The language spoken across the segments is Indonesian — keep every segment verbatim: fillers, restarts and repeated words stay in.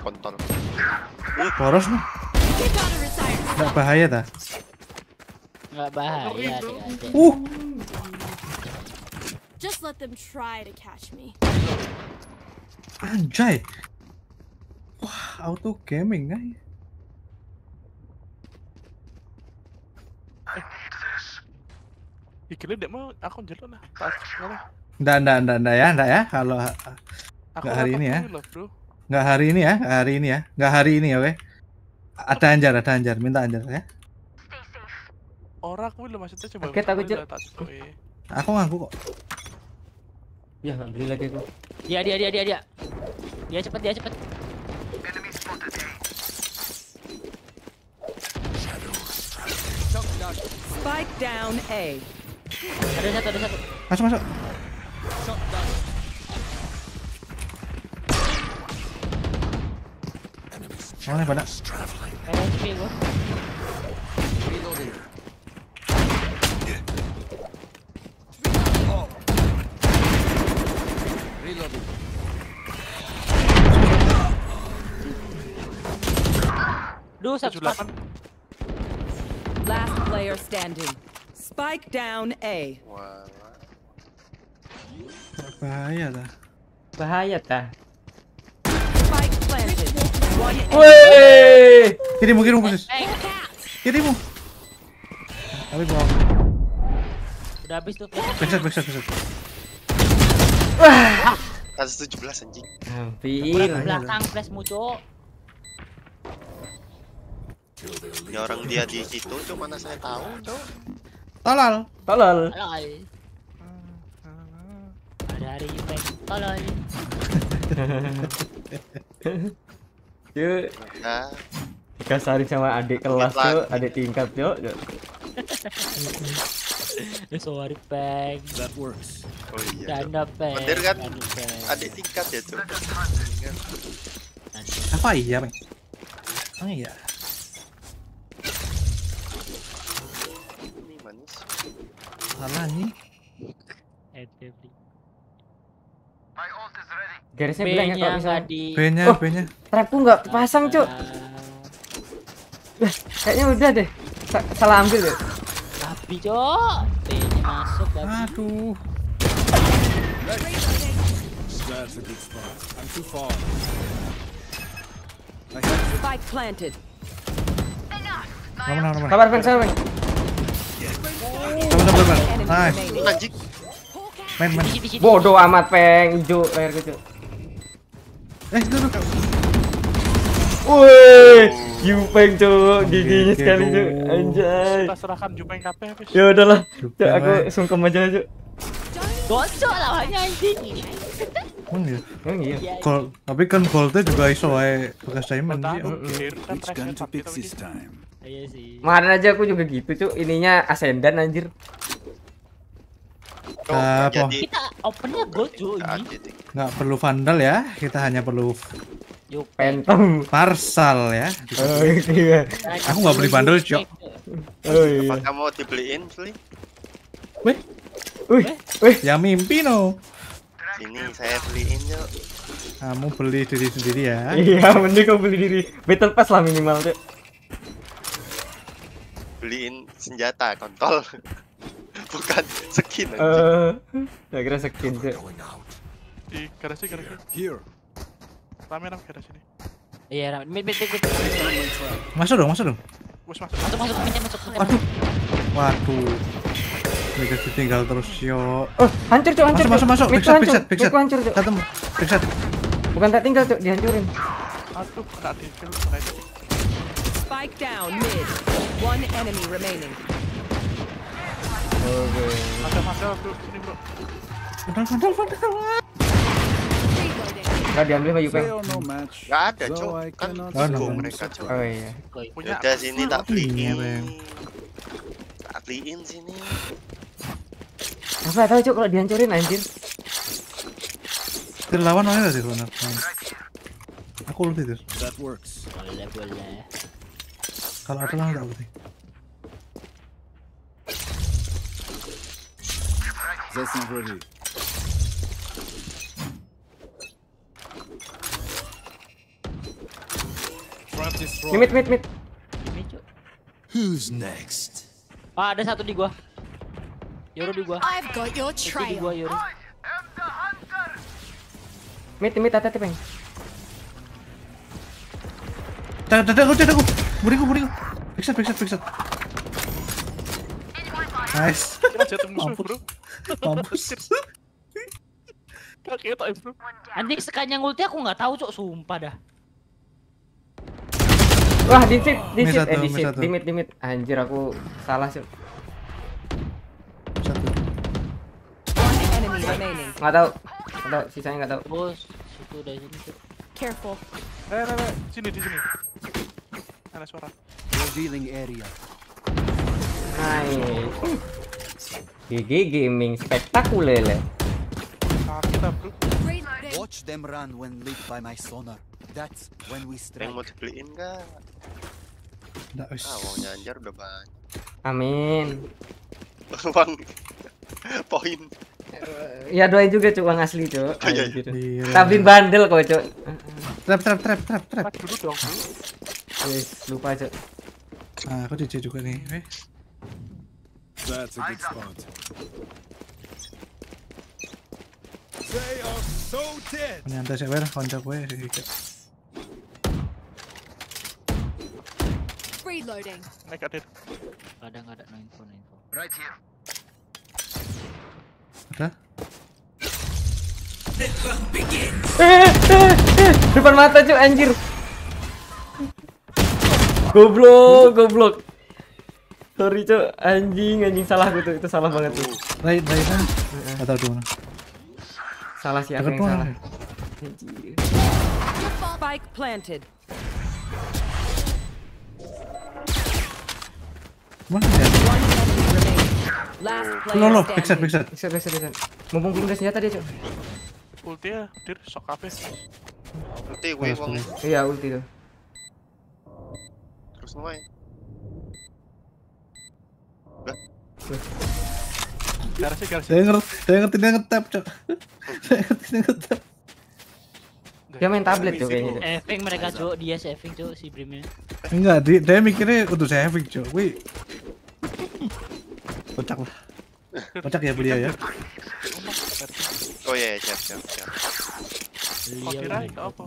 kontol. Boros nih. Nggak bahaya dah. Nggak bahaya. Uh. Just let them try to catch me. Anjay. Wah, auto gaming guys. Dikira dia mau aku jelek lah. Tak sekolah. Nggak, nggak, nggak, nggak ya, nggak ya. Kalau Aku nggak hari ini ya. Loh, bro. Nggak hari ini ya, nggak hari ini ya. Nggak hari ini ya, weh. Ada Anjar, ada Anjar. Minta Anjar ya. Orang aku belum maksudnya coba. Oke, takut Cuk. Aku ngaku kok. Ya, nggak beli lagi aku. Dia dia dia dia dia. Dia cepet dia cepet. Spike down A. Ada satu ada satu. Masuk masuk. Mana pada? Eh, cepet gua. Duh, satu delapan. Last player standing. Spike down A. Wah. Bahaya dah. Bahaya tah. Spike planted. One Woi. Kirimu kirimu khusus. Eh, Kirimu. Tapi gua udah habis tuh. backshot backshot backshot. Wah. Kasus tujuh belas anjing. Hampir. Belakang flash muncul. Ya orang dia di situ, cuk, mana saya tahu, cuk. Tolol. Tolol. Tolol. Ada hari Yupeng. Tolol. Cuk, Nah, dikasarin sama adik kelas tuh, adik tingkat yuk. Sorry, Peng. That works. oh iya. Canda, Peng. Bener kan? Aduh, Peng. Adik tingkat ya, cuk. Apa iya, Bang? Oh iya. Ini manis. Salah nih. Eh, Devli. Garisnya bilang ya kalau bisa. di. B-nya, Oh. B-nya. Trapku nggak pasang cuk. Lah, kayaknya udah deh. Sa salah ambil deh. Tapi, Cok. B-nya masuk tapi. Aduh. That's a good spot. I'm too far. Spike planted. Nomor nomor. Sabar, Bang, sabar, Bang. Sabar sabar. Enemy Nice. remaining. Anjing. Main main. Di sini, di sini. Bodoh amat, Peng. Hijau layarku, Cuk. Eh, itu tuh. Woi, Yupeng, Cuk. Giginya sekali, Cuk. Anjay. Kita serahkan Jupeng K P habis. Ya udahlah. Cuk, Yupeng, aku Bang. sungkem aja, Cuk. Gocok lawannya anjing. Emang iya. Emang iya. Iya. Gol, tapi kan goldnya juga iso wae bekas diamond sih. Tahu, kir, kan Which gun to tracknya pick tapi this gitu. time? Iya sih. Kemarin aja aku juga gitu, Cuk. Ininya ascendant anjir. Kok Apa? jadi Kita opennya gocok ini. anjing. Nggak perlu vandal ya, kita hanya perlu Yupeng. Phantom. Parsal ya. Oh iya. Aku nggak beli bundle, Cok. Oh iya. Apa kamu dibeliin, Sli? Wih, Wih, wih. ya mimpi no. Sini saya beliin, yuk. Kamu beli diri sendiri ya. Iya, mending kau beli diri Battle Pass lah minimal, Cuk. Beliin senjata, kontol. Bukan skin anjing. Eh, gak kira skin, Cuk. Di garasi garasi. Here. Rame rame garasi ini. Iya, mid mid mid. Masuk dong, masuk dong. Bos masuk. Masuk masuk midnya masuk. Waduh. Waduh. Mereka ditinggal terus yo. Oh, hancur, Cuk, hancur. Masuk, masuk, masuk. Mid Backshot, hancur. backshot, backshot. Mid hancur, Cuk. Satu, backshot. Bukan tak tinggal, Cuk, dihancurin. Aduh, kena di kill, kena itu. Spike down mid. One enemy remaining. Ada masuk bro, sini bro. Vandal, vandal, vandal. Enggak diambil sama Yupeng. Fail no match. Nggak ada, So Cok. I Kan cannot Oh, no. go stand mereka, Cok. Oh iya. Punya Udah sini tak Iya, beliin. Bang. Tak beliin sini. Aku nggak tahu, Cuk, kalau dihancurin anjir. Terlawan mana sih benar? Aku ulti terus. That works. Boleh boleh. Kalau ada lah tak ulti. That's not ready. Trap destroyed. Limit, mid, mid. Ini cuk. Who's next? Ah, ada satu di gua. Yoru di gua. I've got your Itu di gua trail. Yoru. Mid, mid, hati-hati, Peng. Dah, dah, dah, dah, dah, buriku, buriku. Backshot, backshot, backshot. Nice. Kira jatuh musuh, Mampus. bro. Mampus. Kaget tak, bro. Anjing sekalian ulti aku nggak tahu cuk, sumpah dah. Wah, di sit, di Miss sit, satu, eh di miss sit, satu. di mid, di mid. Anjir, aku salah sih. Satu. One enemy remaining. Nggak tahu, nggak tahu, sisanya nggak tahu. Bos, situ dari sini cuk. Careful. Eh, eh, eh, sini di sini. Ada suara. Revealing area. Nice. G G Gaming spektakuler. Sakit ah, bro. Reloading. Watch them run when lit by my sonar. That's when we strike. Yang mau dibeliin nggak? Dah, wis. Ah, uangnya Anjar udah banyak. Amin. Uang poin. Ya doain juga cuk, uang asli cuk. iya. Anjir. Iya. Tablin bandel kok cuk. Trap, trap, trap, trap, trap. Tak dulu dong, bro. Wis, lupa cuk. Ah, aku D J juga nih. Eh. That's a good spot. They are so dead. Nyantai sih, wer, konco gue sih. Reloading. Naik adir. Ada nggak ada no info, no info. Right here. Udah. Eh, eh, eh, depan mata cuk, anjir. Goblok, goblok. Sorry cuk, anjing, anjing salah gue tuh, itu salah banget tuh. Right, right, kan? Gak tau di mana. Salah sih aku Dekat yang mana? salah. Anjir. Spike planted. Mana ya? One enemy remaining. Last Lo, player lo, backshot, standing. backshot. Bisa, bisa, bisa. Mumpung belum ada senjata dia cuk. Ulti ya, dir, sok kabeh. Nanti gue uang Iya ulti tuh. terus semua ya. Garasi, garasi. Saya ngerti, saya ngerti dia ngetap, cok. Saya ngerti dia ngetap. Dia main tablet cuk kayaknya. Cuk. Saving mereka cuk, dia saving cuk si Brimnya. Enggak, dia, dia mikirnya untuk saving, cok. Wih. Kocak lah. Kocak ya beliau ya. Oh iya, iya, siap, siap, siap. Oh, kira itu apa?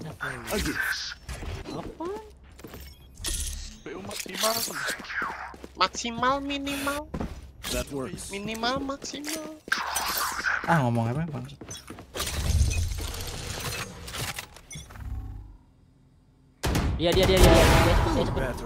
Apa? B U maksimal. Maksimal minimal, That works. minimal maksimal. Ah, ngomong apa bang? Dia dia dia dia dia dia cepet dia cepet. Better.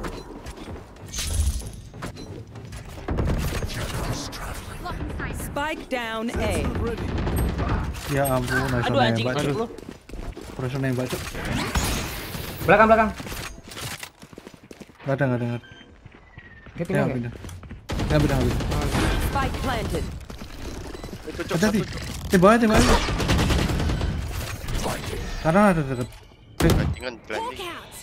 Spike down A. Ready. Ya ampun, Aduh nasional yang anjing baca. cuk lu. Nasional yang baca. Belakang, belakang. Gak ada, gak ada, gak ada. Dia Ya, pindah nggak? pindah. Ya, pindah, pindah. Spike planted. Itu cok, Hati-hati. satu, Cok. Tiba aja, tiba aja. Karena ada dekat. Bajingan blinding. Walk out.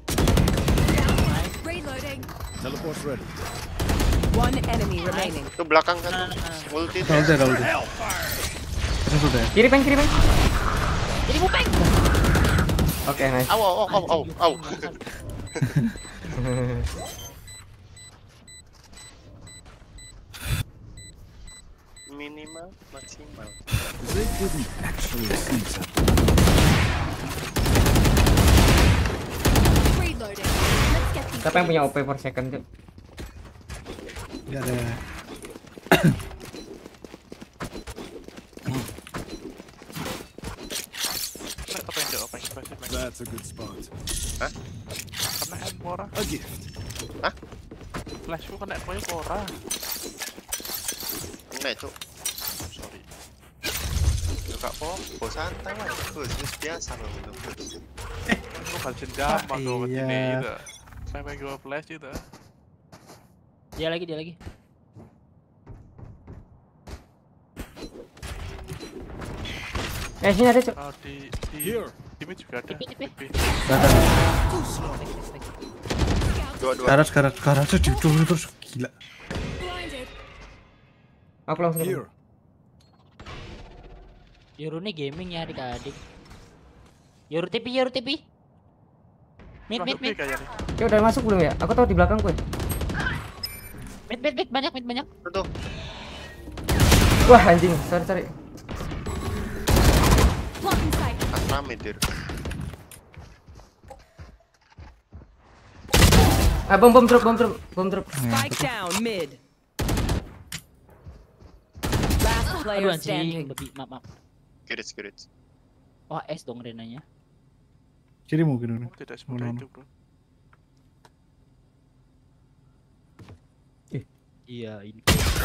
Reloading. Teleport's ready. One enemy remaining. Itu belakang kan. Ulti tuh. Kalau udah, kalau udah. Terus udah ya. Kiri peng, kiri peng. Jadi mupeng. Oke, nice. Au, au, au, au, au. Minimal, maksimal. They didn't actually see something. Reloading. Let's get these. Siapa yang punya O P per second cuk? Gak ada. Nek, apa yang jauh, apa yang spesifik? That's a good spot. Karena Empora. A gift. Flashku kena Empora. Enggak, cok. Sorry. Juga po, po santai lah. Bus, bus biasa loh itu bus. Aku balikin gampang tuh Iya. ini gitu. Sampai gue flash gitu. Dia lagi dia lagi. Eh, sini ada cuk. Oh, di di Here. di mid juga ada. Tipi, tipi. Tipi. Gak ada. Dua-dua. Karat, karat, karat. Jujur terus gila. Blinded. Aku langsung. Here. Yoru nih gaming ya adik-adik. Yoru T P, Yoru T P. Mid mid Masuk B mid. kayaknya nih. Ya udah masuk belum ya? Aku tahu di belakang gue. Mid mid mid banyak mid banyak. Tuh, Wah anjing, sorry sorry. Blocking sight. Asram itu. Ah bom bom drop bom drop bom drop. Spike down mid. Last Aduh player anjing, standing. lebih maaf maaf. Kirit, kirit. Wah S dong Renanya. Kiri mungkin ini. Oh, tidak semudah Mana, itu, bro. Iya ini.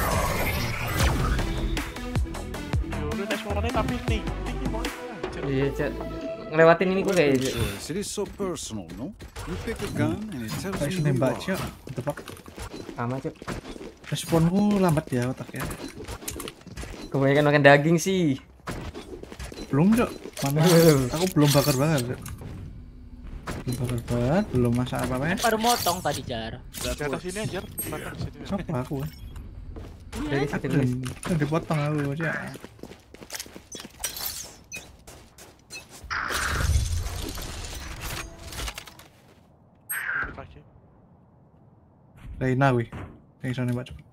Yo, udah suaranya tapi nih, tinggi banget. Anjir. Iya cek. Ngelewatin ini gue kayak gitu. Choice. It is so personal, no? You pick a gun and it tells Kayak you who you nembak are. cok. Tepak. Sama cek. Responku lambat ya otaknya. Kebanyakan makan daging sih. Belum cok. Mana? Aku belum bakar banget. Cok. Belum bakar banget. Belum masak apa-apa ya. Baru motong tadi Jar. Di atas sini aja, belakang sini. Siapa aku? Ya? Dari Aku situ udah, guys. udah dipotong aku aja. Di kaki. Reina wih. Yang sana nembak cepet.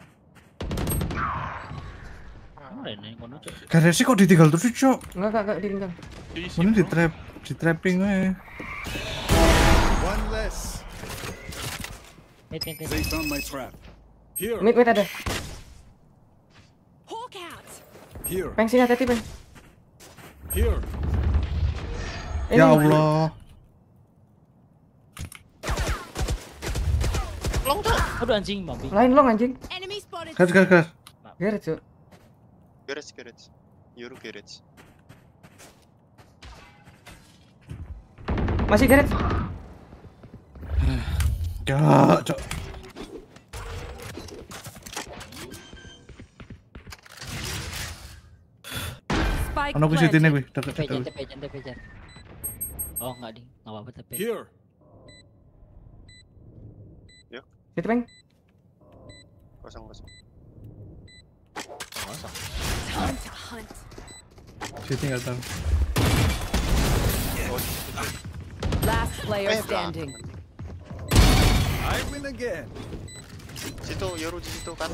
Oh, Rena yang kono cok. Gak sih kok ditinggal terus cok. Enggak kak kak ditinggal. Diisi, Mana di bro. trap, di trapping weh. One less. Mid mid mid. They found my trap. Here, Mid mid ada. Hawk out. here, Peng sini hati-hati peng. here. Ini. Ya Allah. Aduh anjing babi. Lain long anjing. Enemy spotted. Gas gas gas. Geret cok. Kirit, kirit. Yuru kirit. Masih geret. Ya cok. Spike Ono ku sitine planted. wih. Deket Tepe deket. tepe tepe tepe. Oh enggak ding, enggak apa-apa tepe. Here. Situ peng. Kosong, kosong. Kosong. Time to hunt. Sini nggak tahu. Last player Eh, standing. I win again. Situ, Yoru di situ kanan.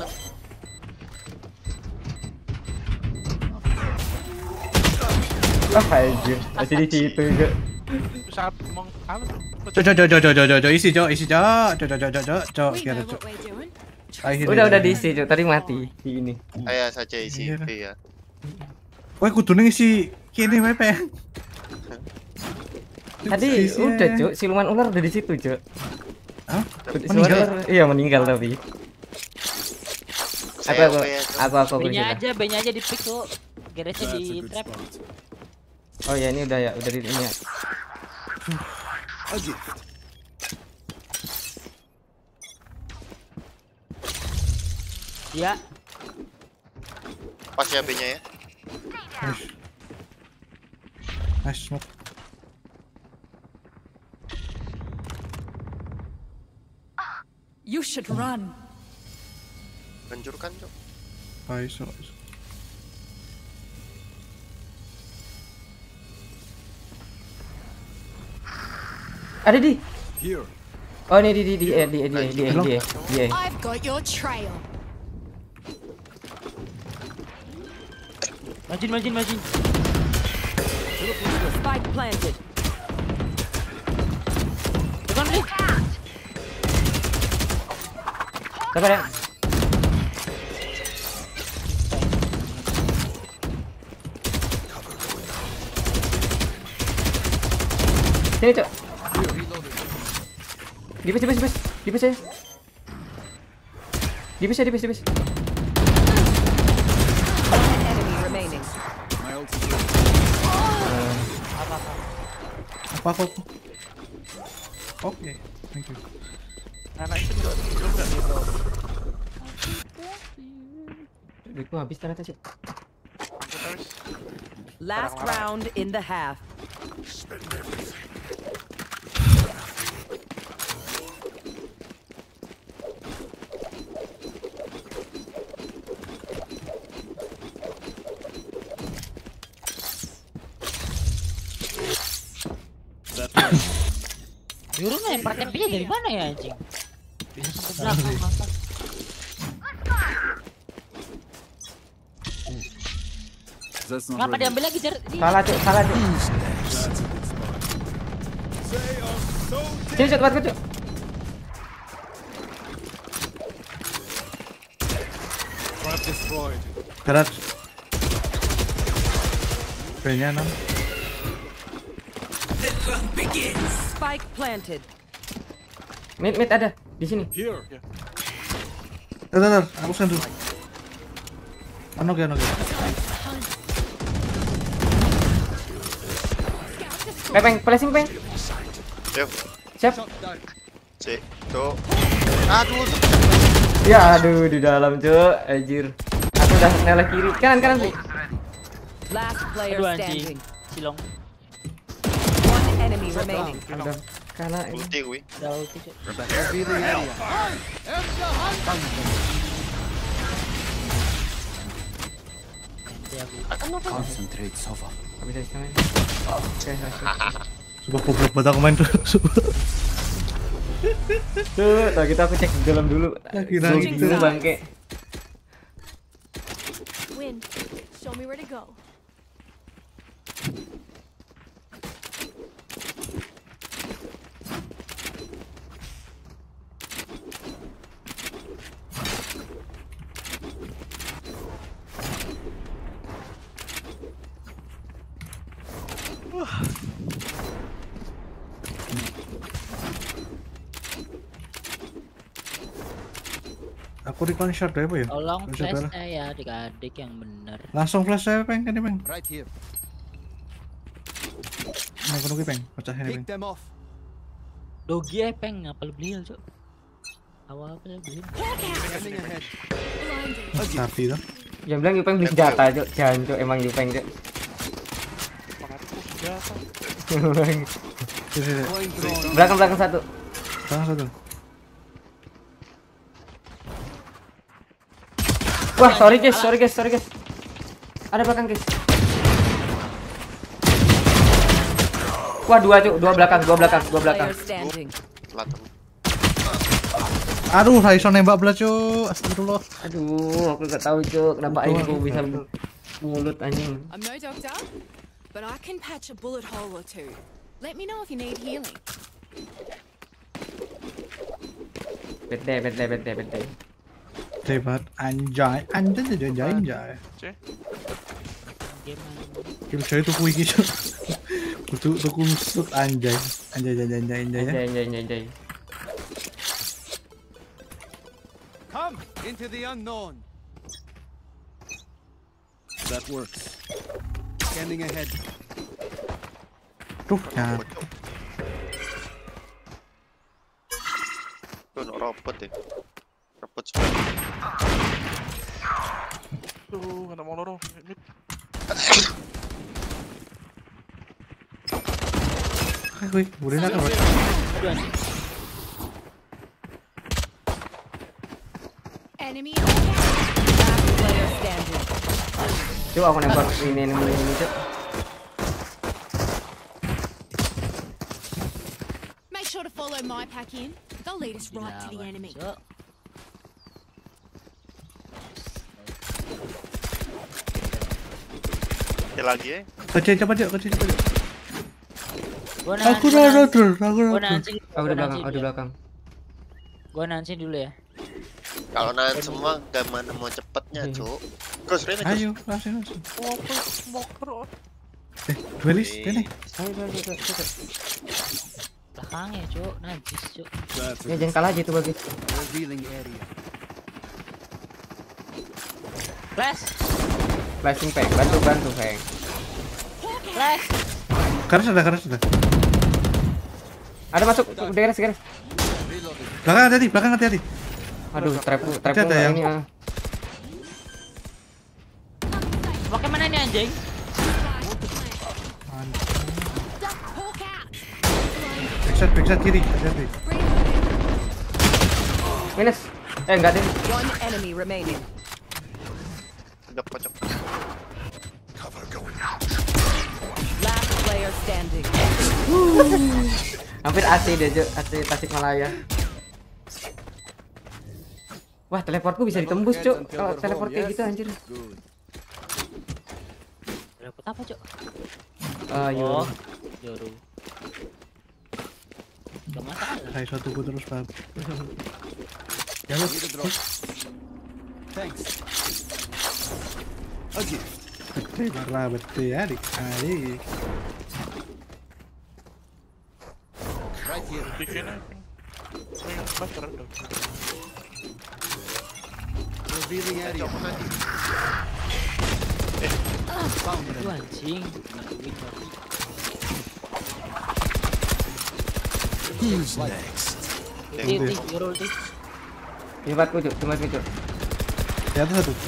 Ah anjir. Masih di situ juga. Saat meng anu tuh. Cok cok cok cok cok cok cok isi cok isi cok cok cok cok cok cok We kira know cok. what we're doing. Akhirnya. Udah udah diisi cok. Tadi mati di ini. Ayah saja isi Iya. B ya. Wah kudune isi kini wae peng. Tadi Isi- udah cok. Siluman ular udah di situ cok. Hah? Siluman Meninggal? ular. Iya meninggal tapi. Aku Saya aku B ya, Cok. aku aku B-nya aku aja, B-nya aja di pick tuh. Geresnya That's a di good trap. spot. Oh ya ini udah ya udah di ini ya. A gift. Iya. Pas ya B-nya ya. Nice. Nice smoke. You should run. Hancurkan, Cok. Nice. nice. Ada di. Here. Oh ini di di di eh, di di di di di di. I've got your trail. Majin majin majin. Spike planted. Bukan nih. Sabar ya. Sini cok. Dipes dipes dipes dipes ya. Dipes ya dipes dipes. Enemy remaining. My ult is ready. Apa aku? Oke. Thank you. Anak itu juga juga nih, bro. Duitku habis ternyata cok. Angkut habis. Last round in the half. Yuru ngelempar tempenya dari mana ya anjing? Bisa sampai belakang ngangkat. That's not Kenapa ready. diambil lagi Jar? Ini. Salah cuk, salah cuk. Sini cuk, tempatku cuk. Trap destroyed. Gerak. B-nya enam. Spike planted. Mid mid ada di sini. Here. Tar, tar, tar, aku send dulu. Ano ya, ano ya. Peng, flashing peng. Yuk, Siap. cek, tuh. Aduh, Ya aduh di dalam cuk, anjir. Aku udah nela kiri. Kanan kanan sih. Last player Aduh anjing. standing. Silong. One enemy remaining. Ada kanan. ulti gue. Udah ulti cuk. Revealing area. Ya, aku. Concentrate, Sova. Bisa bisa main. Oke, Sumpah goblok banget aku main tuh. tuh, tak kita aku cek di dalam dulu. Lagi Zoom nangis. dulu bangke. Win. Show me where to go. Aku recon shot ya, apa ya? Tolong Recon shot flash adalah. saya adik-adik yang bener. Langsung flash saya peng, kan peng. Right here. Nah, aku nunggu peng, pecahin peng. Pick them off. Dogi eh peng apa lu beli cuk? Awal apa lu beli? Scanning ahead. Blinded. Sapi tuh. Jangan bilang Yupeng beli senjata cuk. Jangan cuk, emang Yupeng cuk. Sini, sini. Going drone. Belakang belakang satu. Langsung satu. Wah, sorry guys, sorry guys, sorry guys. Ada belakang guys. Wah, dua cuk, dua belakang, dua belakang, dua belakang. Player standing. Latem. Aduh, Raison nembak belah cuk. Astagfirullah. Aduh, aku gak tahu cuk, kenapa Betul, aimku bisa betul. mulut anjing. I'm no doctor, but I can patch a bullet hole or two. Let me know if you need healing. Bete, bete, bete, bete. Hebat, anjay, anjay, anjay, anjay, anjay. Cek. Game Kill coy tuku iki cuk. Tuku tuku suk anjay. Anjay, anjay, anjay, anjay ya. Anjay, anjay, anjay, anjay. Come into the unknown. That works. Scanning ahead. Tuh, ya. Tuh, no robot deh. Robot semua. Tuh, kena mau loro. Mid. Wih, boleh nak apa? Aduh anjing. Enemy. Last player standing. Cuk, aku nembak ini ini ini cuk. Make sure to follow my pack in. They'll lead us right to the Dilawan, enemy. Cuk. Cek lagi ya. Kecil cepat cuk, kecil cepat cuk. Gua Aku nanti- udah terus, aku Gua udah. nanti. Aku gua di belakang, nanti aku di dulu ya. belakang. Gua nanti dulu ya. Kalau nahan semua, gimana mau cepetnya, cuk? Terus Rene, terus. Ayo, langsung langsung. Smoker. Eh, duelis, ini. Ayo, ayo, ayo, ayo. Belakangnya cuk, najis cuk. That's Ya jangan kalah aja itu bagus. revealing area. Flash, Flashing peng, bantu bantu peng. flash. Karena sudah, karena sudah. Ada masuk, garis garis. Belakang hati-hati, belakang hati-hati. Aduh, trapku, Ada trapku yang- ini ah. Pakai mana nih anjing? Duck, hawk out. Backshot, backshot kiri, hati-hati. Minus. Eh enggak deh. One enemy remaining. Pojok, pojok. Last player standing. Hampir A C dia, Cuk. A C Tasikmalaya. Wah, teleportku bisa ditembus, Cuk. Kalau teleport kayak gitu anjir. Good. Dapat apa, Cok? Ah, yo. Oh, Yoru. Gak masalah. Kayak satu ku terus bab. Ya lu. Need a drop. Thanks. A gift. Gede parah betul ya dikali. Right here. Bikin aja. Pengen bakar dong. Revealing area. Found Itu them. anjing. Kena duit tapi. Who's next? Ulti, ulti, Yoru ulti. Tempatku, Cuk. Tempatku, Cuk. Di atas satu.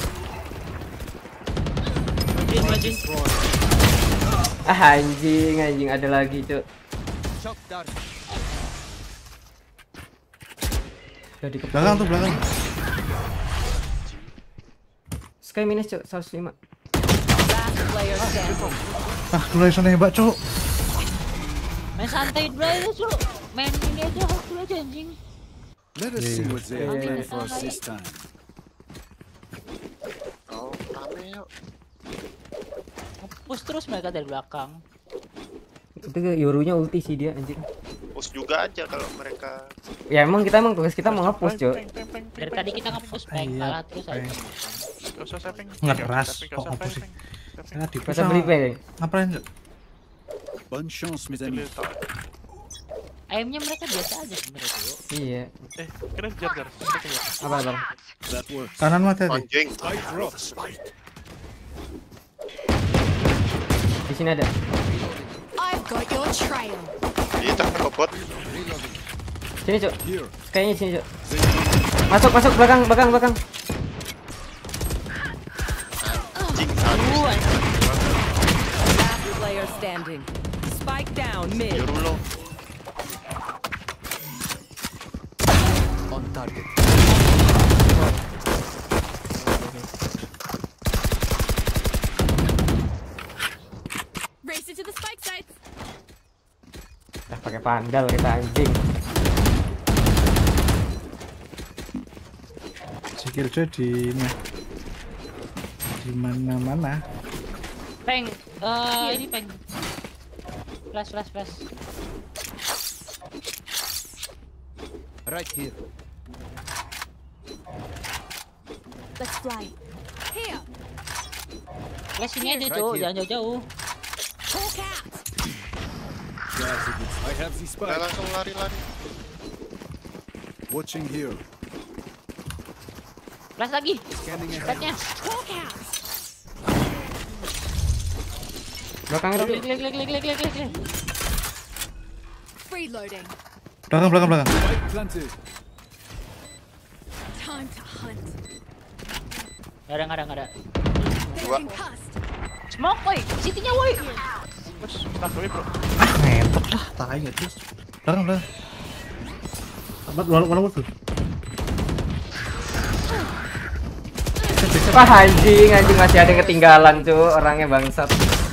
Majuin, majuin. Ah, anjing, anjing ada lagi, Cuk. Shock dart. Udah dikepung. Belakang tuh belakang. Sky minus, Cuk. seratus lima. Last player standing. Ah, lu yang sana hebat, Cuk. Main santai bro itu Cok. Main ini aja waktu aja anjing. Let us see what they have Yeah. planned for us this time. Oh, rame yuk. Push terus mereka dari belakang. Itu Yorunya ulti sih dia, anjing. Push juga aja kalau mereka. Ya emang kita emang tugas kita mau nge-push, Cuk. Dari tadi kita nge-push back Iya, kalah terus aja. back. Gak usah saving. Ngeras, Saving, kok gak usah apa sih? saving. Saving. Ya di Masa beli peng. Ngapain, Cuk? Bonne chance, mes amis. Aimnya mereka biasa aja sebenarnya Cok. Iya. Eh, kira jar jar. Saving ya. Apa, Bang? That works. Kanan mati tadi. Anjing. I drop spike. Di sini ada. I've got your trail. Iya, tak kebot. Reloading. Sini, Cuk. Here. Kayaknya sini, Cuk. Masuk, masuk belakang, belakang, belakang. Anjing. Uh, anjing. Last player standing. Spike down mid. Yoru lo. On target. Race into the spike sites. Dah pakai pandal kita anjing. Sikil Cuk di ini. Di mana-mana. Peng, eh ini peng. Flash, flash, flash. Right here. Let's fly. Here. Flash ini aja Right Cok, here. jangan jauh-jauh. Hawk out. That's a good. I have the Udah spike. langsung lari-lari. Watching here. Flash lagi. Scanning ahead. Statnya. Hawk out. Belakang itu. Klik, klik, klik, klik, klik, klik, klik. Reloading. Belakang, belakang, belakang. Spike planted. Time to hunt. Gak ada, gak ada, gak ada. Dua. They're concussed. Smoke woi, City-nya woi. Bos, start dulu, Bro. Ah, ngentot lah, tai enggak terus. Belakang, belakang. Amat walau walau tuh. Wah, anjing, anjing masih ada yang ketinggalan, Cuk. Orangnya bangsat.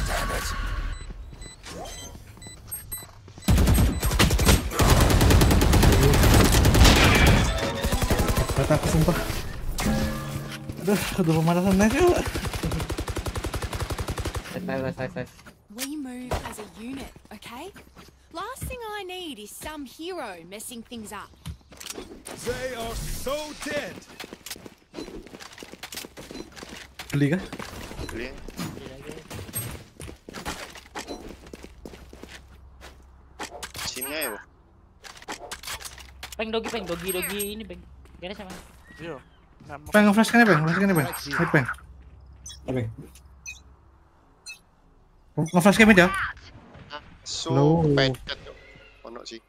Kata aku sumpah. Aduh, udah pemanasan nih, Cuk. Nice, nice, nice. We move as a unit, okay? Last thing I need is some hero messing things up. They are so dead. Beli kah? Beli. Sini aja, Bu. Peng dogi, peng dogi, dogi ini peng. Gak ada sama. Yo. Nah, mau- Peng nge-flash kan ya, Peng? Nge-flash kan ya, Peng? Mid, Peng. Oke. Nge-flash kan mid ya? So, Low. pencet yuk. Ono sih.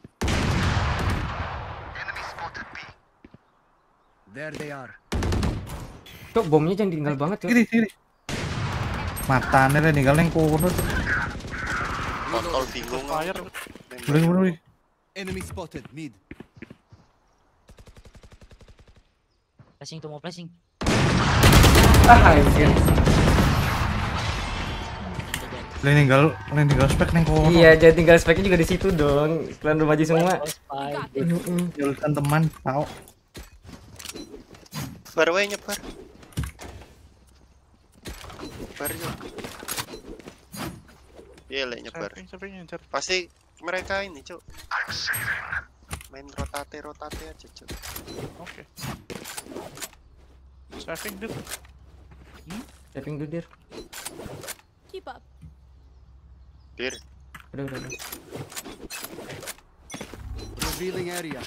There they are. Cuk, bomnya jangan tinggal banget, Cuk. Kiri, kiri. Matanya lah tinggal yang kono. Kontol bingung. Fire. Boleh, boleh, boleh. Enemy spotted. Mid. Flashing tuh mau flashing. Ah, anjing. Kalian tinggal, kalian tinggal spek neng kono. Iya, jadi tinggal speknya juga di situ dong. Kalian udah maju semua. Spike. Jualkan teman, tau. Nyebar we nyebar. Nyebar yuk. Iya lek nyebar. Saving, saving, nyebar. Pasti mereka ini cuk. Main rotate rotate aja cuk. Oke. Saving dit. Saving dulu, Dir. Keep up. Dir. Udah, udah, udah. Revealing area.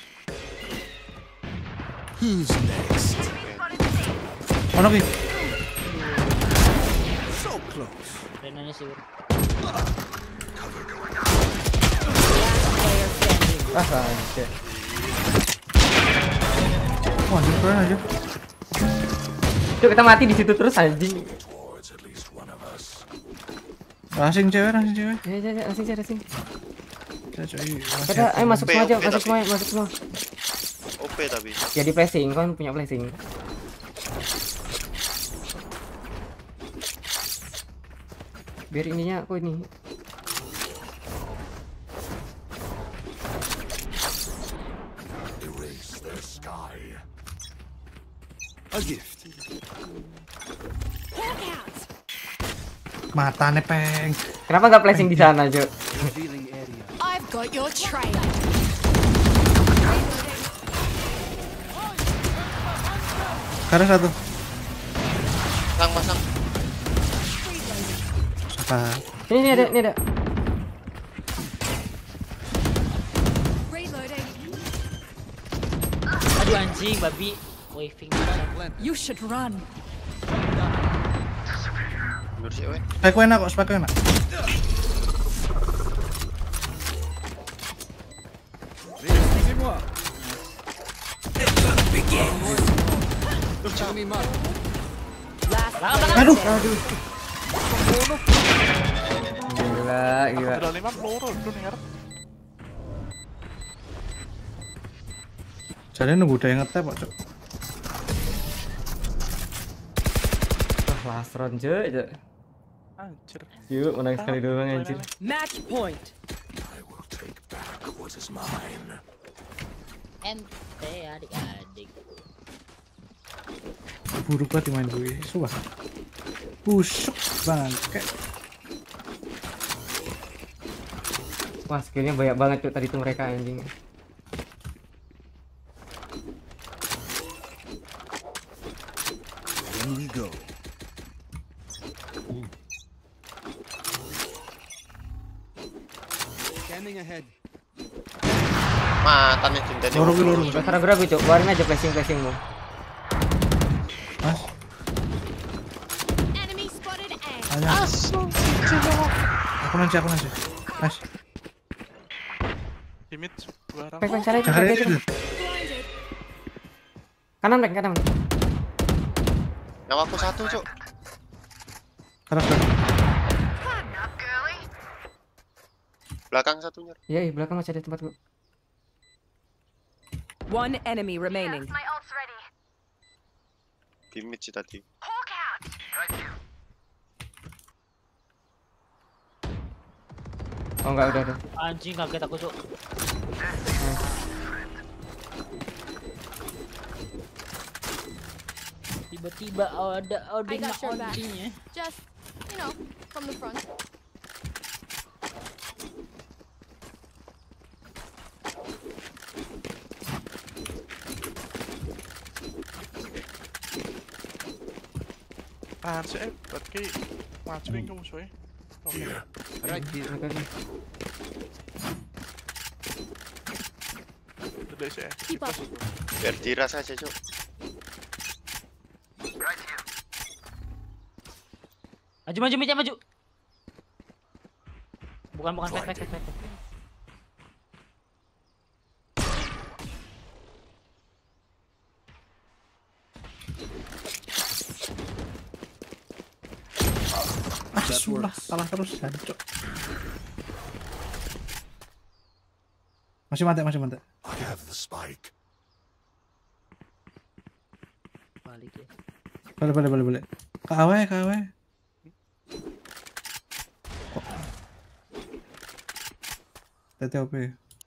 Who's next? Mana Ki? So close. Renanya sih. Ah, anjir. Wah, anjing keren aja. Cuk, kita mati di situ terus anjing. Rasing cewek, rasing cewek. Ya, ya, ya, asing, asing. Ya, cuy. Kita, ayo masuk semua aja, Oke, masuk tapi. semua, masuk semua. O P tapi. Jadi flashing, kan punya flashing. Biar ininya aku ini. A gift. Hawk out. Matane peng. Kenapa nggak flashing di sana, Cuk? Revealing area. I've got your trail. Karena satu. Pasang pasang. Apa? Ini, ini ada, ini ada. Reloading. Aduh anjing, babi. Waving. You should run. Mundur sih we. Spek enak kok, spek enak. Suivez-moi. Enemy mark. Aduh. Gila, gila. Udah lima peluru itu nih kan. Jadi nunggu udah yang ngetep kok, Cuk. Wah, last round, Cuk. Cuk. Anjir. Yuk, menang sekali doang anjir. Match point. Ente adik-adik. Buruk banget main gue, sumpah. Busuk bangke. Wah, skillnya banyak banget Cuk tadi tuh mereka anjing. In we go. Scanning ahead. Matane dinteni. Loro ki loro. Gak ragu-ragu Cuk, keluarin aja flashing-flashingmu. Mas, Enemy spotted A. ayo. Aku nanti, aku nanti. Mas, Timid barang. Pek, pek, cari aja, cari cari aja. aja. Blinded. Kanan, pek, kanan. Nyawa aku satu cuk. Keras kan? Belakang satunya. Iya, iya, belakang masih ada tempat gua. One enemy remaining. Di mid sih tadi. Oh enggak, udah, udah. Anjing kaget aku, Cuk. Tiba-tiba ada Odin I got your back. Odinnya. Just, you know, from the front. Tahan sih, eh, berarti majuin ke musuhnya. Oke. Right here. Oke, oke. Udah sih, eh. Keep up. Biar dirasa aja cuk. Maju maju maju maju. Bukan bukan pek pek pek pek. Ah, sulah, salah terus jancuk. Masih mantep, masih mantep. Balik ya. Balik, balik, balik, balik. Kawe, kawe. Kok T T O P.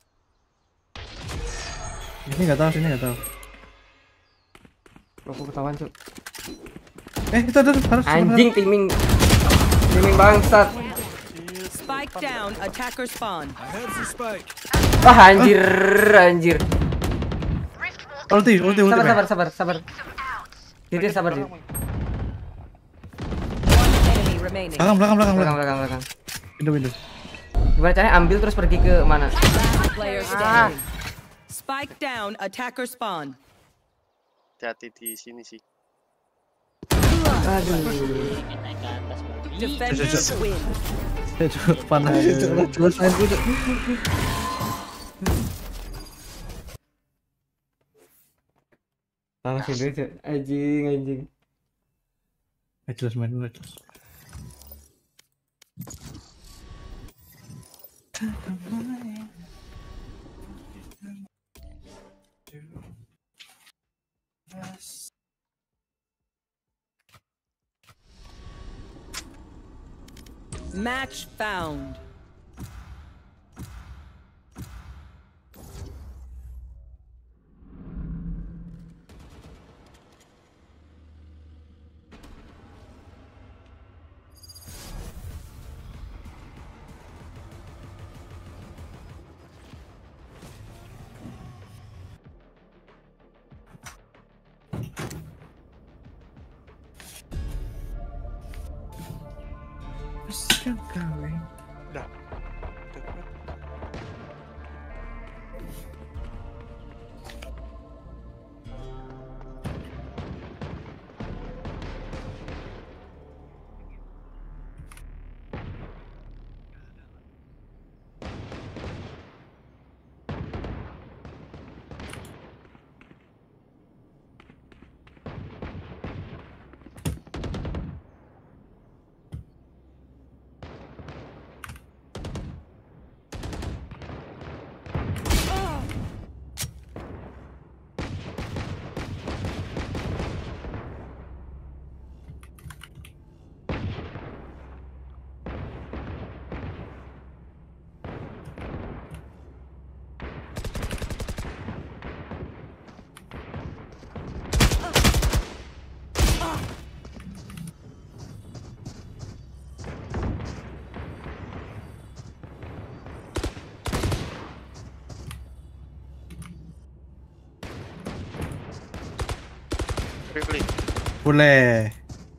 Ini nggak tahu, sini nggak tahu. Aku ketahuan cuk. Eh itu itu harus Anjing timing. Timing bangsat. Spike down. Attacker spawn. Wah anjir, anjir. Ulti, ulti, ulti. Sabar, Pak. sabar, sabar, sabar. Jadi sabar, Dit. One enemy remaining. Belakang, belakang, belakang, Belakang, belakang. belakang, belakang. Window, window. Gimana caranya ambil terus pergi ke mana? Player Ah. standing. Spike down. Attacker spawn. Hati-hati di sini sih. Aduh. Naik ke atas babi. Defenders win. Saya juga panas. Terus main gue. Langsung dulu cuk. Anjing, anjing. Eh jelas main gue. Match found. Still going. Dah. Quickly. Boleh.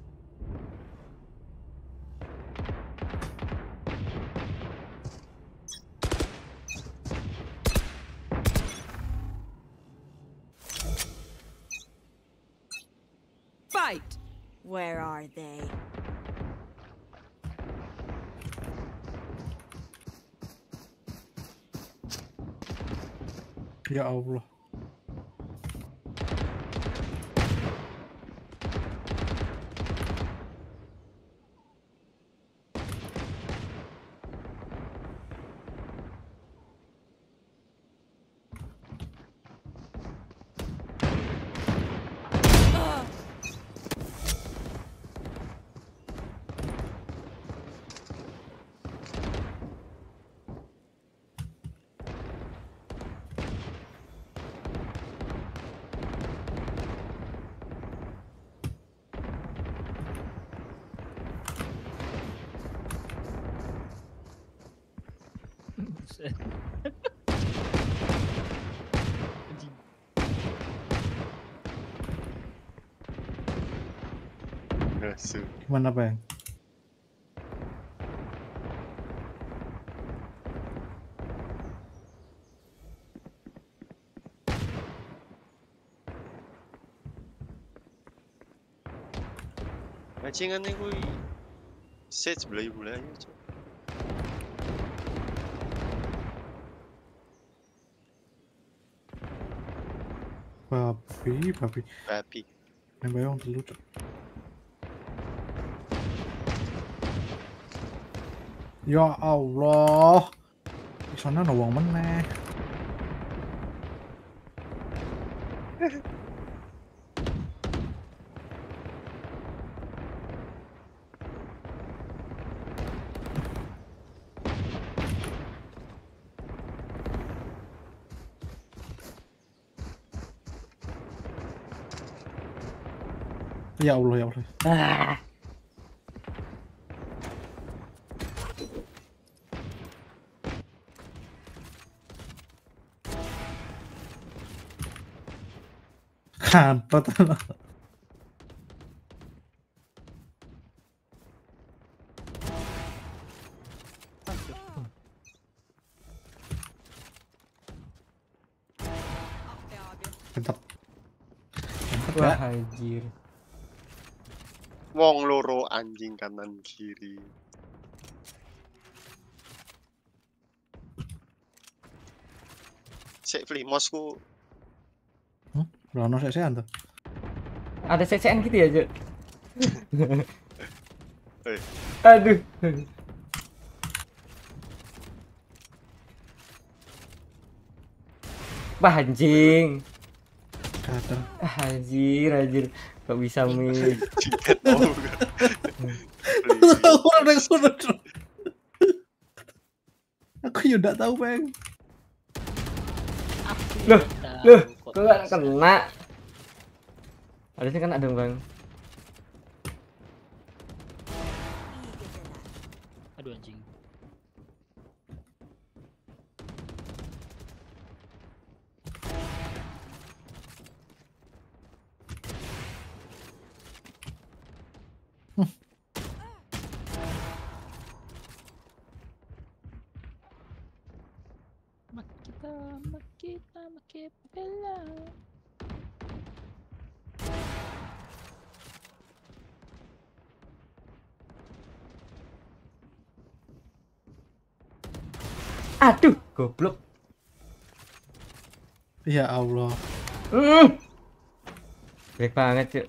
Fight. Where are they? Ya Allah. Buset. Anjing. Asu. Gimana Bang? Bajingan nih gue. Set sebelah-belah aja. Cok. Babi, babi. Babi. Yang bayang dulu. Cok. Ya Allah. Di sana ada wong meneh. Ya Allah, ya Allah. Ah. Kampret. Mantap. Mantap ya. Wah anjir. Wong loro anjing kanan kiri. Sik Flimosku. Rono sesean tuh. Ada sekseen gitu ya, Cuk. Eh. Aduh. Wah anjing. Kadang. Ah, anjir, anjir. Kok bisa miss? Gak tau gak. Aku udah sudah. Aku ya udah tahu, Bang. Loh, loh, kok gak kena? Harusnya kena dong, Bang. Aduh anjing. Makita, makita, makipela. Aduh, goblok. Ya Allah. Hmm. Baik banget, Cuk.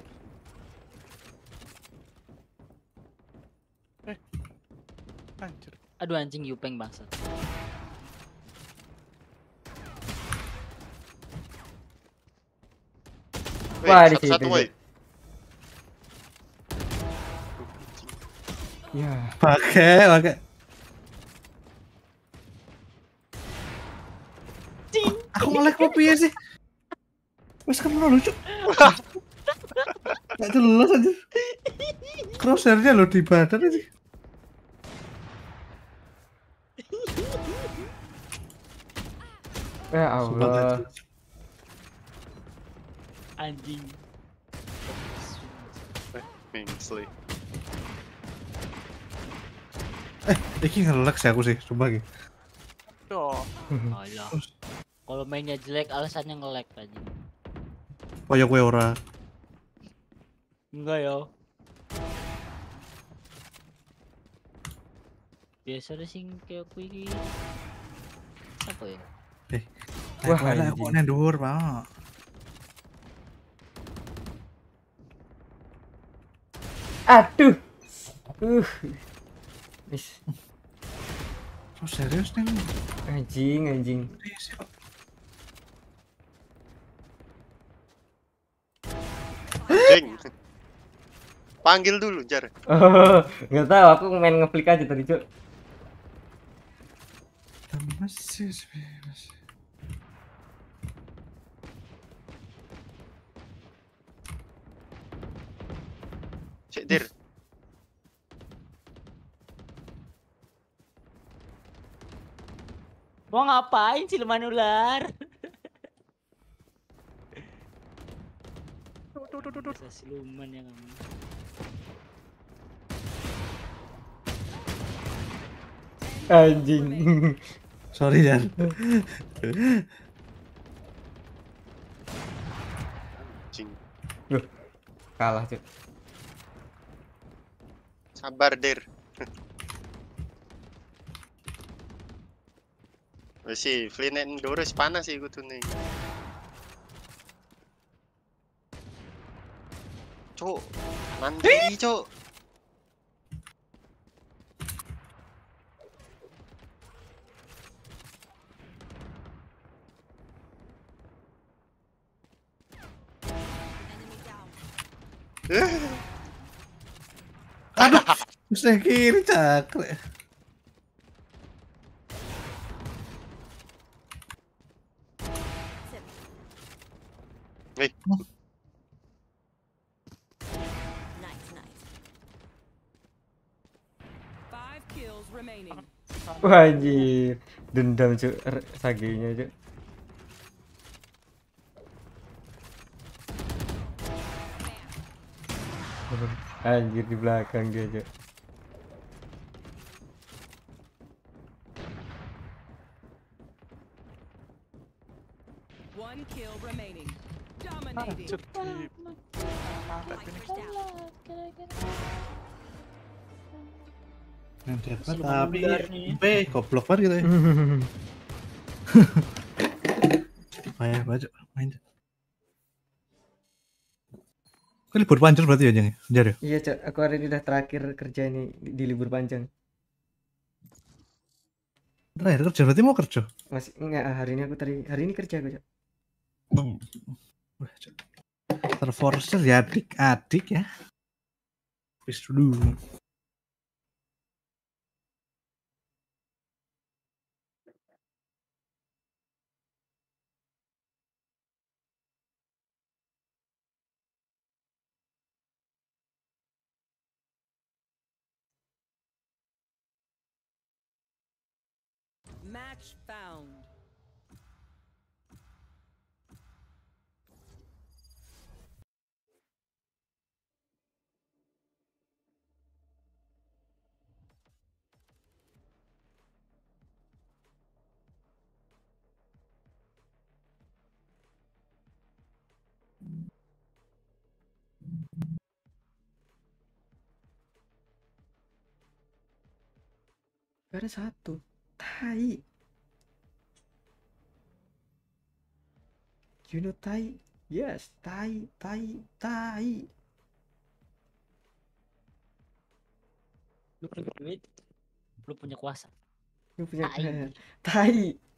Anjir. Aduh anjing Yupeng bangsat. Weh, Wah, di satu-satu, situ, woi. Ya. Pakai, pakai. Aku nge-lag kok piye sih? Wes kamu lucu. Gak jelas aja. Crosshair-nya lo di badan aja. Ya Allah. Anjing. Kingsley. Eh, iki nge-lag sih aku sih, sumpah iki. Duh. Alah. Kalau mainnya jelek alasannya nge-lag anjing. Koyo kowe ora. Enggak ya. Biasanya sing kayak aku ini apa ya? Eh. Wah, Wah, aku anjing. nang dhuwur, Pak. Aduh. Uh. Wis. Oh, serius nih. Anjing, anjing. Anjing. Panggil dulu, Jar. Oh, nggak tahu, aku main ngeflick aja tadi, Cuk. Masih, masih. Cek dir. Mau ngapain siluman ular? Bisa siluman ya kamu. Anjing. Sorry, Jan. Anjing. Loh, kalah, Cuk. Sabar, dir. Wes sih, Flynn Endurance panas sih kudu nih. Cuk, mandiri, Cuk. Aduh, mesti kiri cakre. Nih, Wah, anjir. Dendam cuk, R- sagenya cuk. Anjir di belakang dia cuk. One kill remaining. Dominating. Cut di tak ini. Yang dapat Masih tapi longgar nih. B goblok banget gitu ya. Payah banget main. Kan libur panjang berarti ya Jeng? Jar ya? Iya cuk, aku hari ini udah terakhir kerja ini di, di libur panjang. Terakhir kerja berarti mau kerja? Masih enggak, hari ini aku tadi hari ini kerja aku cuk. Wah, Cok. Terforcer ya adik-adik ya. Wis dulu. Match found. Gak ada satu. Tai. You know tai? Yes, tai, tai, tai. Lu punya duit, lu punya kuasa. Lu punya Tai. tai.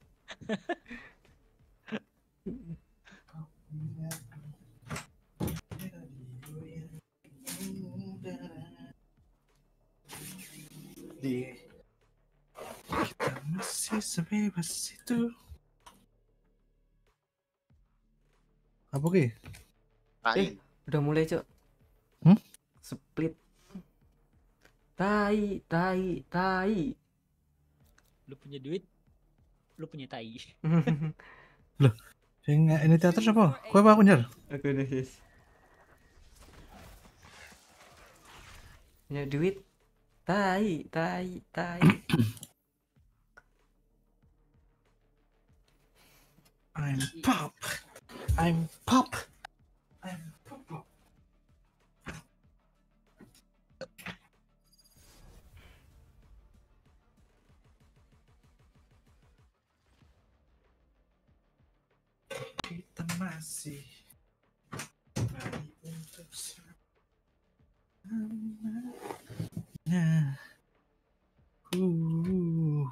Di kita masih sebebas itu. Apa ki? Tai. Udah mulai, Cok. Hmm? Split. Tai, tai, tai. Lu punya duit, lu punya tai. Sing ini teater siapa? Kowe apa aku Jar? Aku udah yes. Punya duit. Tai, tai, tai. I'm pop. I'm pop. I'm pop. Kita masih baik untuk selamanya. Uh.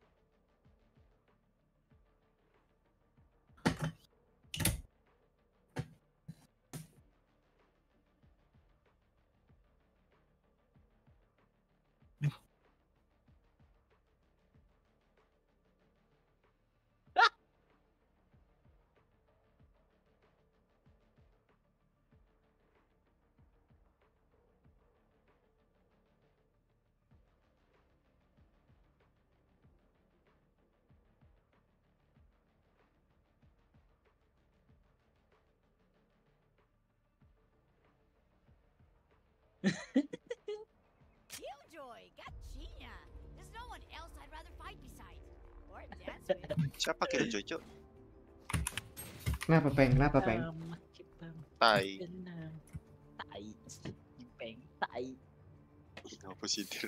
Killjoy, gotcha. There's no one else I'd rather fight beside. Or dance with. Siapa Killjoy, Cok? Kenapa, Peng? Kenapa, Peng? Selamat kita Tai. berkenal. Tai. Peng, tai. Apa sih dir?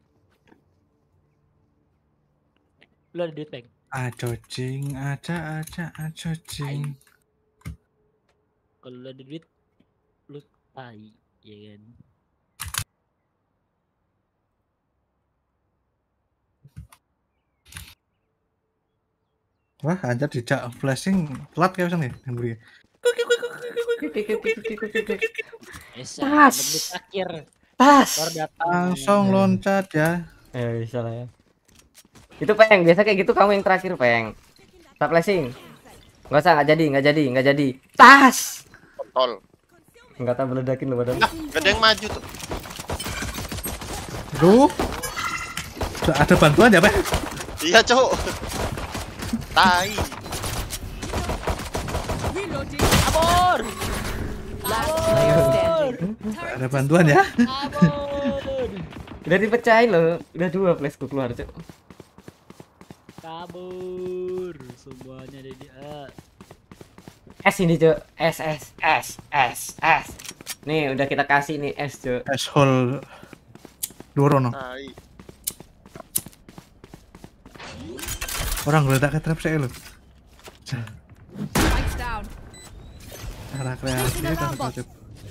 Lu ada duit, Peng? Aco cing, aca aca aco cing. Kalau lu ada duit, lu tai, ya kan? Wah, anjir dijak flashing telat kayak misalnya yang beri. Esa, Tas. menit terakhir. Tas. Baru datang. Langsung loncat ya. Eh, bisa lah ya. Itu Peng, biasa kayak gitu kamu yang terakhir, Peng. Tak flashing. Enggak usah, enggak jadi, enggak jadi, enggak jadi. Tas. Kontol. Enggak tahu meledakin lu badan. Nah, gak ada yang maju tuh. Aduh. Sudah ada bantuan ya, Pak? Iya, Cok. Tai. Kabur. Last player standing. Ada bantuan ya? Kabur. Udah dipecahin loh. Udah dua flashku keluar, Cuk. Kabur. Semuanya ada di A. S ini, Cuk. S S S S S. Nih, udah kita kasih nih S, Cuk. Asshole. Dorono. Tai. Orang gue tak trap saya lo. Spike's down. Cara kreatif kan kocok.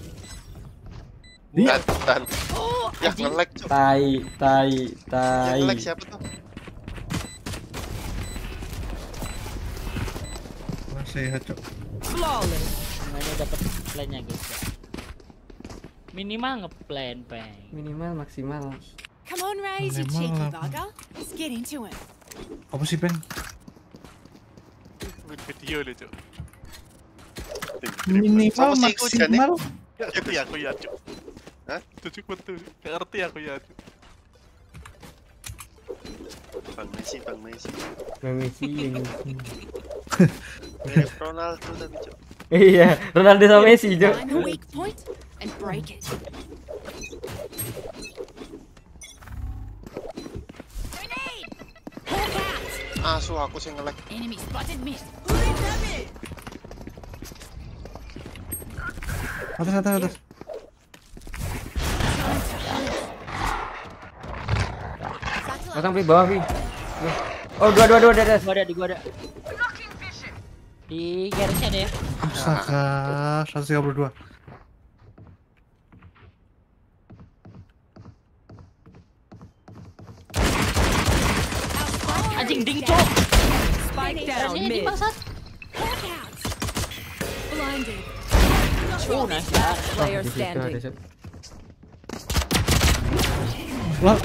Dan, dan. Ya, nge-lag, Cok. Tai, tai, Yang tai. nge-lag siapa tuh? Masih cocok. Flawless. Semuanya dapat plannya guys. Ya. Minimal ngeplan, Peng. Minimal maksimal. Come on, Raze, you Memang cheeky lah. bugger. Let's get into it. Apa sih, Peng? Video deh, Cuk. Minimal Sama si Hujan nih. maksimal. Ya, aku ya, aku ya, Cuk. Hah? Tujuh betul. Gak ngerti aku ya, Cuk. Bang Messi, Bang Messi. Messi. Mirip Ronaldo tapi, Cok. Iya, Ronaldo sama Messi, Cuk. Find the weak point and break it. Grenade! Hawk out! Asu aku sih nge-lag. Enemy spotted mid. Atas, atas, atas. Pasang Pi, bawah Pi. Oh, dua, dua, dua, dua, dua. Gua ada, di gua ada. Di garisnya ada ya. Astaga, seratus tiga puluh dua. Anjing ding, Cok. Spike down Garisnya di mid. bangsat. Hawk out! Blinded. Oh, nice. Last player Di situ ada, standing. Cuk. Wah,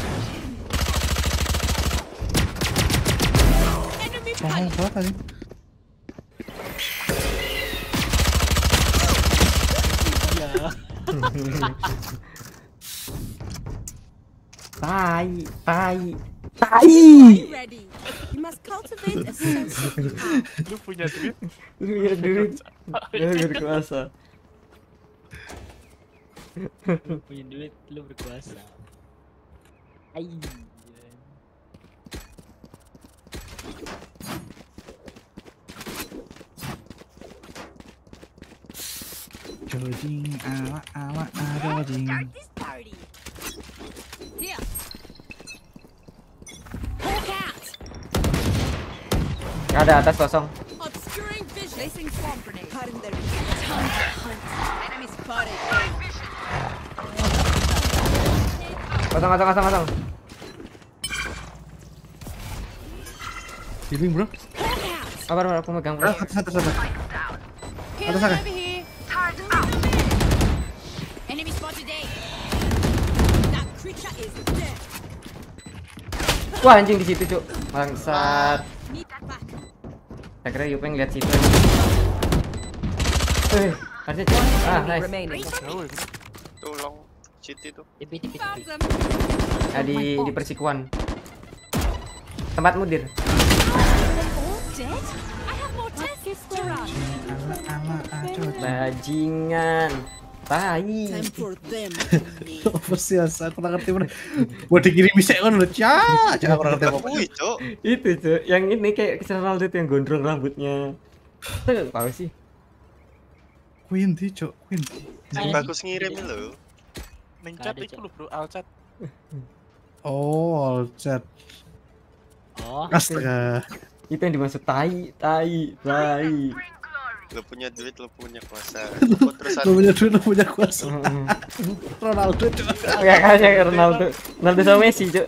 Enemy ngomong apa tadi? Tai, tai, tai. ready. You must cultivate a sense of Lu punya duit? Lu ya duit. Lu berkuasa. Lu punya duit, lu berkuasa. Ai. Jojing, ala, ala, ala, jojing. Start this party. Here. Hawk out! Ada atas kosong. Obscuring vision. Placing swamp grenade. Caught in their Time to hunt. enemy spotted. Kosong, kosong, kosong, kosong. Healing bro. Hawk out! Sabar, sabar, aku megang. Ah, atas, atas, atas. Healing sana. over here. Enemy spotted A. That creature is dead. Wah, anjing di situ, Cuk. Bangsat. Need that back. Saya kira Yupeng lihat situ. Eh, harusnya Cuk. Ah, Enemy nice. remaining. Jauh ya. Tolong City tuh. Tipi, tipi, Found tipi. them. Ah, di di persikuan. Tempat mudir. All dead? I have more tests to run. Ala, ala, ala, jojing. Bajingan. Tai. for them. Apa sih asa? Aku tak ngerti mana. Buat dikirim misek kan udah cah, cah aku tak ngerti apa. Wih, Cok. Itu, Cuk. Yang ini kayak Cristiano Ronaldo tuh yang gondrong rambutnya. Itu apa sih? Queen di, cok, Queen. Sing bagus ngirim lho. Ning Nggak chat ada, iku Cok. lho, Bro. Al chat. Oh, all chat. Oh, Astaga. Itu yang dimaksud tai, tai, tai. Lu punya duit, lu punya kuasa. Lu terusan Lu punya duit, lu punya kuasa. Hmm. Ronaldo, cok. Ya kayaknya Ronaldo. Ronaldo sama Messi, Cuk.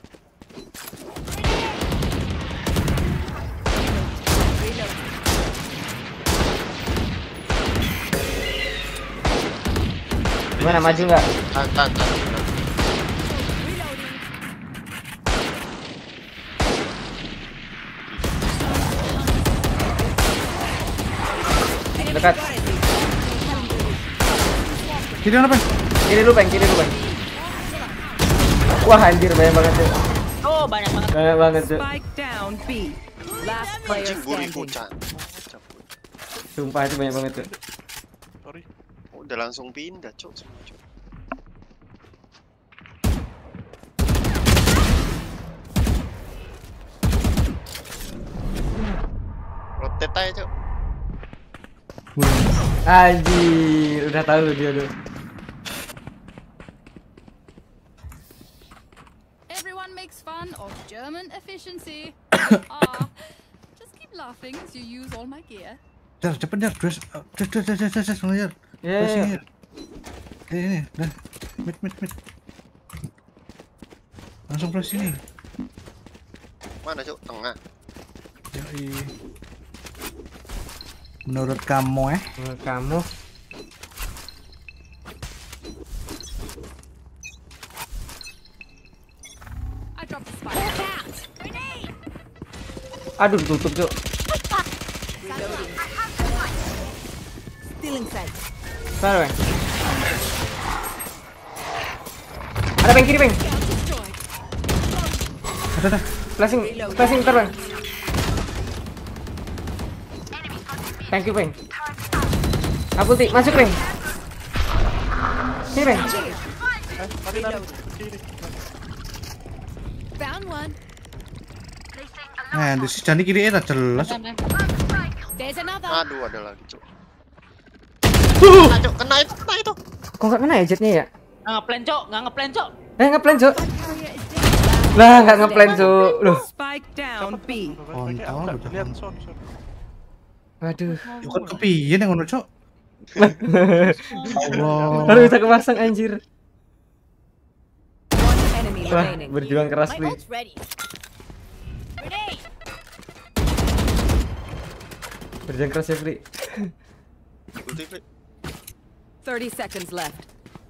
Gimana, maju nggak? Tahan, tahan, tahan. Dekat. Kiri mana, Peng? Kiri lu, Peng, kiri lu, Peng. Wah, anjir banyak banget, Cuk. oh Cok, banyak banget. Banyak banget, Cuk. Spike down B. Last player Anjing buriku standing. cak. Sumpah itu banyak banget, Cuk. Sorry. Udah langsung pindah cok semua cok. Rotate aja cok. Anjir, udah tahu dia tuh. Everyone makes fun of German efficiency. Ah, just keep laughing as you use all my gear. Jar, cepet jar, terus, terus, terus, terus, terus, terus, jar. Iya, Terus iya. ini, ini, ini, dah, mid, mid, mid. Langsung press ini. Mana cok? Tengah. Yoi. Menurut kamu eh? Menurut kamu I dropped the spike. Look out! Grenade! aduh tutup, Cuk. Stealing sight. Salah, Bang. Ada Bang kiri, Bang. Destroyed. Ada, ada. Flashing, flashing ntar, Bang. Thank you, Bang. Aku ulti, masuk, Bang. Sini, Bang. Lari lari. Kiri. Found one. Nah, di si Candi kiri era jelas. There's another. Aduh ada lagi cok. Ah, cok kena itu kena itu. Kok nggak kena ya jetnya ya? Nggak ngeplan, Cok. Nggak ngeplan, Cok. Eh, ngeplan, Cuk. Lah, nggak ngeplan, Cuk. Loh. Spike down B. Kontol, Aku nggak udah lihat kontol. son son. Waduh. Ikut kepiye yang ngono, Cok? Allah. Baru bisa kepasang, anjir. One enemy Wah, remaining. berjuang keras, My Bli. ult's ready. Grenade! Berjuang keras ya, Bli. Ulti Fli. thirty seconds left.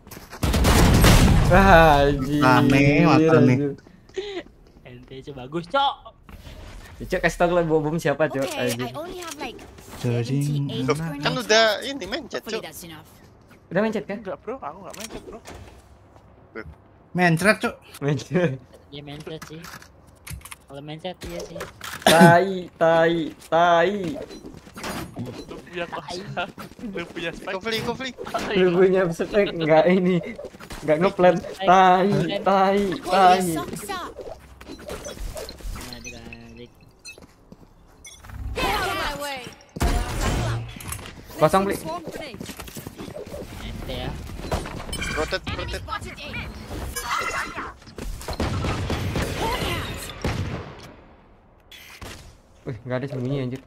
Wah, anjir. Rame, mata nih. anjir. Ente Cok bagus, Cok. Ya, Cuk, kasih tau kalau bawa bom siapa, Cuk. Okay, I Anjir. only have like Jadi, seventy-eight Loh, grenades kan udah ini mencet Hopefully cok. that's enough. Udah mencet kan? Enggak bro, aku nggak mencet bro. mencret, Cok. Mencet. Dia mencet sih. Kalau mencet iya sih. Tai, tai, tai. Lu punya kuasa. Lu punya spike. Kau Fli, kau Fli. Lu punya spek enggak ini. Enggak ngeplan. Tai, tai, Pull tai. your socks up. Adik-adik. Get out of my way. Kosong, Bli. Swarm grenade. Ente ya. Rotate, Enemy rotate. spotted A. Look out. Wih, enggak ada sembunyi anjir.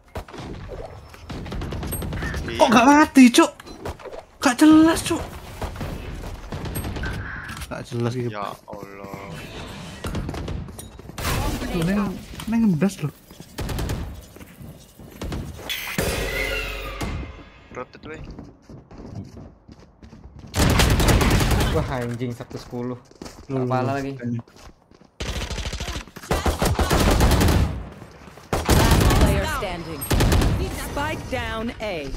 Kok nggak mati, Cok? Gak jelas, Cok. Gak jelas gitu. Ya Allah. Tuh, neng, neng ngedas loh. Rotate weh. Wah, anjing seratus sepuluh. Kepala lagi. Player standing. Spike down A.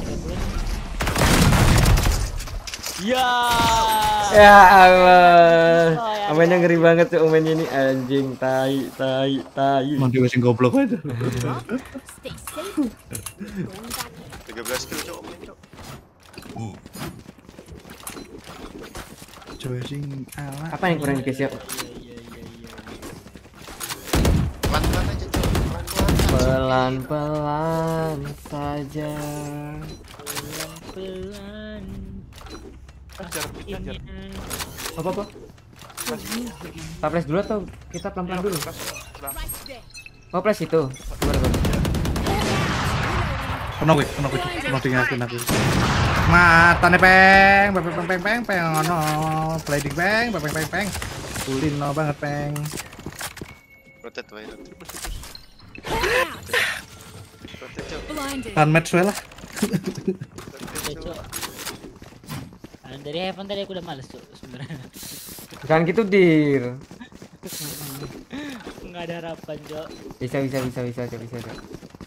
Ya. Ya Allah. Omennya ngeri banget tuh omennya ini anjing tai tai tai. Emang dia masih goblok aja. Stay safe. Going back in. tiga belas kill cok, main cok. Coba sing ala. Apa yang kurang dikasih? Pelan-pelan aja cok. Pelan-pelan. Pelan-pelan saja. Pelan. Ajar, ajar. Apa apa? Kita flash dulu atau kita pelan-pelan dulu? Right there. Oh, flash itu. Coba coba. Kena gue, kena gue, kena tinggal kena gue. Mata nih peng, peng peng peng peng peng, no, playing peng, peng peng peng peng. Kulin no banget peng. Rotate weh, rotate. Look out. Rotate cok. Blinded. Kan match well lah. Oke, Cok. Ah, dari Heaven tadi aku udah males, Cok, sebenarnya. Jangan gitu, Dir. Nggak ada harapan, Cok. Bisa bisa bisa bisa bisa bisa. bisa.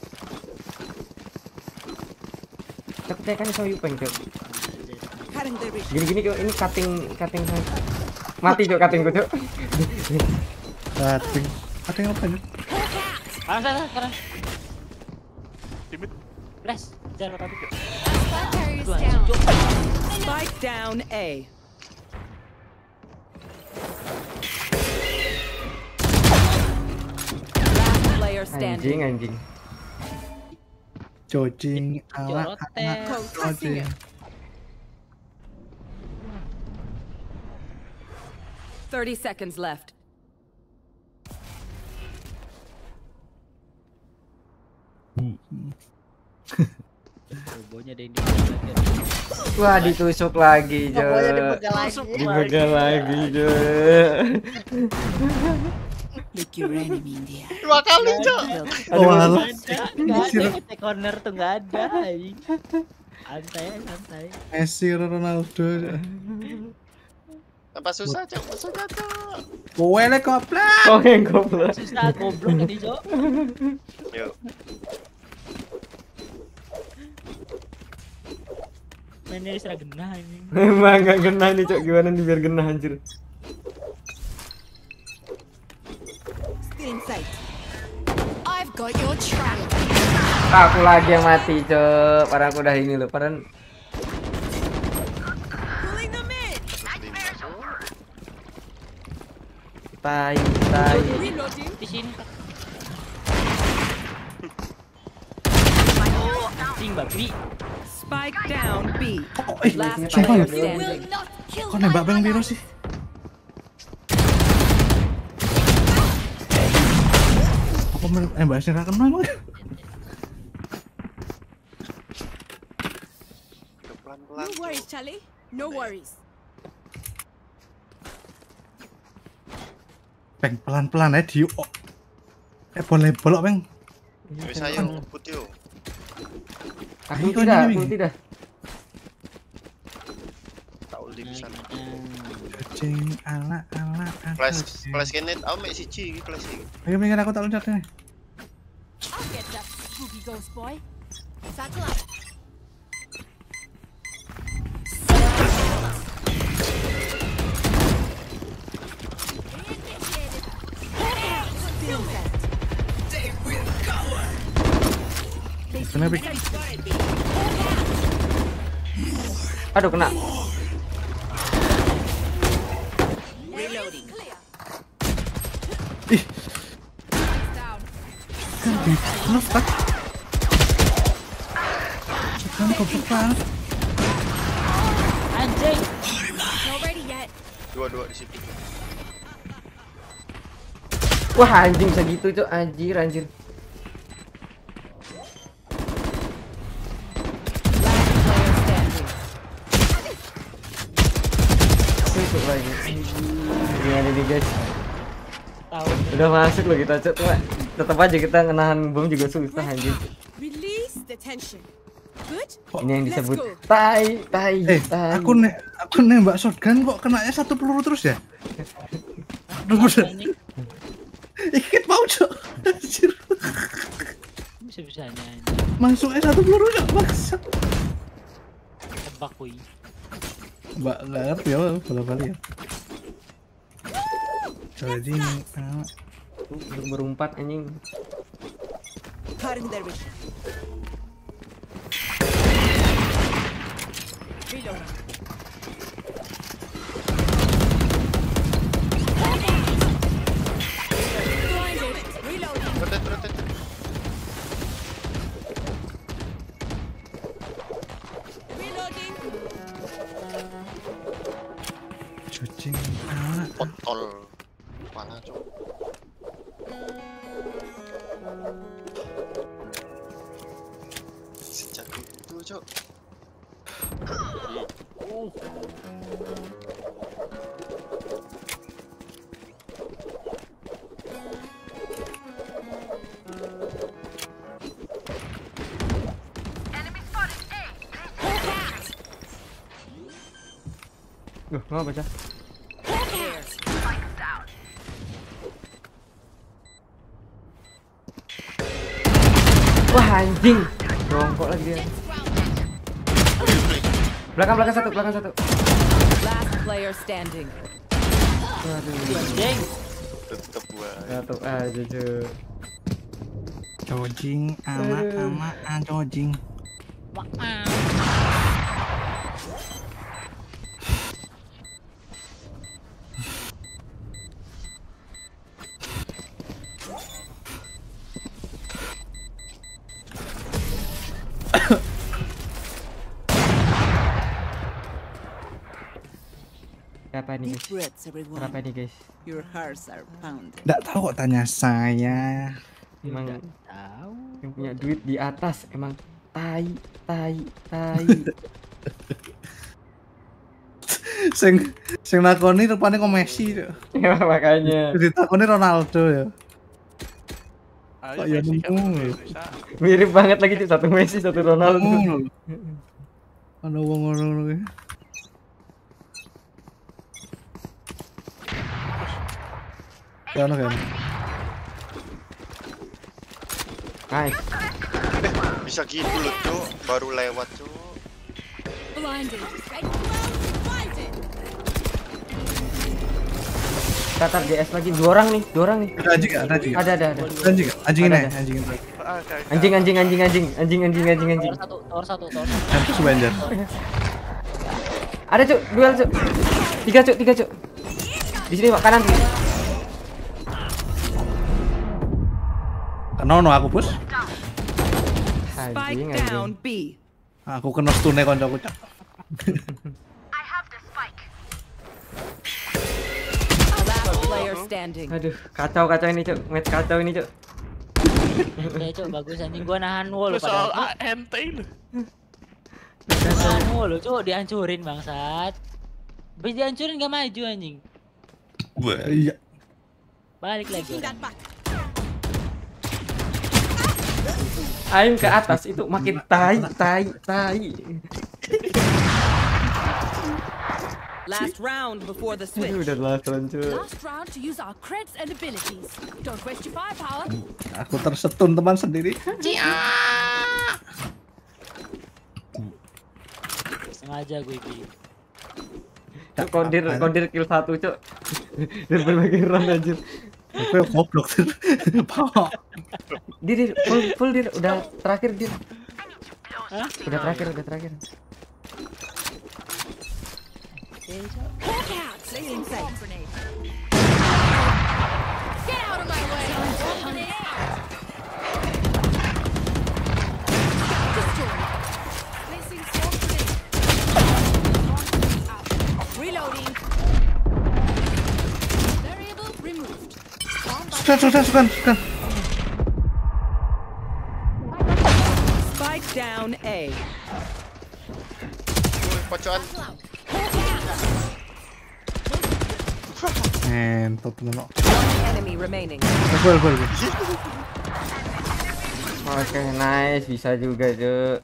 Tapi saya kan bisa Yupeng, Cok. Cutting the reach. Gini-gini, Cok. Ini cutting cutting mati, Cok, cutting Cok. Cutting. Cutting apa ini? Sekarang, sekarang, sekarang. Timit. Flash, jangan tapi. Spike carriers Dua, down. cuk. Spike down A. Last player Anjing standing. anjing. Cocing ala Jorote. ala cocing. Thirty seconds left. Bobonya ada yang Wah ditusuk lagi Jo. Bobonya dipegang lagi. Dipegang lagi Jo. Look your enemy in the eye. Dua kali, Cok. Oh, alah. Nggak ada, nggak ada ngetek corner tuh nggak ada. anjing. Santai, santai. Messi Ronaldo. Apa susah, Cok? Maksudnya, Cok. Kowe le goblok. Kau yang goblok. Susah goblok ini, Cok. Yuk. Mainnya diserah genah ini. Emang gak genah nih Cok, gimana nih biar genah anjir. Still in sight. I've got your track. Aku lagi yang mati Cok. Padahal aku udah ini loh, padahal Pulling them in. tai tai. Reloading. Di sini. Anjing babi. Spike down B. Oh, eh, Last sumpah player lu. Will standing. not kill Kok nembak my bang mother. biru sih? Apa nembak sih ra kenal emang? Pelan-pelan. No worries, Charlie. No worries. Bang pelan-pelan ya Dio. Oh. Eh boleh bolok bang. Bisa yuk, putih yuk. Aku Ayo, tidak, ini, aku ini. tidak. Tak uli bisa. Cocing ala ala ala. Flash, flash kenet. Aku make siji, iki flash iki. Ayo pengen aku tak loncat nih. I'll get that spooky ghost boy. Satchel up. Kenapa? Aduh kena. Reloading. Ih. Kan di kenapa tak? Kan goblok banget. Anjing. Not ready yet. Dua-dua di situ. Wah anjing segitu Cok, anjir anjir. Player standing. Tusuk lagi. Gimana nih guys? Tahu. Udah masuk loh kita Cok, cuma tetap aja kita ngenahan bom juga susah anjir. Release the tension. Good. Ini yang Let's disebut go. tai tai Eh, tai. aku ne aku nembak shotgun kok kenanya satu peluru terus ya? Aduh, udah. Ikut mau cok. Anjir. Bisa-bisanya anjing. Masuknya satu peluru cok. Maksa. Tebak kuy. Mbak nggak ngerti ya bola balik ya. Jadi ah, Ber- berempat anjing. Cutting their vision. Reloading. Blinded. Reloading. Rotate, rotate. Reloading. cocing ah, Kontol. Mana, Cok? Sejak itu, Cok. Duh, mau baca. Wah anjing. Rongkok lagi dia. Belakang belakang satu, belakang satu. Last player standing. Aduh. Anjing. Tetep gua. Satu aja cuy. Jojing, ama ama ah, jojing. Berapa nih Deep guys? breaths, everyone. Berapa nih guys? Your hearts are pounding. Nggak tahu kok tanya saya. Emang Tahu. yang punya duit di atas emang tai, tai, tai. Sing sing nakoni rupane kok Messi tuh. Ya makanya Ditakoni Ronaldo ya. Ayo Kok ya Messi kan nemu ya? bisa. mirip banget lagi cuy, satu Messi, satu Ronaldo. Ngono. Ana wong ngono kuwi. Ya ono kan. Nice. Bisa gitu loh, Cuk. Baru lewat, Cuk. Blinded. Blinded. Tatar D S lagi dua orang nih, dua orang nih. Ada anjing nggak? Ada anjing nggak? Ada ada ada. Anjing nggak? Anjing ini, Ada, ada. anjing ini. Ah, kayak Anjing anjing anjing anjing anjing anjing anjing anjing. Tower satu, tower satu, tower satu. Hampus banjar. Ada cuk, duel cuk. Tiga cuk, tiga cuk. Di sini Pak, kanan. No no aku pus. Anjing Spike anjing. down B. Aku kena stun koncoku cak. Last player standing. Aduh, kacau kacau ini cuk, match kacau ini cuk. Ya cok bagus anjing gua nahan wall Lu soal padahal. A N T lu. Nahan wall cok dihancurin bangsat. Habis dihancurin gak maju anjing. Iya. Balik lagi. Taking orang. that back. Aim ke atas itu makin tai tai tai. Last round before the switch. Aduh, udah last round cuk. Last round to use our creds and abilities. Don't waste your firepower. Aku tersetun teman sendiri. Sengaja gue pilih. Cuk, kondir kondir kill satu cuk. Dan berbagai round anjir. Aku yang goblok tuh. Apa? Dir, dir, full full dir, udah terakhir dir. Hah? Udah terakhir, udah terakhir. Oke cok. Hawk out. Placing safe. Get out of my way. Destroyed. Placing swarm grenade. Out. Reloading. Variable removed. Bomb button. Sukan sukan sukan sukan. Spike down A. Woi, pocokan. Hawk out. Entot temen kok. One enemy remaining. Gol gol. gol. Oke, nice, bisa juga cuk.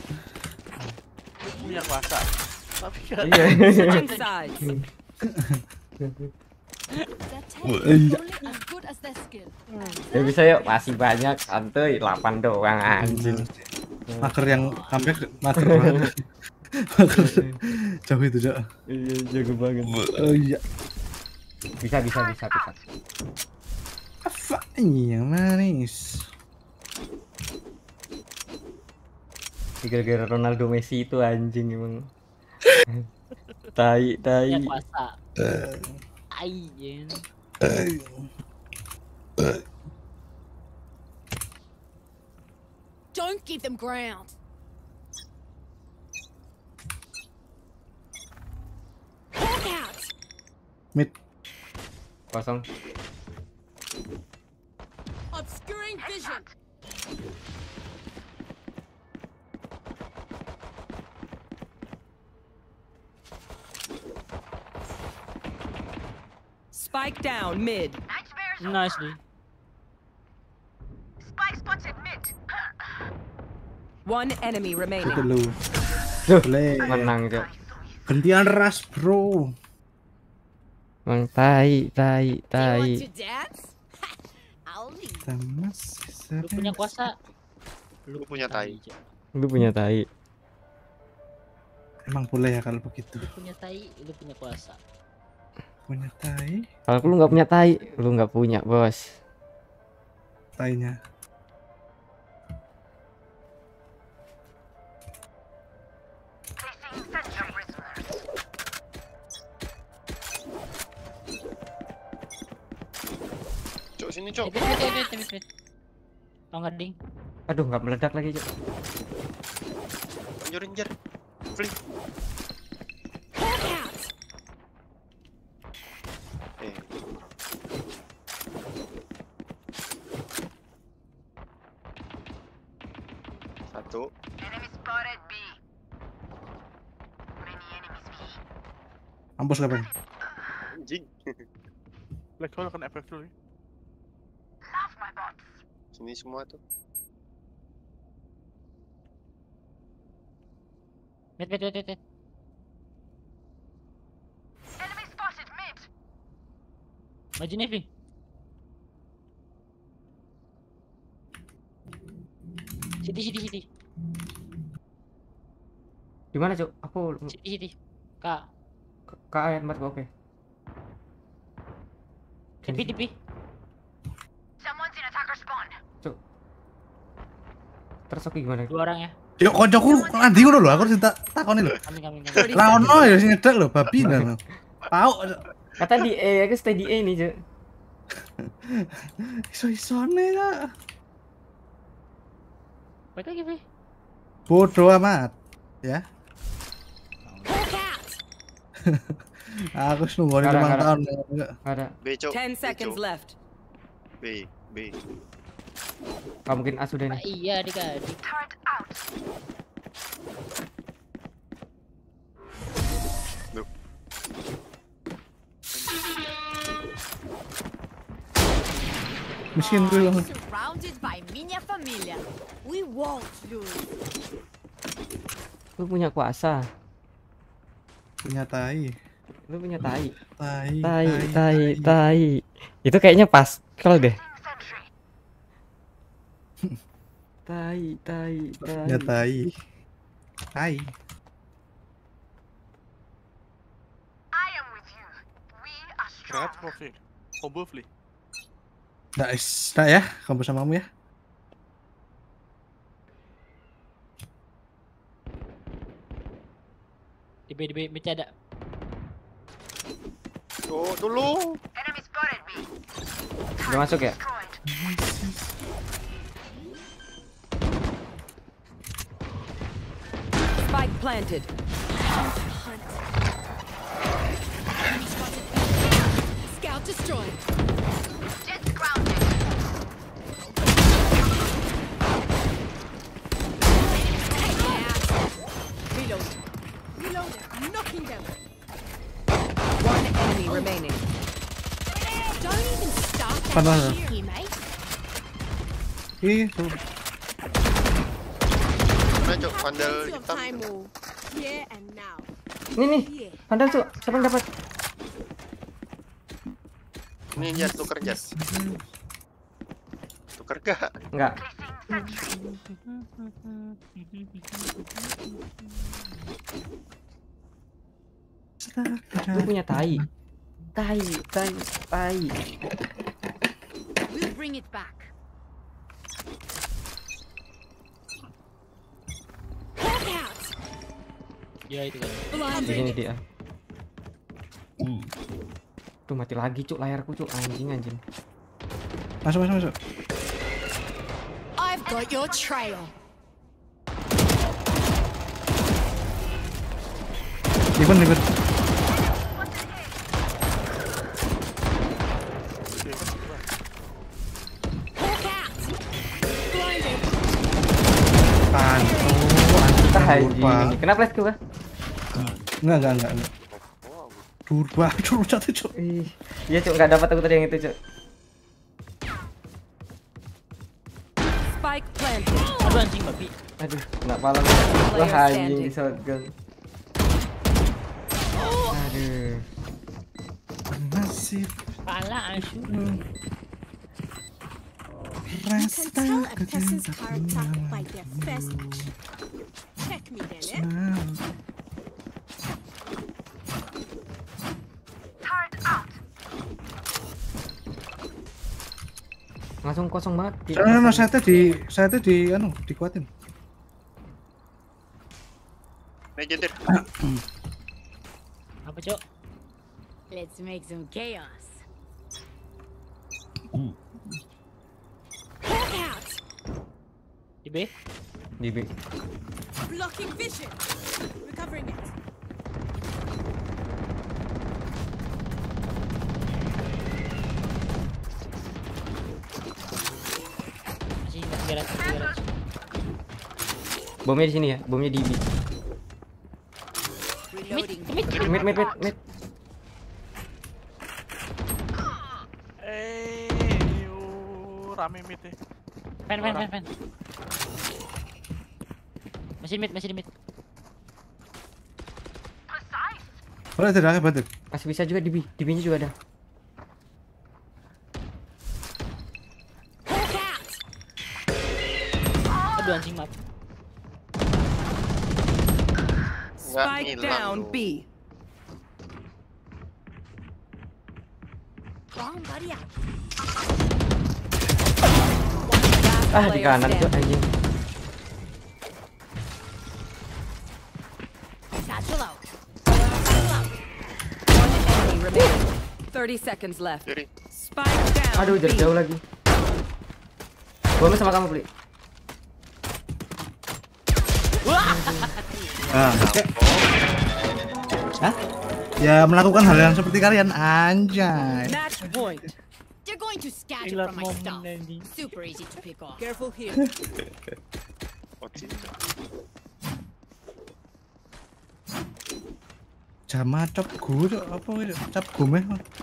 Lu punya kuasa. Tapi kan Iya. Switching sides. Their tech Iya. is only as good as their skill. Ya bisa yuk, masih banyak santuy, delapan doang anjing. Maker yang comeback maker banget. Maker jauh itu cak. Iya, jago banget. Oh iya. Bisa bisa bisa bisa. Apa iya manis. Gara-gara Ronaldo Messi itu anjing emang. Tai tai. Punya kuasa. Aijen. Don't give them ground. Hawk out. Mid. Kosong. Obscuring vision. Spike down mid. Nice nih. One enemy Itu remaining. lu. Duh, Boleh. menang cuk. Gantian ras bro. Emang tai tai Do you tai. want to dance? I'll lead. Tamas. Lu punya kuasa. Lu punya tai. Cok. Lu punya tai. Emang boleh ya kalau begitu. Lu punya tai, lu punya kuasa. Punya tai. Kalau lu nggak punya tai, lu nggak punya bos. Tainya. Cok sini cok. Wait, wait, wait, wait, wait, wait. Oh nggak ding. Aduh, nggak meledak lagi cok. Anjir anjir. Flip. Hawk out. Eh. Satu. Mampus gak, Bang? Anjing. Black hole akan F F dulu. Sini semua tuh. Wait, wait, wait, wait, wait. Maju Nevi. City, city, city. Gimana cok? Aku City, city. Kak. ke ayat empat oke. Tipi, tipi. Cok. Terus oke gimana? Dua orang ya. Yuk koncoku nanti ngono lho, aku harus tak takoni lho. Kami, kami, kami. Lah ono ya sing ngedek lho, babi nang. Pau. Kata di E, aku stay di E nih cok. Iso-isone lah. Baik lagi, Pi. Bodoh amat. Ya. Hawk out. Aku wis nunggu Ada, lima ada. tahun. Ada. B cok. Ten B, seconds Cok. left. B B. Gak mungkin A sudah Ah, nih. iya, adik-adik. Loh. Miskin gue loh. Surrounded by minha família. We won't lose. Lu punya kuasa. Punya tai. Lu punya tai. Tai. Tai, tai, tai. Itu kayaknya pas kalau deh. Tai, tai, tai. Punya tai. Tai. Red profil. Obviously. Nice. Nah ya, kamu samamu ya. Di B, di B, B ada. Oh dulu. Udah masuk ya? Spike planted. Scout destroyed. Take it out. Reload. Reload. Knocking them. One enemy remaining. Don't even start that Banana. shit here, mate. Ih, tuh. Mana cok pandal Plenty of hitam. time all. Here and now. Ini nih. Here. Pandal cok. Siapa yang dapat? Ini jas tuker jas. Tuker gak? Enggak. Lu punya tai. Tai, tai, tai. We'll bring it back. Hawk out. Ya itu kan. Di sini Blinded. dia. Tuh mati lagi cuk layarku cuk anjing anjing. Masuk, masuk, masuk. I've got your trail. Even, even. Hawk out. Blinded. Pantu, Kita anjing. anjing. Durba. Kenapa let's go kah? Enggak, enggak, enggak, enggak. Durba, curut jatuh, cuk. Ih, iya cuk nggak dapat aku tadi yang itu cuk. Spike planted. Aduh anjing babi. Aduh, nggak pala. Wah anjing di shotgun. Aduh. Nasib Pala asu. You can tell a person's character by their first action. Check me then, eh? Langsung kosong banget. Di No, no, no, saya tuh di, saya tuh di, anu, dikuatin. Legendary. Apa, Cok? Let's make some chaos. Hawk out! Di B? Di B. Blocking vision. Recovering it. Masih tiga ratus, tiga ratus. Bomnya di sini ya, bomnya di B. Reloading. Mid mid mid mid. Eh, yuk, rame mid ya. Pen, pen, pen, pen. Masih mid, masih di mid. Boleh tidak, betul. Masih bisa juga di B. Di B-nya juga ada. Hawk out! Aduh anjing, maaf. Spike down B. Bomb buddy out. Ah, di kanan tuh anjing. Satchel out. Enemy remaining. thirty seconds left. Jadi, Spike down Aduh, B. jauh lagi. Bomnya sama kamu, Bli. Ah, Hah? Ya melakukan hal yang seperti kalian, anjay. Match point. They're going to scatter Gila from my momen stuff. anjing. Super easy to pick off. Careful here. oh cinta. Jama cap gue apa itu? Cap gumeh.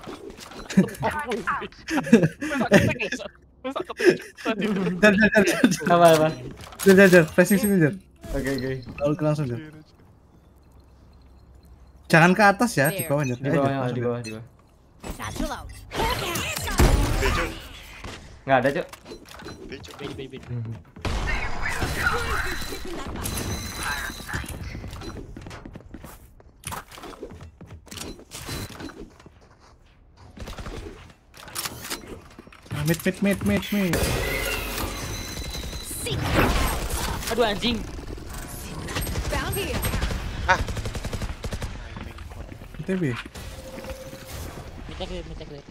Jar jar jar jar. Apa apa? Jar jar jar, flashing sini jar. Oke oke. Lalu langsung jar. Jangan ke atas ya, di bawah jar. Di bawah, di bawah, di bawah. Satchel out. Bejo. Enggak ada, Cuk. Bejo. B, B, B. Mid mid mid mid mid. Aduh anjing. Found here. T B. Minta clear, minta clear.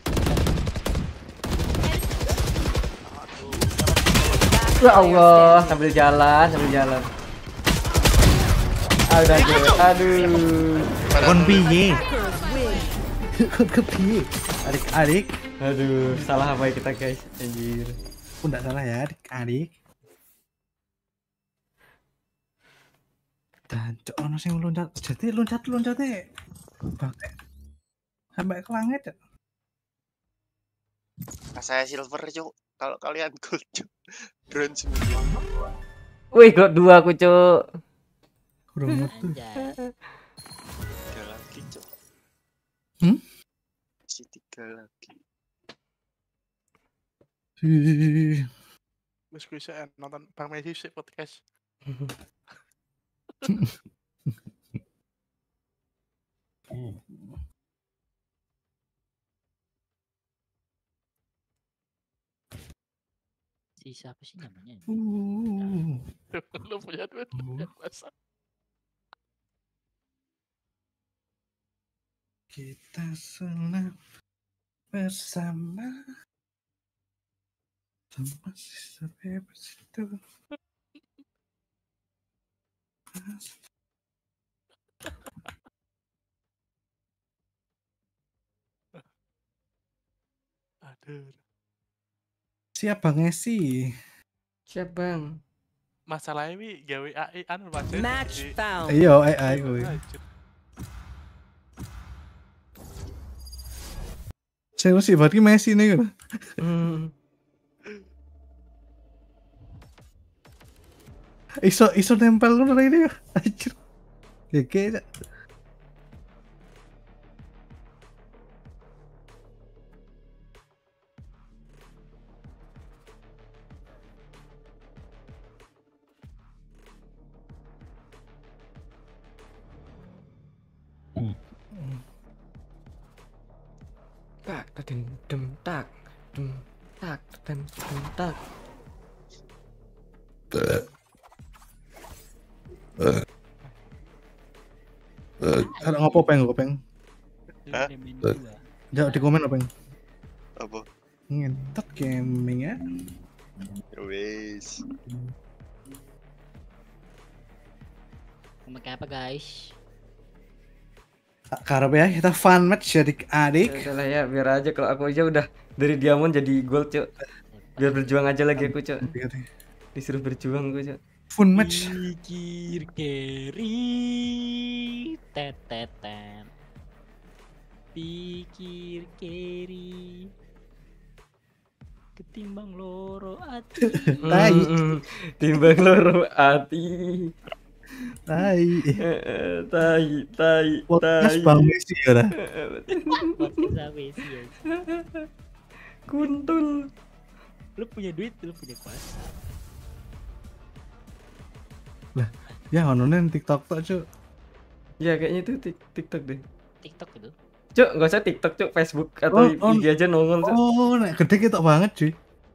Ya Allah, sambil jalan, sambil jalan. Aduh, aduh, aduh. Kon piye? Kon ke piye? Adik-adik. Aduh, salah apa ya kita guys? Anjir. Pun enggak salah ya, adik-adik. Dan cok ono sing loncat, jadi loncat loncat e. Pakai sampai ke langit ya. Nah, saya silver, Cuk. Kalau kalian gold, Cuk. Bronze semua. Wih, glock dua aku, Cuk. Kurang mutu. Anjay. Tiga lagi, Cuk. Hmm? Masih tiga lagi. Ih, Wes gue bisa nonton Bang Messi sih podcast. Si siapa sih namanya? uh. Lu punya duit punya masa. Kita senang bersama sama sister bebas itu. Aduh. Siapa ngesi? Siap, Bang. Masalahnya wi gawe A I anu Mas. Match found. Ayo, ai ai oi. Saya masih buat Messi nih kan. Hmm. Iso iso nempel kan ini. Anjir. Ya kayak Tak, tak, dem, dem, tak, dem, tak. Tem tentak. Ada ngopo peng, ngopo peng. Hah? Jangan di komen apa peng. Apa? Ngentot gaming ya. Wes. Pakai apa guys? Karep ya kita fun match adik-adik. Ya udahlah ya, biar aja kalau aku aja udah dari diamond jadi gold, Cuk. Biar berjuang aja lagi aku, Cuk. Disuruh berjuang gue, Cuk. Fun match. Pikir keri tetetan. Pikir keri ketimbang loro ati. Tai. Timbang loro ati. Tai. Tai, tai, Podcast tai. Bang Messi ya dah. Podcast apa sih ya? Kuntul. Lu punya duit, lu punya kuasa. Lah, ya ngononen TikTok tok, Cuk. Ya kayaknya itu tik- TikTok deh. TikTok itu. Cuk, nggak usah TikTok, Cuk. Facebook atau Oh, oh. I G aja nongol, Cuk. Oh, nek gede ketok banget, cuy.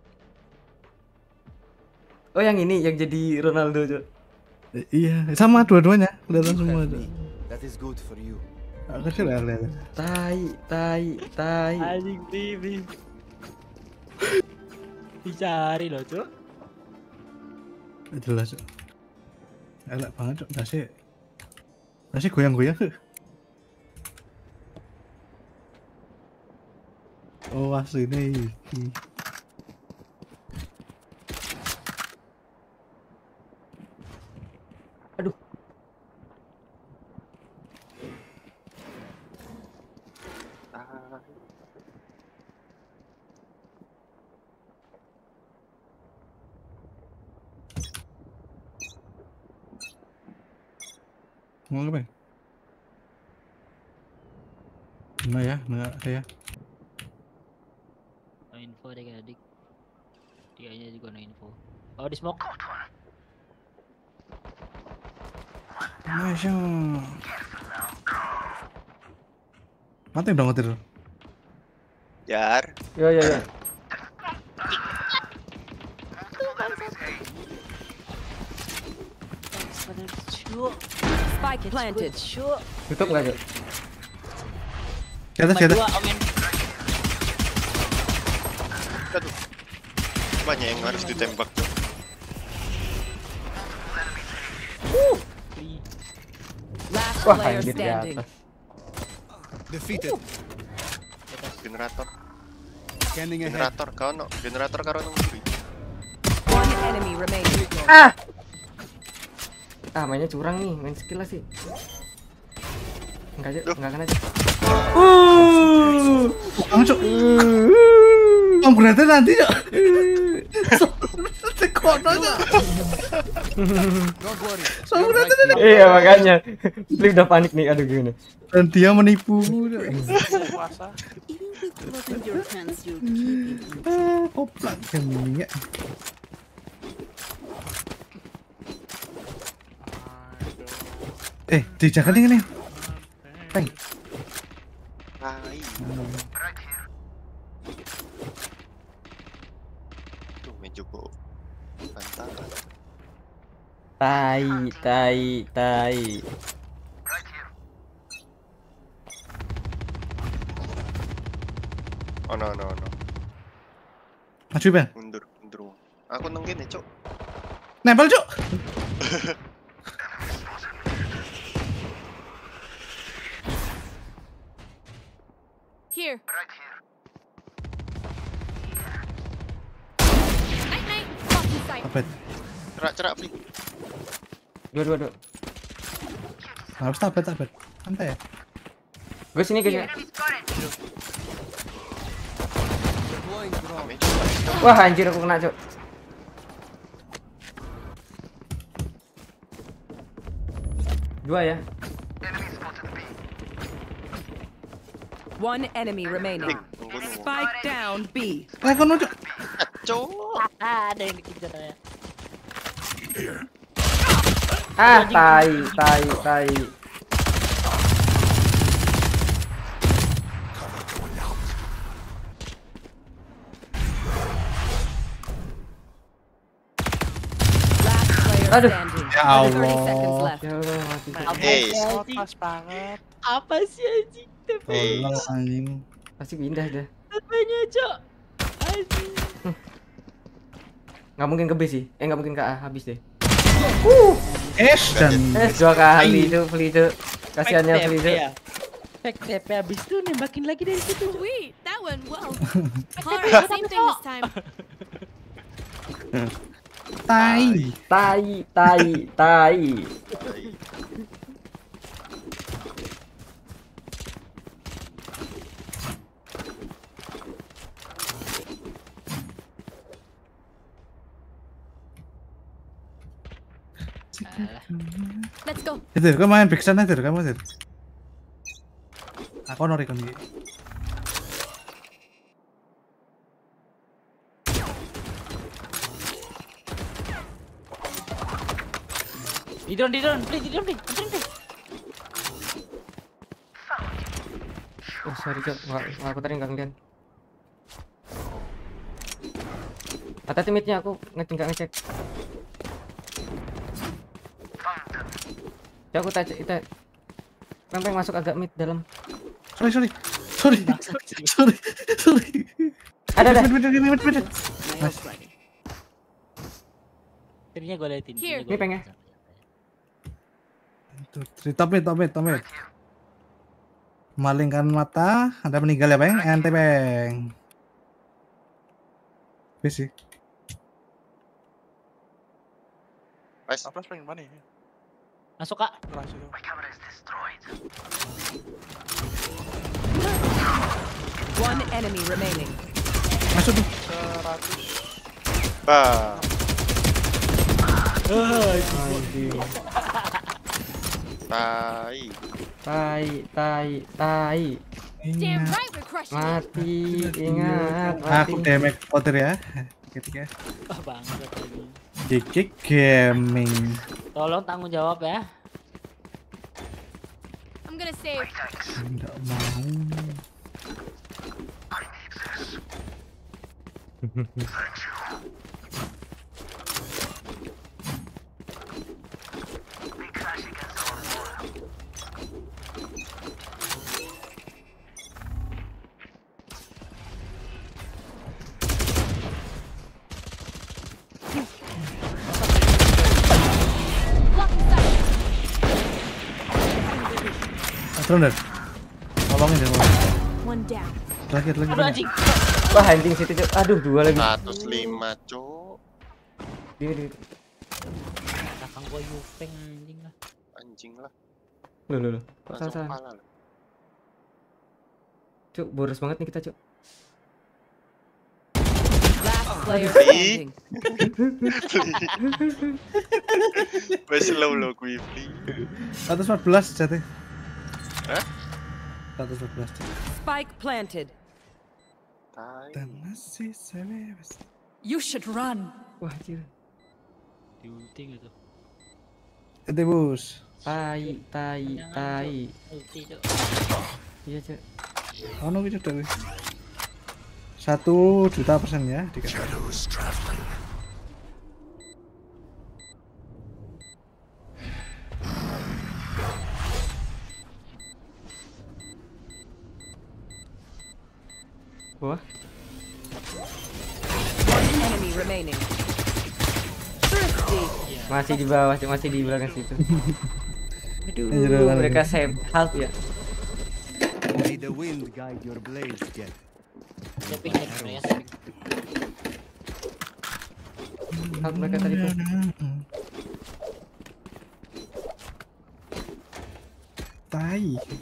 Oh, yang ini yang jadi Ronaldo, Cuk. Eh, Iya, sama dua-duanya, kelihatan You semua, have Cuk. me. That is good for you. Aku sih lah lihat. Tai, tai, tai. Anjing T V. Dicari loh, Cuk. Jelas, Cuk. Elak banget, Cuk. Dasi. Dasi goyang-goyang. Oh, asline iki. Aduh. Ah, Mau apa? Nah ya, enggak saya. No info deh adik. Dianya juga no info. Oh di smoke. Masya. Mati dong ngetir. Jar. Yo, yo, yo. Cuk. Spike planted. Cuk. Tutup nggak, Cuk? Di atas, di atas. Dua omen. Aduh. Banyak yang harus ditembak tuh. Last Wah, player anjir di standing. atas. Defeated. Generator. Scanning ahead. Generator kau no. Generator karo nang mburi. One enemy remaining. Ah! Ah, mainnya curang nih, main skill lah sih. Enggak aja, Duh. enggak kena aja. Kamu, Cuk. Kamu berarti nanti, Cuk. Tekono, Cuk. Don't worry. Kamu You're berarti right. Iya, makanya. Flip udah panik nih, aduh gimana. dan dia menipu. Puasa. Even with blood in your hands, you're keeping it. Ah, koplak gaming ya. Eh, dijaga nih nih. Peng. Hai. Tuh main cukup. Mantap. Tai, tai, tai. Oh no no no. Maju, Ben. Mundur mundur. Aku nang kene, Cuk. Nempel, Cuk. Here. Mate, mate. Fucking safe. Apa? Cerak-cerak, Fli. Dua, dua, dua. Harus tabet, tabet. Santai ya. Gue sini, gue sini. Deploying drone. Ame, Cuk. Wah, anjir aku kena, Cuk. Dua ya. One enemy remaining. Nunggu nunggu. Spike down B. Eh, kono, Cuk. Cuk. Ada yang dikejar ya. Ah, tai, tai, tai. Aduh. standing. Ya thirty seconds Allah. left. Ya Allah, mati. Apa Hey. sih Oh, anjing? pas banget. Apa sih anjing? Tolong anjing. Pasti pindah dah. Apanya, Cok? Anjing. Nggak mungkin ke B sih. Eh nggak mungkin ke A, habis deh. Es dan Eh dua kali itu Fli itu. Kasihannya Fake Fli T P itu. ya. Fake T P habis itu nembakin lagi dari situ. Sweet, that went well. Alright, same thing this time. tai. Tai, tai, tai. Let's go. Itu kamu main back sana itu kamu itu. Aku nori kan iki. Di drone, di drone, Fli, di drone, Fli, di drone, Fli. Oh sorry Cok, nggak nggak aku tadi nggak ngeliat. Hati-hati midnya aku ngecek nggak ngecek. Ya aku tanya kita Peng masuk agak mid dalam. Sorry sorry. Sorry. Sorry. Sorry. Ada ada. Mid, mid, mid, mid, mid. Akhirnya gue liatin. Here. Ini Peng ya. Tuh, three, top mid, top mid, top mid. Malingkan mata, Anda meninggal ya, Peng? Ente, Peng. Bisi. Nice. Apa pengen mana ya? Masuk, Kak. Keras itu. One enemy remaining. Masuk tuh. seratus. Bah. Tai. Tai, tai, tai. Damn right we're crushing it. Mati, ingat, mati. Aku damage counter ya. Ketika Ah, bangsat lagi. Kiki Gaming. Tolong tanggung jawab ya. I'm gonna save. Enggak mau. Turun deh. Tolongin deh, tolongin. One down. Lagi, lagi. Aduh lagi. anjing. Wah anjing situ Cok. Aduh dua lagi. seratus lima, Cok. Dia dia. Belakang gua yupeng anjing lah. Anjing lah. Loh loh loh. Langsung Salah. kepala lah. Cuk, boros banget nih kita Cuk. Last player Fli. standing. Wes slow lo kuwi, Fli. seratus empat belas jatuh. Hah? seratus empat belas. Spike planted. Tai. Dan masih sewes. You should run. Wah anjir. Di ulti gitu. Ente bos. Tai, tai, tai. Ulti, Cok. Iya Cuk. Oh no gitu deh. Satu juta persen ya dikasih. Wah. One enemy remaining. Thirsty. Masih di bawah, Cuk. Masih di belakang situ. Aduh, Anjir, anjir. mereka save half ya. May the wind guide your blades, Jet. Saving ya, sebenarnya saving. Half mereka tadi tuh. Tai.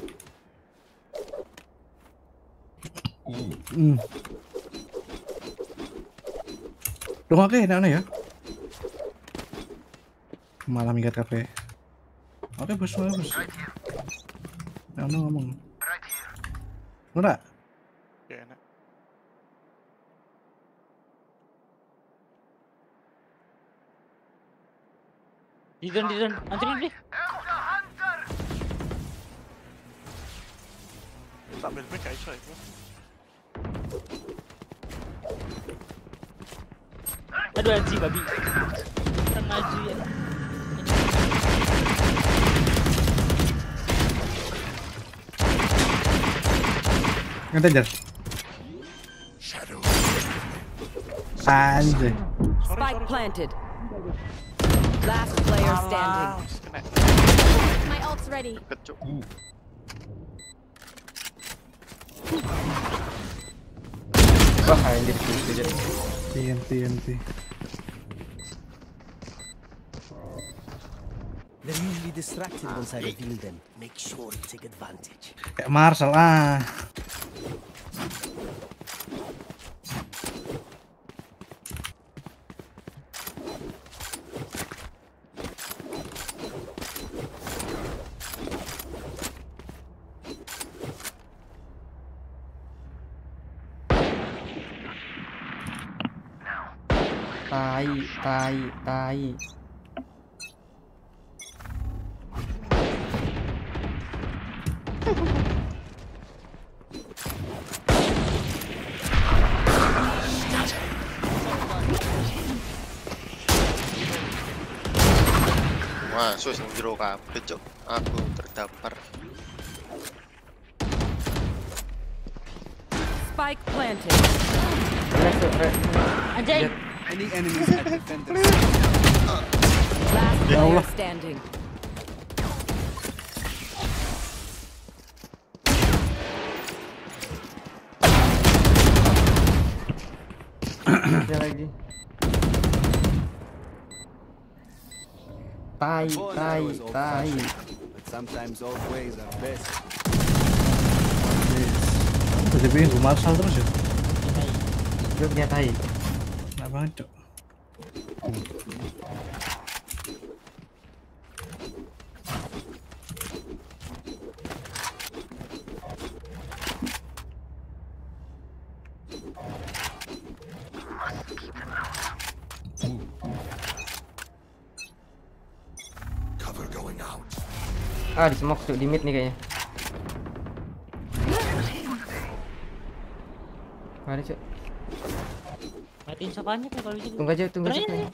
Hmm. Dong oke, enak ya. Malah minggat kafe. Oke bos, oke bos. Nah, ngomong. Enggak. Ya enak. Di drone, di drone. Anterin deh. Tak bel-bel kayak iso itu. Aduh anjing babi. Kan maju ya. Ngerti jar. Anjay. Spike planted. Last player standing. Kena. My ult's ready. Deket, Cuk. Wah, anjir gitu aja. T N T N T. They're usually distracted once I reveal them. Make sure to take advantage. Kayak Marshall ah. Tai, tai, tai. Wah, sus yang jero kabeh, Cuk. Aku terdampar. Spike planted. Anjay. Any enemies at defenders? Last player standing. Ada lagi. Tai, Oh, tai, that was tai. old-fashioned, but sometimes old ways are best. Jadi pengen gue Marshall terus ya. Gue punya tai. Nggak banget Cok. Ah, di smoke tuh di mid nih kayaknya. Ada Cuk. Matiin sopannya kan kalau gitu. Tunggu aja, tunggu aja. Berani,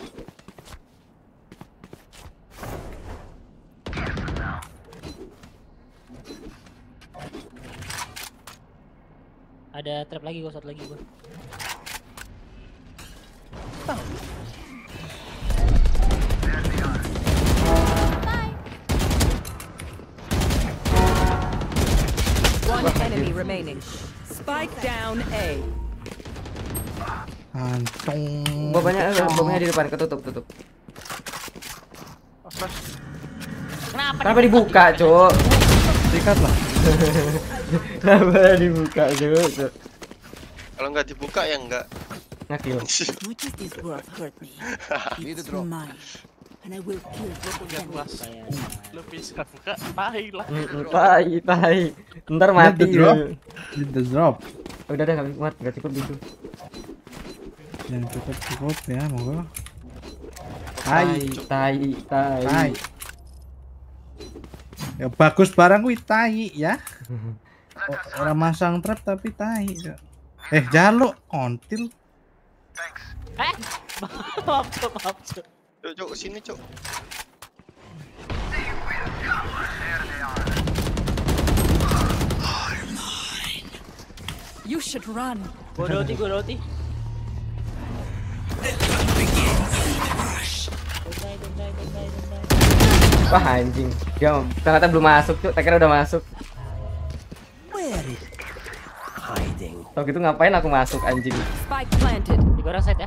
ada trap lagi gua, shot lagi gua. One enemy remaining. Spike down A. Antong. Bobanya, bobanya di depan, ketutup, tutup. Kenapa? Kenapa dibuka, Cuk? Sikat lah. Kenapa dibuka, Cuk? Kalau nggak dibuka ya nggak. Ngakil. Much as this world hurt me, Need a it's drop. mine, and I will kill both of them. Luas. Lu bisa buka, tai lah. Mm, Tai, tai. Ntar mati. the drop. lu. Hit the drop. Udah dah, nggak muat, nggak cukup gitu. Yang cukup cukup ya, monggo. Tai, tai, tai. Tai. Ya bagus barang kuwi tai ya. O- Orang masang trap tapi tai. Cok. Eh jaluk kontil. Eh? Maaf, Cuk, maaf, Cuk. Cuk, Cuk, sini, Cuk. You should run. Gua roti, gua roti. Dendai, dendai, dendai, dendai. Wah anjing. Dia ternyata belum masuk, Cuk. Tak kira udah masuk. Where is hiding? Tau gitu ngapain aku masuk anjing. Spike planted. Tiga orang set ya.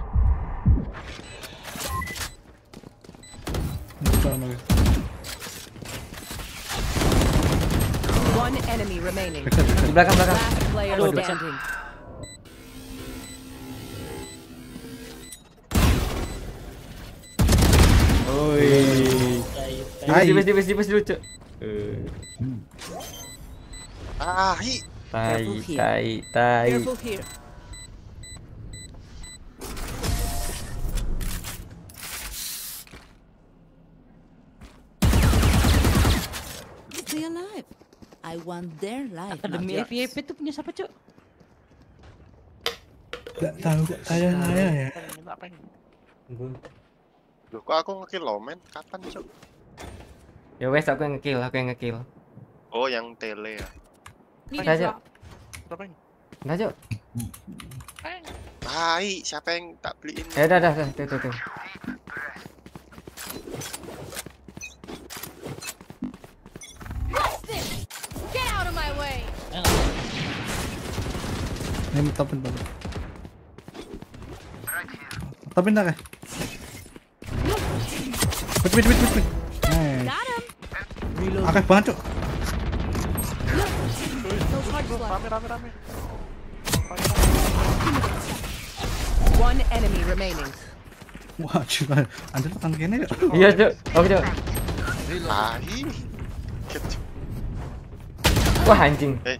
One enemy remaining. Di belakang belakang. Last player Aduh, standing. Oi. Tai. Dibes dibes dibes dulu, Cuk. Eh, Ah, hi. Tai, tai, tai. Careful here. Stay alive. I want their life, not Akademi yours. F Y P tuh punya siapa, Cuk? Gak tahu kok saya saya ya. Minta apa ini? Loh, kok aku ngekill lo, men? Kapan, Cuk? Ya wes, aku yang ngekill, aku yang ngekill. Oh, yang tele ya. Need Aja. a drop. Berapa ini? Enggak, Cok. Baik, siapa yang tak beliin? Ya udah, udah, udah, tuh, tuh, tuh. Get out of my way. Ini topin topin. Topin dah kah? Wait wait wait wait. Nice. Got him. Akeh banget cok. Rame rame rame. One enemy remaining. Wah cuma anjir tangkene cok. Iya, Cok. Oke, Cok. Baik. Kecil. Wah, anjing. Eh,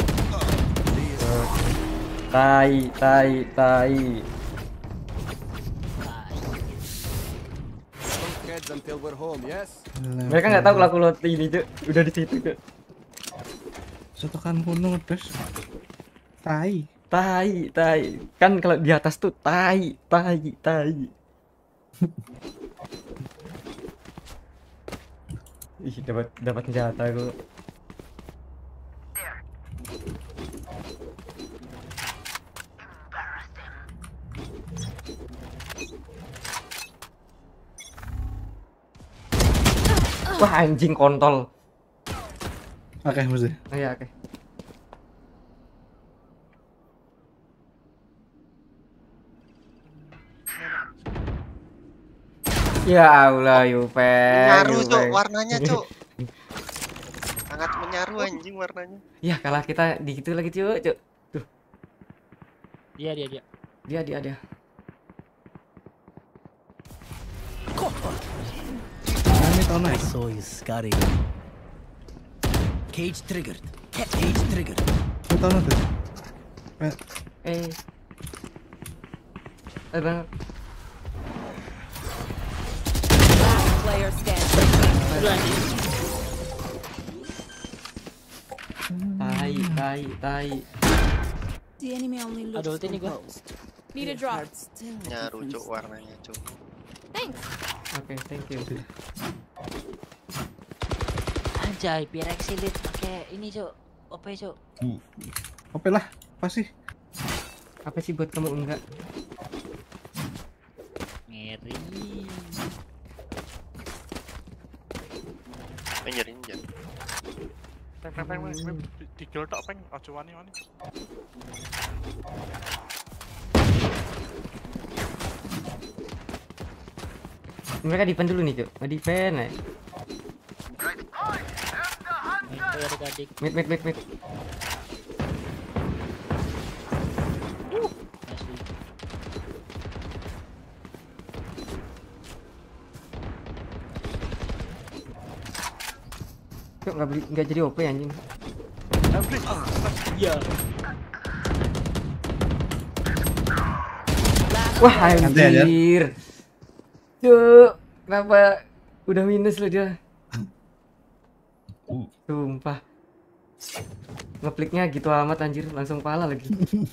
Tai, tai, tai. Heads until we're home, yes? Mereka nggak tahu kalau aku lot ini, Cok. Udah di situ, Cok. Setekan kuno terus. Tai. Tai, tai. Kan kalau di atas tuh tai, tai, tai. Ih, dapat dapat senjata aku. Wah, anjing kontol. Oke mesti. Oh ya, oke. Ya Allah, Yupe. menyaru Yupe. cok warnanya cok. Sangat menyaru anjing warnanya. Ya, kalah kita di gitu lagi, Cuk. Cuk. Tuh. Dia dia dia. Dia dia dia. Ini tahun I naik. saw you scurrying. Cage triggered. Cage triggered. Ini tahun naik. Eh, Eh. Eh, Bang. Last player standing. Aduh anjing. Tai, tai, tai. The enemy only looks Aduh, ini gua. composed. Need a Your drop. heart's still a Menyaru different cok warnanya cok. Thanks. Oke, thank you. Anjay, biar exilit pakai ini cok. Oke cok. oke lah, pasti. Apa sih buat kamu enggak? Ngeri. Menyerin jan. Peng peng peng peng. Tiga tok peng. Ojo wani wani. Mereka dipen dulu nih, Cuk. Mau dipen ya. Itu ada gadik. Mid mid mid mid. Cuk, nggak beli nggak jadi O P anjing. Iya. Wah, Nanti aja. anjir. Cuk, kenapa udah minus loh dia? Sumpah. Ngepliknya gitu amat anjir, langsung pala lagi.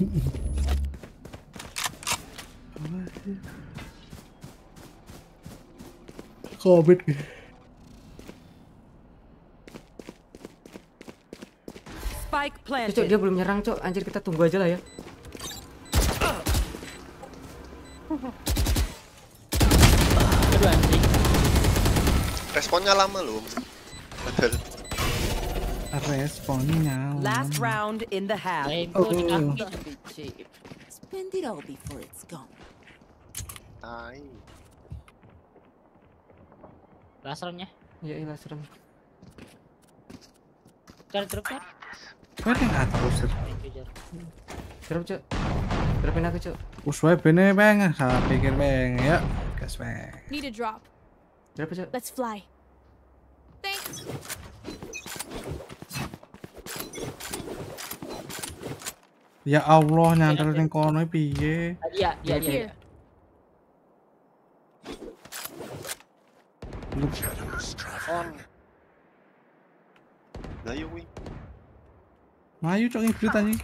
Covid. Spike Cuk, planted. dia belum nyerang, Cuk. Anjir, kita tunggu aja lah ya. Aduh anjing. Responnya lama loh. Betul. Responnya. Last round in the half. Rainbow di kaki. Don't be cheap. Spend it all before it's gone. Tai. Last roundnya. Iya, iya, serem. Jar drop jar. Mana yang atas? Thank you jar. Serem, Cuk. Dropin aku, Cuk. Usway bene bang, saya pikir bang ya. Gas bang. Need a drop. Drop, Cuk. Let's fly. Thanks. Ya Allah, nyantel ning kono piye? Ah, Iya, iya, iya. Here. On. Lah yo wing. Mayu cok ngibrit anjing.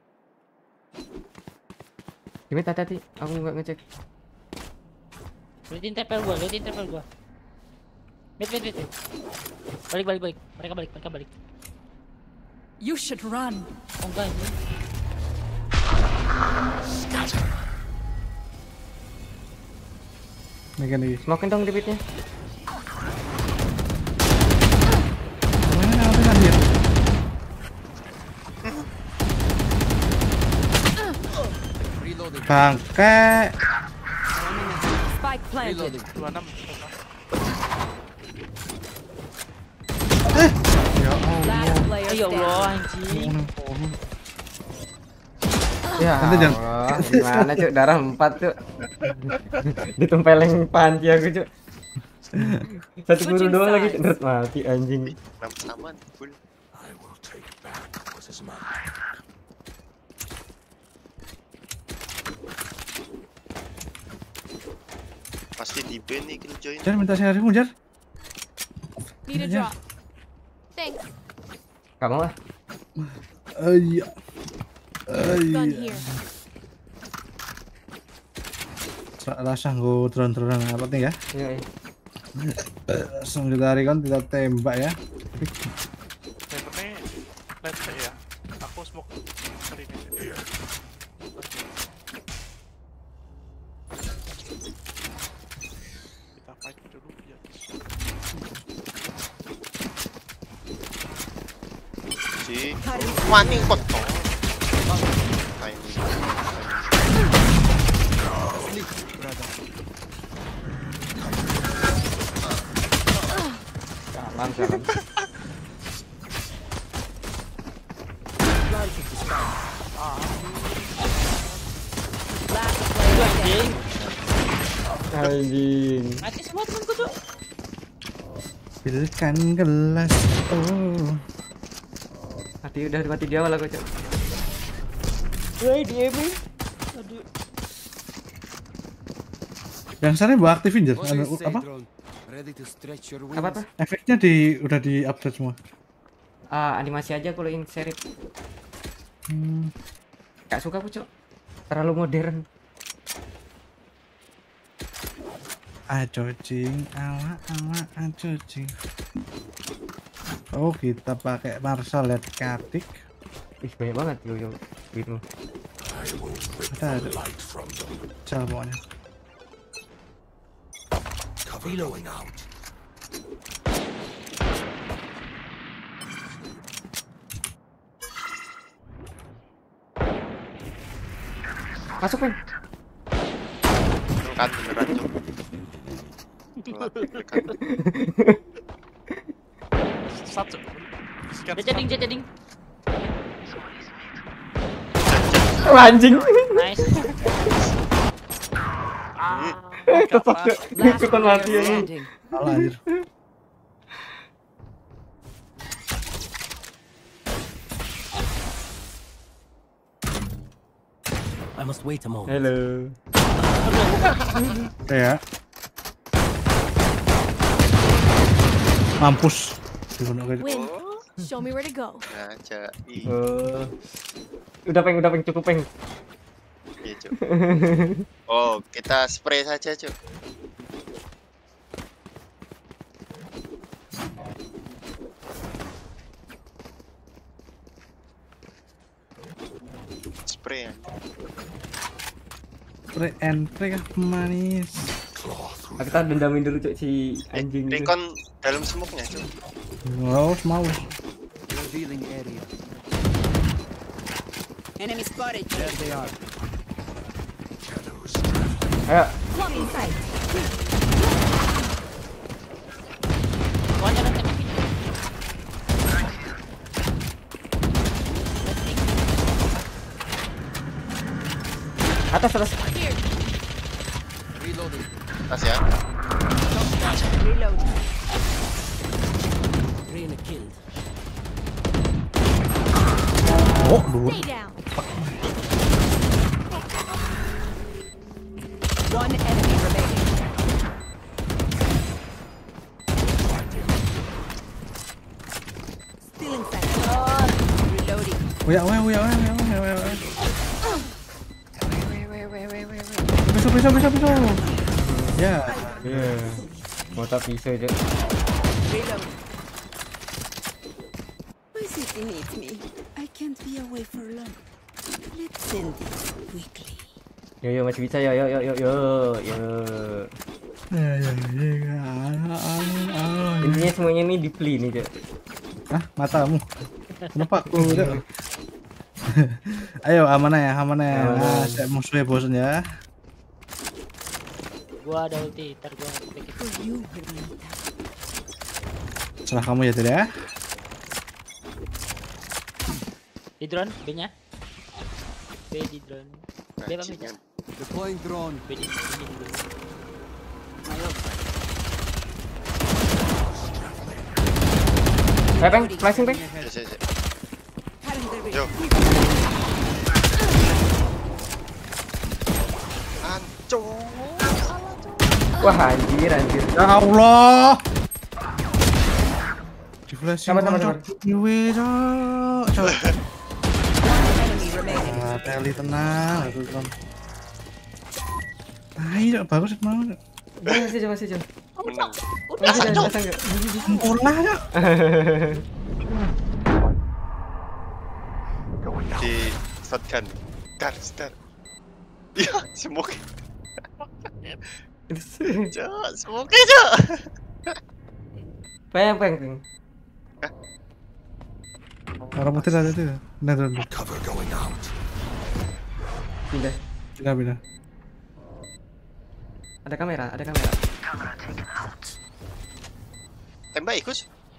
Gimana hati-hati, aku nggak ngecek. Liatin tempel gua, liatin tempel gua. Wait, wait, wait, wait. Balik, balik, balik. Mereka balik, mereka balik. You should run. Oh enggak ini. Megan lagi. Smokein dong di pitnya. Mana apa lahir? Bangke. Spike planted. dua puluh enam. Ya Last player Ya Allah standing. anjing. Ya Nanti jangan- Allah, gimana cuk, darah empat cuk. Ditempeleng panci aku cuk. Satu peluru doang lagi cederet mati anjing. Enam sama full. Pasti di B nih killjoy. Jar minta share-mu Jar. Need a Yeah. drop. Thanks. Kamu lah. Iya. Gun Iya. here. Rasa nggo drone-drone apa nih ya? Iya, iya. Langsung ditari kan tidak tembak ya. Snipernya let's say ya. Aku smoke sorry nih. Kita fight dulu ya. Si wani potong. Timing. Jalan jalan. Last player standing. Anjing. Mati semua temanku tuh. Pilkan gelas. Oh. Mati udah mati di awal aku cuk. Woi di aiming. Aduh. Yang sana gua aktifin Jar. Anu, apa? Ready to stretch your Apa apa? Efeknya di udah di update semua. Ah, animasi aja kalau in serif. Hmm. Gak suka aku cuk. Terlalu modern. Aco cing, ala ala aco cing. Oh kita pakai Marshall Light Katik. Ih banyak banget yo yo gitu. Ada ada. Cel pokoknya. Reloading out. Masuk Pen. Kan beneran cok. Satu. Sekian. Dia ceding, dia ceding. Oh, anjing. Nice. Tetap Last ikutan mati player anjing. standing. Salah anjir. I must wait a moment. Halo. Ya. Mampus. Dibunuh gitu. Win. Show me where to go. Ngaca. Ih, Oh. Udah peng, udah peng, cukup peng. iya cok. Oh, kita spray saja cok. Spray ya. Pre entry kah manis. Aku tak dendamin dulu cuk si anjing itu. Recon dalam smoke-nya cok. Mau mau. Revealing area. Enemy spotted. There they are. Ayo. Plumbing site. One jalan tengah. Atas atas. Here. Reloading. Tas ya. Reload. Reyna killed. Oh, dua. Stay down. One enemy remaining. Still inside. Reloading. Waya waya waya waya waya waya waya. Where, where, where, where, where, where? Pisau pisau pisau pisau. Ya. Iya. Mau tak pisau cuk. Reload. My city needs me. I can't be away for long. Let's end this quickly. Yo yo masih bisa yo yo yo yo yo yo. Ya ya ya. Intinya semuanya ini di play nih, Cok. Hah, matamu. Kenapa aku udah? Ayo amanah ya, amanah ya. Nah, saya musuhnya bosen ya. Gua ada ulti, ntar gua pick it. For you, Hermanita. Serah kamu ya, tidak ya? Di drone, B-nya. B di drone. B apa B-nya? Deploying drone. B di sini dulu. Eh, Peng, flashing, Peng. Ya, ya, ya. Calendar ready. Yo. Ancur. Wah, anjir, anjir. Ya Allah. Di flashing Sabar, sabar, sabar. Iwe, Cok. Cok. Enemy remaining. Ah, Teli tenang, aku kan. Ayo, bagus mau. Masih, Cok, masih, Cok. Menang. Masih, Cok, masih, Cok. Bola, Cok. Di shotgun. Dar, dar. Ya, smoke. Cok, smoke, Cok. Peng, Peng, Peng. Orang putih ada tuh. Nah, tuh. Cover going out. Pindah. Pindah, pindah. Ada kamera, ada kamera. Tembak ikut.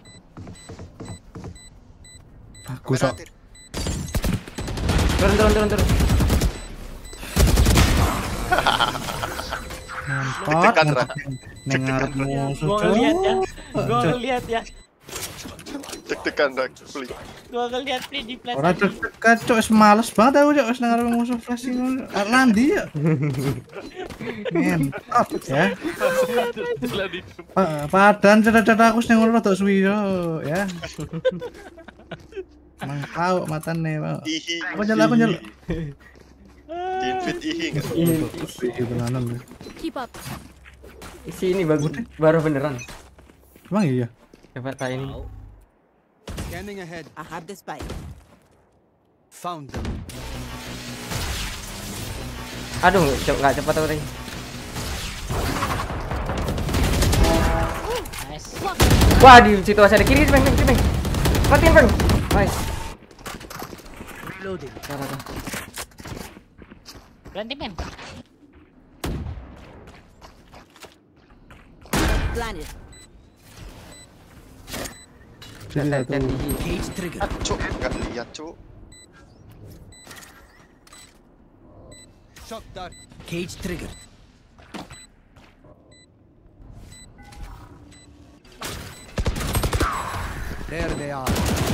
Bagus, Cok. Turun, turun, turun, turun. Mantap. Deg-degan, Ra. Neng ngarep musuh, Gua Cok. ngeliat ya. Gua ngeliat ya. Deg-degan dah, beli. Gua ngeliat play di plat. Orang deg-degan, Cok, semales banget aku, Cok, neng ngarep musuh flashing. Landi ya. Mantap ya. Pa- Padan cerita-cerita aku seneng ngono rada suwi yo ya. Mang tau matane, Pak. Ihi. Aku nyel aku nyel. Di invite ihi enggak? Iya beneran. Keep up. Isi ini bagus, baru beneran. Emang iya. Coba tak ini. Scanning ahead. I have the spike. Found them. Aduh, Cok, nggak cepat orang. Nice. Wah, di situasi ada kiri, Peng, kiri, Peng. Matiin, Peng. Nice. Reloading. Cara, cara. Berhenti men. Blinded. Jadi Lihat, satu. lihat di Cage trigger. Cuk, enggak lihat, Cuk. Shot dart. Cage trigger. There they are.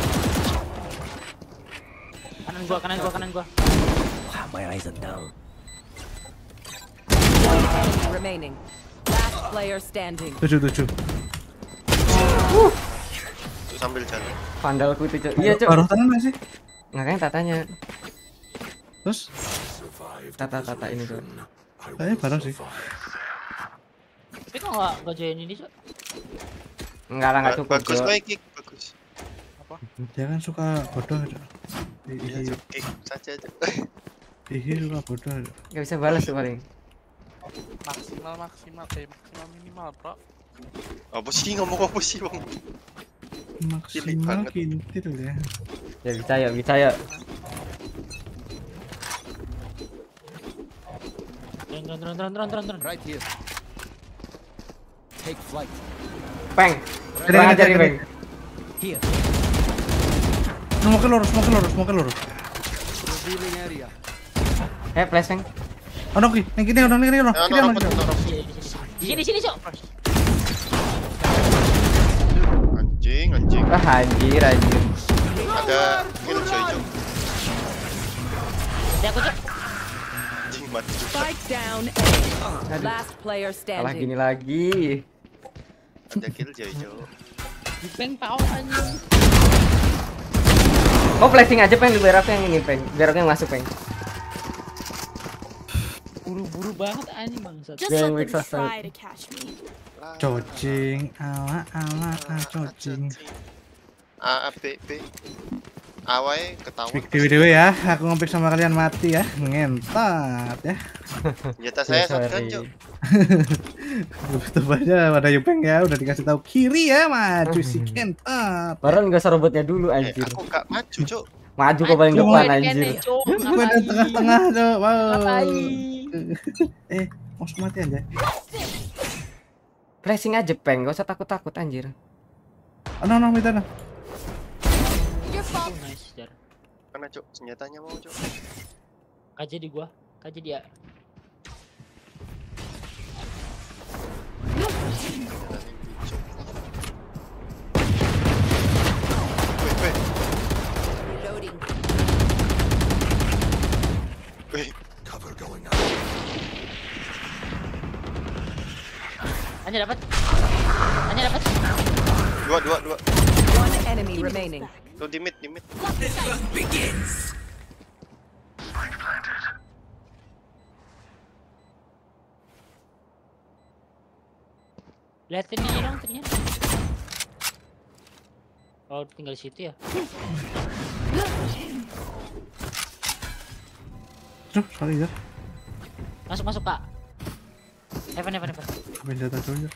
Kanan gua, kanan gua, kanan gua. Wow, my eyes are down. One enemy remaining. Last player standing. Tujuh tujuh. Cuk, sambil jalan. pandalku itu, Cok. Iya, Cok. Baru tangan nggak sih? Makanya tatanya. Terus? Tata-tata ini, Cok. Kayaknya bareng sih. Tapi kok nggak nggak join ini Cok? Enggak lah, enggak Ba- cukup, Bagus Cok. baik, Kik. Bagus. Dia kan suka bodoh, Cok. Ya, Ih, Cuk, Kik saja, Cuk. ih, suka bodoh, Cok. Enggak bisa balas tuh paling. Maksimal maksimal eh maksimal minimal, Bro. Apa sih ngomong apa sih, Bang? Maksimal banget. kintil ya. Ya bisa ya, bisa ya. Drone, drone, drone, drone, drone, drone. Right here. Take flight. Peng. Kiri, Kurang kiri, ajar nih, kiri. Peng. Here. Mau ke lurus, mau ke lurus, mau ke lurus. Revealing area. Eh, flash, Peng. Oh, no, ini gini, ono ini, ono. Eh, Kiri, ono, norok, kiri. norok. Di sini, sini Cok. Anjing, anjing. Wah, anjir, anjir. Ada killjoy, Cuk. Nanti aku Cok. Anjing mati. Spike down A. Last player Salah standing. gini lagi. Ada killjoy, Cuk. Peng pau anjing. Oh, flashing aja, Peng. Biar aku yang ini, Peng. Biar aku yang masuk, Peng. Buru-buru banget anjing bangsat. Just Yeah, let makes them us try to catch me. Cocing, ala ala ah, cocing. A A B B. Awai ketahuan. Pick di video ya, aku ngopi sama kalian mati ya, ngentot ya. Senjata saya shotgun, Cuk. Betul aja pada Yupeng ya, udah dikasih tahu kiri ya, maju si kentot. Baru nggak usah robotnya dulu Eh, anjir. aku gak maju, Cuk. Maju kok paling depan anjir. Gue di tengah-tengah tuh, wow. Ngapain? Eh, mau mati aja. Flashing aja peng, gak usah takut-takut anjir. Oh, no, no, minta no. Your fault. Oh, nice, Jar. Mana, Cuk? Senjatanya mau, Cuk. Kaji di gua, kaji dia. Wih, wih, Reloading. wih. Cover going out. Hanya dapat. Hanya dapat. Dua, dua, dua. One enemy remaining. Tuh di mid, di mid. Liatin ini dong ternyata. Oh, tinggal di situ ya. Tuh, sorry ya. Masuk masuk, Pak. Evan, Evan, Evan. Main data dulu ya.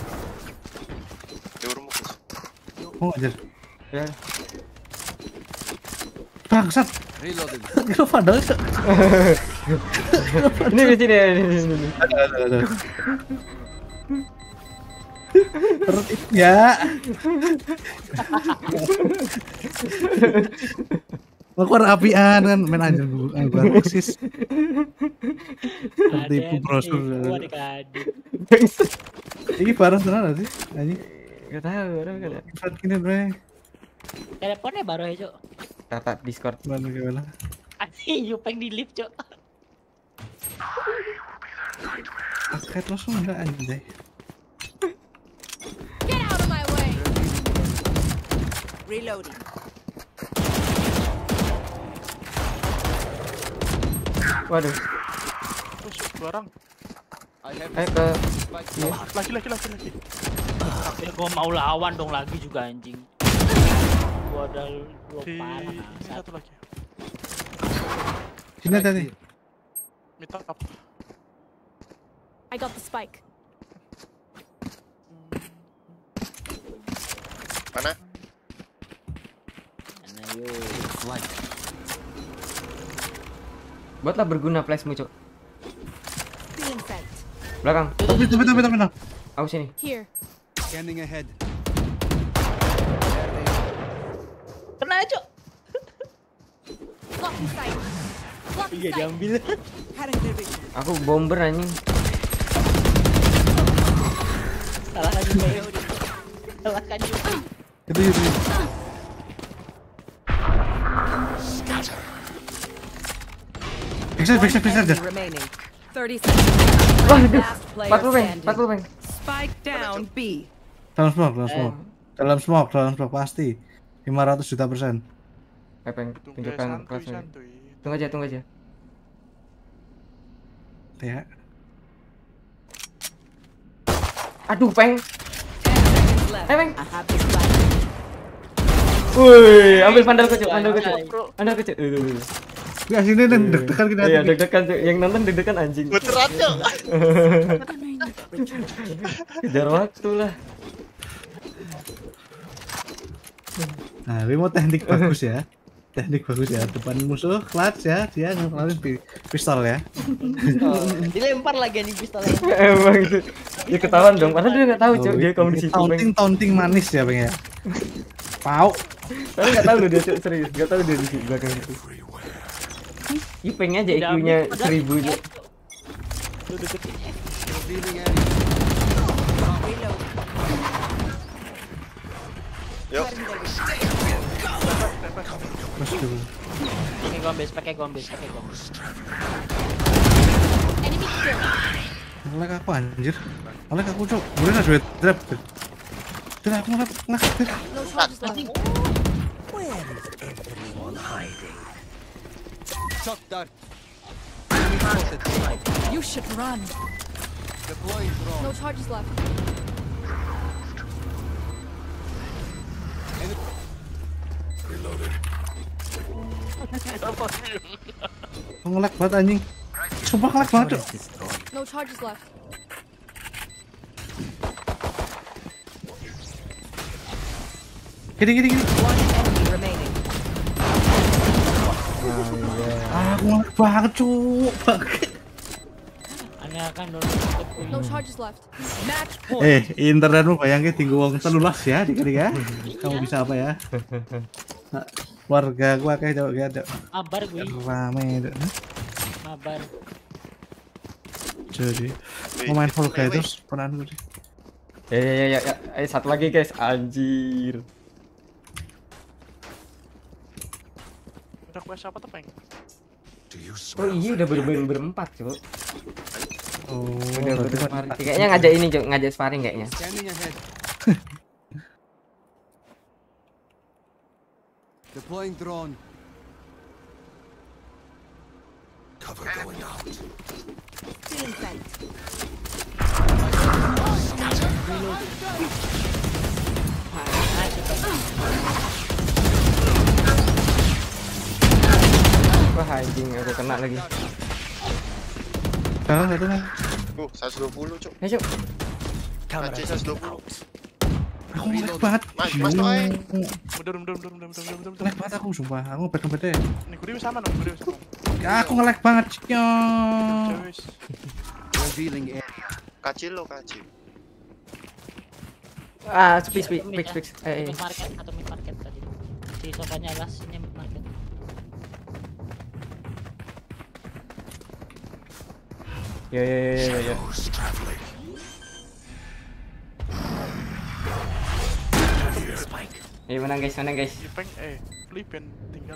Di rumah, Gus. Oh, aja. Ya. Bangsat. Reloading. Kira padahal. Ini di sini, ini, ini, ini. Ada, ada, ada. Perut ya. Aku apian kan main anjir gua gua persis. Tipu brosur. Gua dikadit. Ini barang tenan sih anjing. Gak tahu, orang gak ada. Saat gini bre. Teleponnya baru aja, Cok. Tata Discord. Mana gimana? Anjing, Yupeng di lift, Cok. Paket langsung enggak anjay. Get out of my way. Reloading. Waduh. Terus barang. Ayo ke iya. Lagi, lagi, lagi, lagi. Ya gua mau lawan dong lagi juga anjing. Gua udah gua Di parah. ini bangsat. satu lagi. Sini ada nih. Minta up. I got the spike. Mana? Mana yuk. Flight. Buatlah berguna flashmu, Cok. Feeling set. Belakang. Tapi tapi tapi tapi. Aku sini. Here. Scanning ahead. Kena, Cok. Blocking sight. Blocking Iya sight. diambil. Cutting their vision. Aku bomber anjing. Salah kan Yupeng. Salah kan Yupeng. Itu itu. Bisa bisa bisa aja. Enemy remaining. thirty seconds. Waduh. Last player empat puluh peng, standing. empat puluh peng. Spike down B. Dalam smoke, dalam smoke. Dalam smoke, dalam smoke pasti. lima ratus juta persen. Eh, peng, Tunggu tunjukkan santuy, kelasnya. santuy. Tunggu aja, tunggu aja. Ya. Aduh, peng. ten seconds left. Eh, peng. I have this flag. Woi, ambil pandal kecil, pandal kecil. Pandal kecil. Uh. Ya sini dan deg-degan kita. Iya, deg-degan Cok. Yang nonton deg-degan anjing. Beneran, Cuk. Kejar waktu lah. Nah, ini mau teknik bagus ya. Teknik bagus ya. Depan musuh, clutch ya. Dia ngeluarin pi- pistol ya. Dilempar lagi anjing pistolnya. Emang itu. Dia ketahuan dong, padahal dia nggak tahu, Cok. Dia kamu di situ, peng. Taunting, taunting manis ya, Bang ya. Pau. Padahal nggak tahu loh dia, Cok, serius. Nggak tahu dia di situ belakang itu. Ipeng aja I Q-nya seribu, Cok. Lu deketin F. Revealing area. Reload. Yuk. Terus dulu. Pakai gombes, pakai gombes, pakai gombes. Enemy kill. Ngelek aku anjir. Ngelek aku, Cok. Boleh nggak duit trap? Tidak, aku ngelek. Ngelek. No charges left. Where is everyone hiding? Shock dart. Enemy spotted. You should run. Deploying drone. No charges left. Reloaded. Oh, nge-lag banget anjing. Sumpah nge-lag banget, Cuk. No charges left. Gini gini gini. One enemy remaining. Ah, aku nge-lag banget, Cuk. Bangke. Aneh kan dulu. No charges left. Match point. Eh, internetmu bayangke tinggu wong telulas ya dikali ya. Kamu bisa apa ya? Nah, keluarga gua kayak Cuk, ya, Cuk. Mabar gue, Rame, Cuk. mabar. Jadi, mau main Fall Guys terus peran gue. Ya ya ya ya, ya. Eh, satu lagi guys, anjir. Udah quest apa tuh peng? Oh iya udah bener-bener berempat cuy. Oh, Udah berarti berempat. Kayaknya ngajak ini cuy, ngajak sparring kayaknya. Scanning ahead. Deploying drone. Cover going out. Feeling faint. Wah anjing aku kena lagi. Sekarang satu kan. Uh, seratus dua puluh, Cuk. Ya cuy. Kaci seratus dua puluh. Aku nge-lag banget. Mas, mas tuh, eh. Mundur, mundur, mundur, mundur, mundur, mundur, mundur. Nge-lag banget aku sumpah. Aku beda-beda. Nih, gue sama dong, gue sama. Aku nge-lag banget, Ciknya. Cewek. Revealing area. Kacil lo, kacil. Ah, speak speak Mid speak ya. speak. Eh, eh. Mid market atau mid market tadi. Si sofanya alasnya mid market. Ya ya ya ya ya. Who's traveling? Eh menang guys, menang guys. Iya peng, eh, Flippin tinggal.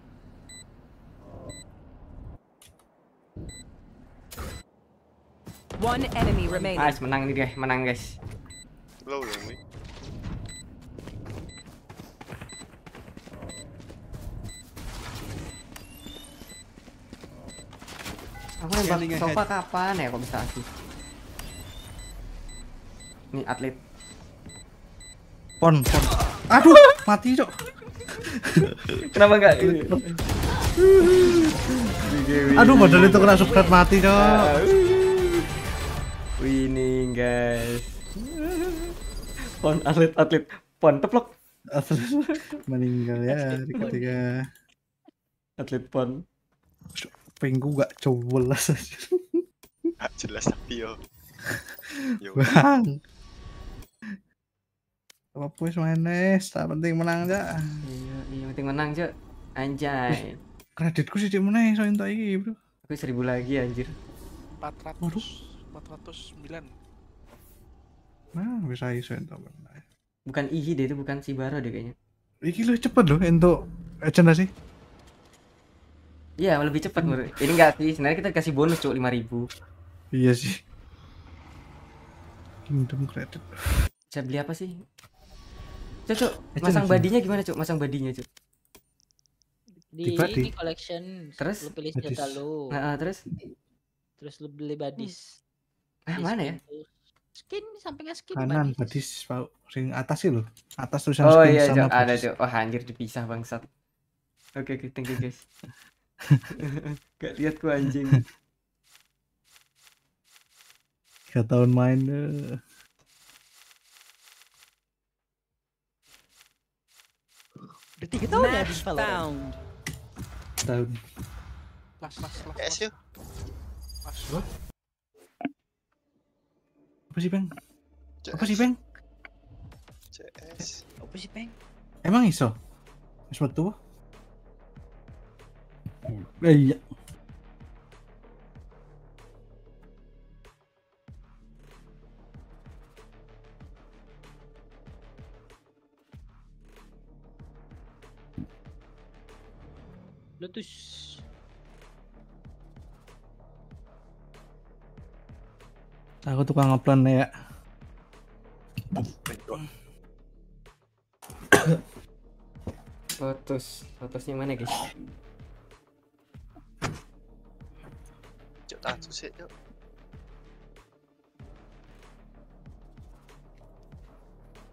One enemy remaining. Nice, menang nih guys, menang guys. Low loh, nih. Aku nembak sofa kapan ya kok bisa asli? Nih atlet. Pon, pon. Aduh, mati, Cok. Kenapa enggak? Aduh, padahal itu kena subscribe mati, Cok. Winning guys. Pon atlet atlet. Pon teplok. Meninggal ya di ketiga. Atlet pon. Penggu gak jelas aja. Gak jelas tapi yo. Yo. Bang. Apa puas maines, tak penting menang aja. Iya, iya penting menang, Cuk. Anjay. Kreditku sih di mana so entuk iki, Bro. Aku seribu lagi anjir. empat ratus, empat ratus sembilan. Nah, bisa iso entuk. Bukan Ihi deh, itu bukan si Baro deh kayaknya. Iki lu cepet loh entuk agenda sih. Iya, lebih cepat menurut. Ini enggak sih, sebenarnya kita kasih bonus Cuk lima ribu. Iya sih. Kingdom credit. Bisa beli apa sih? Cuk, Cuk, Eh, masang Cuk, badinya gimana, Cuk? Masang badinya, Cuk. Di Di ini collection. Terus? Lu pilih Badis. senjata lu. Nah, ah, terus Terus lu beli badis. ah Di mana ya? skin tuh. Skin sampingnya skin Kanan badis Pak. Sing atas sih lo. Atas tulisan Oh skin iya, sama Cuk, ada, badis. Cuk. Wah, anjir dipisah bangsat. Oke, oke, thank you, guys. Gak lihat ku anjing. Tiga tahun main deh. Udah tiga tahun ya di Match Valorant. found. Tahun. Las, las, las. Yes yuk. Las. Apa sih, Bang? Apa sih, Bang? C S. Apa sih, Peng? Emang iso? Wis metu? Eh, iya. Letus. Aku tukang ngeplan ya. Lotus, Lotusnya mana, guys? Cuk tak susah yuk.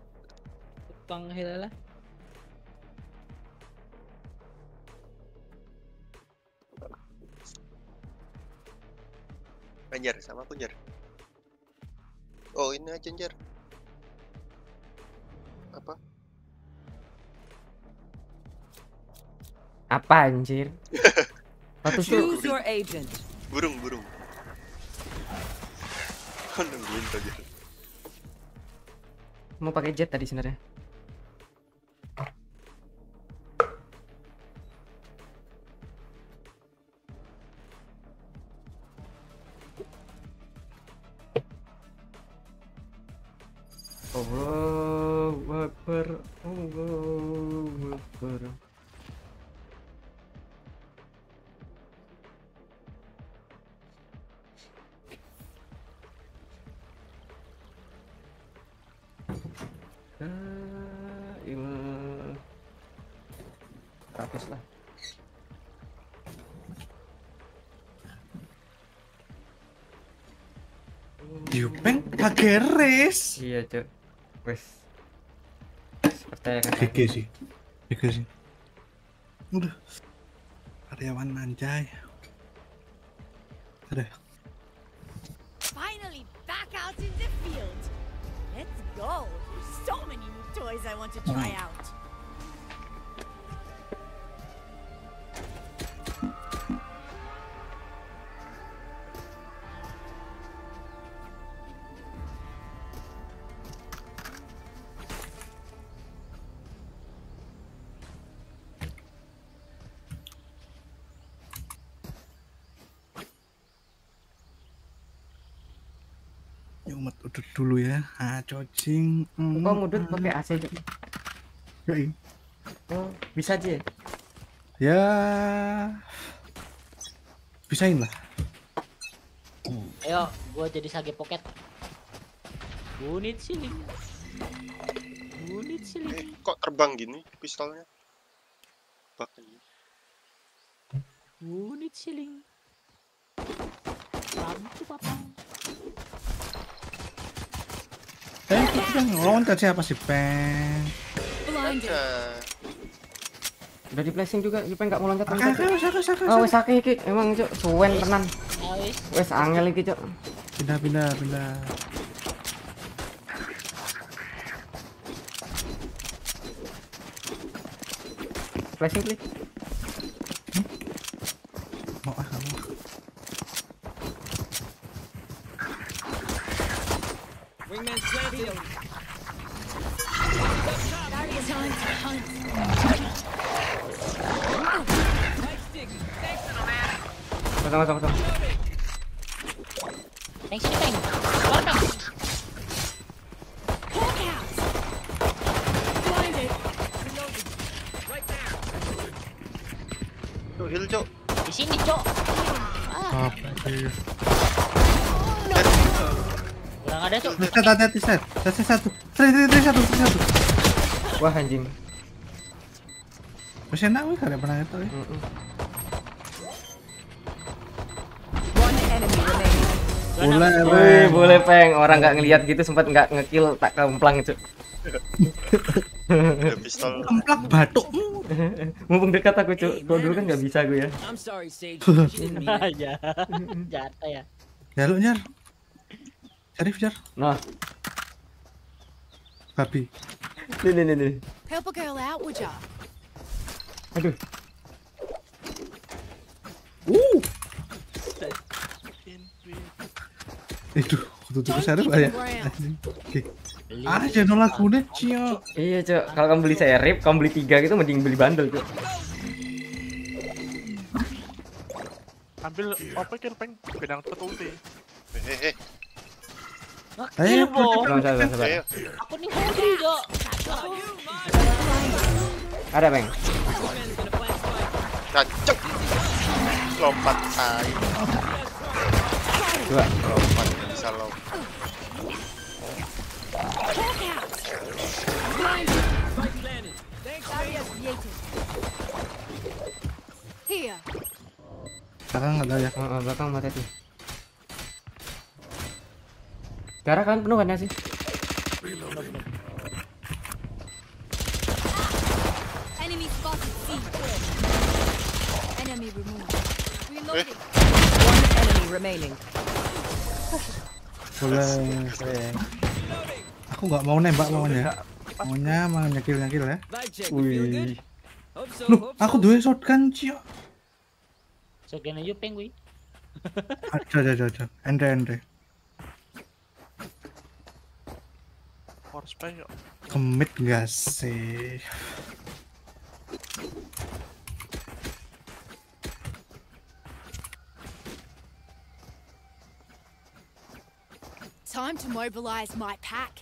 Tukang hilala. Anjar sama aku Jar. Oh ini aja Jar. Apa? Apa anjir? Status tuh Choose your agent. Burung burung. Oh nungguin tadi. mau pakai jet tadi sebenarnya. Allahu Akbar, Allahu Akbar. Ah, ilah. Ratus lah. Diupeng kageres. Iya, Cuk. Wes. Percaya kan? G G sih. G G sih. Udah. Karyawan manjay. Ada. Finally back out in the field. Let's go. There's so many new toys I want to try out. Umat udut dulu ya. Ah, cocing. Kok ngudut pakai A C, Cuk? Yoi. Oh, bisa aja. Ya. Bisain lah. Ayo, gua jadi sage pocket. Unit siling. Unit Eh, siling. kok terbang gini pistolnya? Bak ini. Unit siling. Lampu papang. Eh, itu kan lawan tadi siapa sih, Peng? Blinded. Nah, Udah di flashing juga, Jupeng enggak mau loncat Oke, loncat. oke, oke, oke. Oh, wes akeh iki. Emang, Cuk, suwen tenan. Awis. Wes angel iki, Cuk. Pindah, pindah, pindah. Flashing klik. Mau ah kamu. Wingman's ready. Time to hunt. Kosong, kosong, kosong. Thanks, thanks. Keluar, Bang. Hawk out. Blinded. tuh heal cok. Di sini, Cok. Ah, Oke. kurang ada, Cok. Set, set, set, set, set, set, satu, set, set, set, satu, set, satu. Wah, anjing. Masih enak wih, kalian pernah itu ya. Mm-mm. One enemy remaining. Boleh, Wih, Peng. boleh, Peng. Orang nggak ngelihat gitu sempat nggak ngekill tak kemplang, Cuk. Ada pistol. Kemplak batukmu. Mumpung dekat aku, Cuk. Kalau dulu kan nggak bisa gue ya. I'm sorry, Sage. Ya, jatuh ya. Ya lu nyar. Syarif jar. Nah, Babi. nih, nih, nih, nih. Help a girl out, would ya? Aduh. Uh. Itu, tutup Syarif aja. Oke. Ah, jangan nolak kuda, Cio. Iya, Cuk. Kalau kamu beli serif, kamu beli tiga gitu mending beli bundle, Cuk. Ambil apa kill peng pedang cepet ulti. Hehehe. Ayo, Ngekill, Bo. Sabar, sabar, sabar. Ayo. Aku nih hobi, Cok. Ada, Peng. Cacok. Lompat tai. Dua. Lompat nggak bisa lompat. Hawk out. Blinded. Barriers created. Here. Sekarang ada ya. Oh, oh, belakang mati tuh. Darah kan penuh kan ya sih? Enemy spotted. C. Enemy removed. Reloading. One enemy remaining. Boleh. Aku nggak mau nembak maunya. Maunya mau nyekil nyekil ya. Wih. Loh, aku dua shotgun cio. Shotgun aja peng gue. Ada ada ada. Endre endre. Harus peng yuk. Kemit gak sih? Time to mobilize my pack.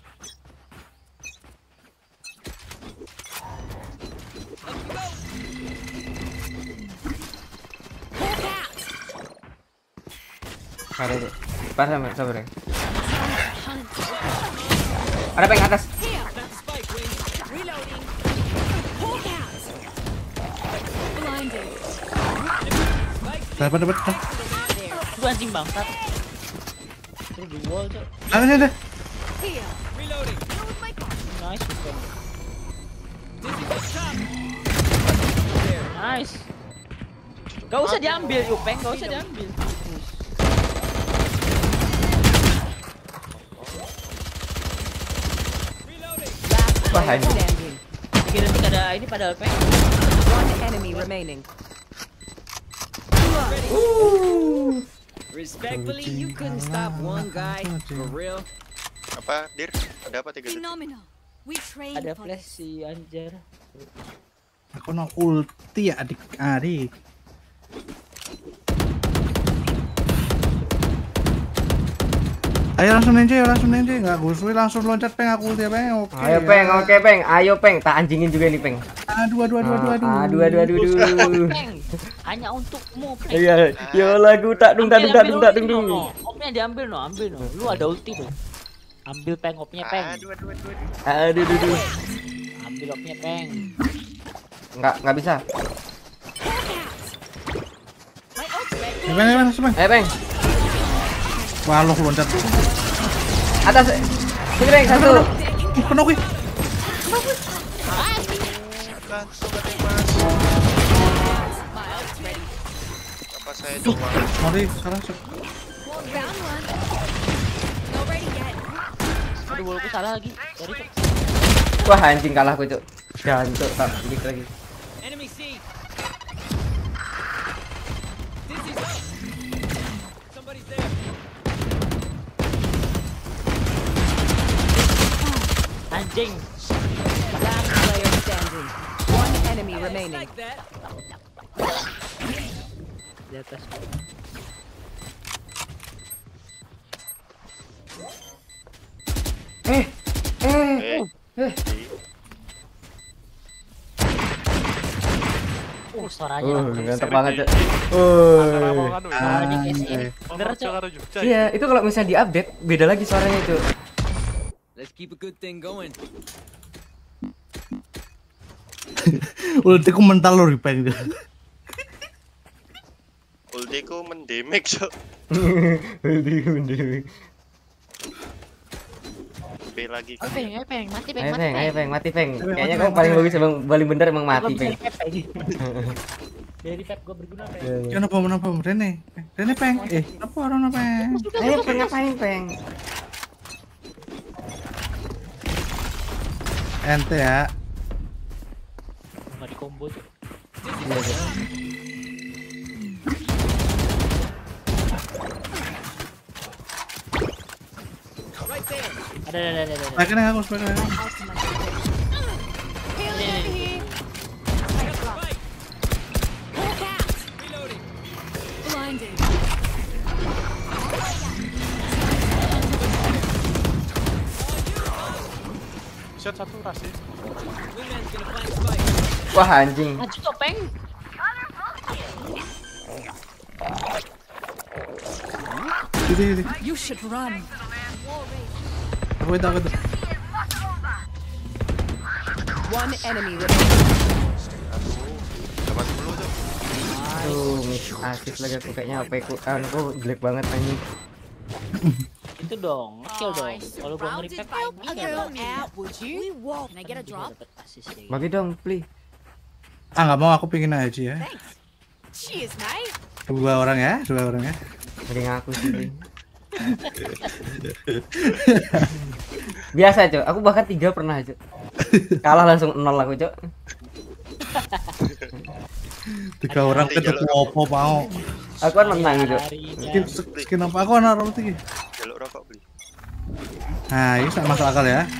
Hawk out. Ada tuh. Parah men, sabar ya. Ada peng atas. Here. Reloading. Hawk out. Blinded. Dapat dapat. Itu anjing bangsat. Terus di wall tuh. Ada ada. Here. Reloading. Nice bukan. Nice. Gak usah diambil yuk peng, gak usah diambil. Wah, anjing. Standing. Kira nanti ada ini padahal peng. One enemy remaining. Respectfully, you couldn't stop one guy for real. Apa, Dir? Ada apa tiga detik? Phenomenal. We train Ada for flash this. si Anjar. Aku no ulti ya adik-adik. Ayo langsung ninja, langsung ninja, nggak gusui langsung loncat peng aku ulti ya peng. Oke. Ayo ya. peng, oke peng. Ayo peng, tak anjingin juga nih peng. Aduh aduh aduh aduh aduh. Aduh aduh aduh aduh. Peng, hanya untukmu peng. Iya, ya lagu tak dung tak dung tak dung tak dung dung. Opnya diambil no, ambil no. Lu ada ulti tuh. Ambil peng opnya peng. Aduh, aduh, aduh, aduh. Aduh aduh aduh. Ambil opnya peng. Enggak, enggak bisa. Ya, peng, peng, langsung peng. Ayo peng. Wah lo loncat. Atas. Sini peng, satu. Ih, kena gue. Kan, sobat Mas. Apa saya coba? Mari, salah. Sok. Round one. Not ready yet. Aduh, walaupun salah lagi. Sorry, Cok. Wah, anjing kalah aku, Cuk. Jancuk tak dikit lagi. Enemy C. Somebody's there. Anjing. Last player standing. One enemy remaining. Di atas. Eh, eh, Eh, eh. Uh, suaranya Uh, langsung. mantap banget, Cuk. Uh. Ah, ini S E. Oh, Bener, Cok. Iya, itu kalau misalnya diupdate beda lagi suaranya, Cuk. Let's keep a good thing going. Ultiku mental lo peng. ultiku mendamage, Cok. B lagi. Oh, peng, ayo peng, mati peng, Ayo mati peng, ayo peng. peng, mati peng. Kayaknya kamu paling bagus emang paling bener emang mati peng. Dari pep gue berguna peng. Ya napa napa Rene. Rene peng. Eh, apa orang peng? Ayo peng ngapain peng? Ente ya. Nggak di combo tuh. Iya, Cuk. Ada, ada, ada, ada, ada. Pakai aku, pakai aku. Ini, ini, ini. Hawk out. Blinded. Shot satu rasis. Wah, anjing. Maju tuh peng. Ini ini. You should run. Aku itu aku itu. One enemy remaining. Dapat dulu, Cok. Aduh, miss asik lagi aku kayaknya H P ku. Aku jelek banget anjing. Itu dong, kill dong. Kalau gua nge-repack Help ini a enggak girl dong. out, would you? Can I get a drop? Dapat assist ya. Bagi dong, please. Ah nggak mau aku pingin aja ya. Cheers, mate. Dua orang ya, dua orang ya. Lagi ngaku sih. Biasa, Cok. Aku bahkan tiga pernah, Cok. Kalah langsung nol aku, Cok. Tiga orang Nanti ketemu jalur opo mau. Aku kan menang, Cok. Skin, skin apa aku anak roti? Jaluk rokok beli. Nah, ini tak masuk akal ya.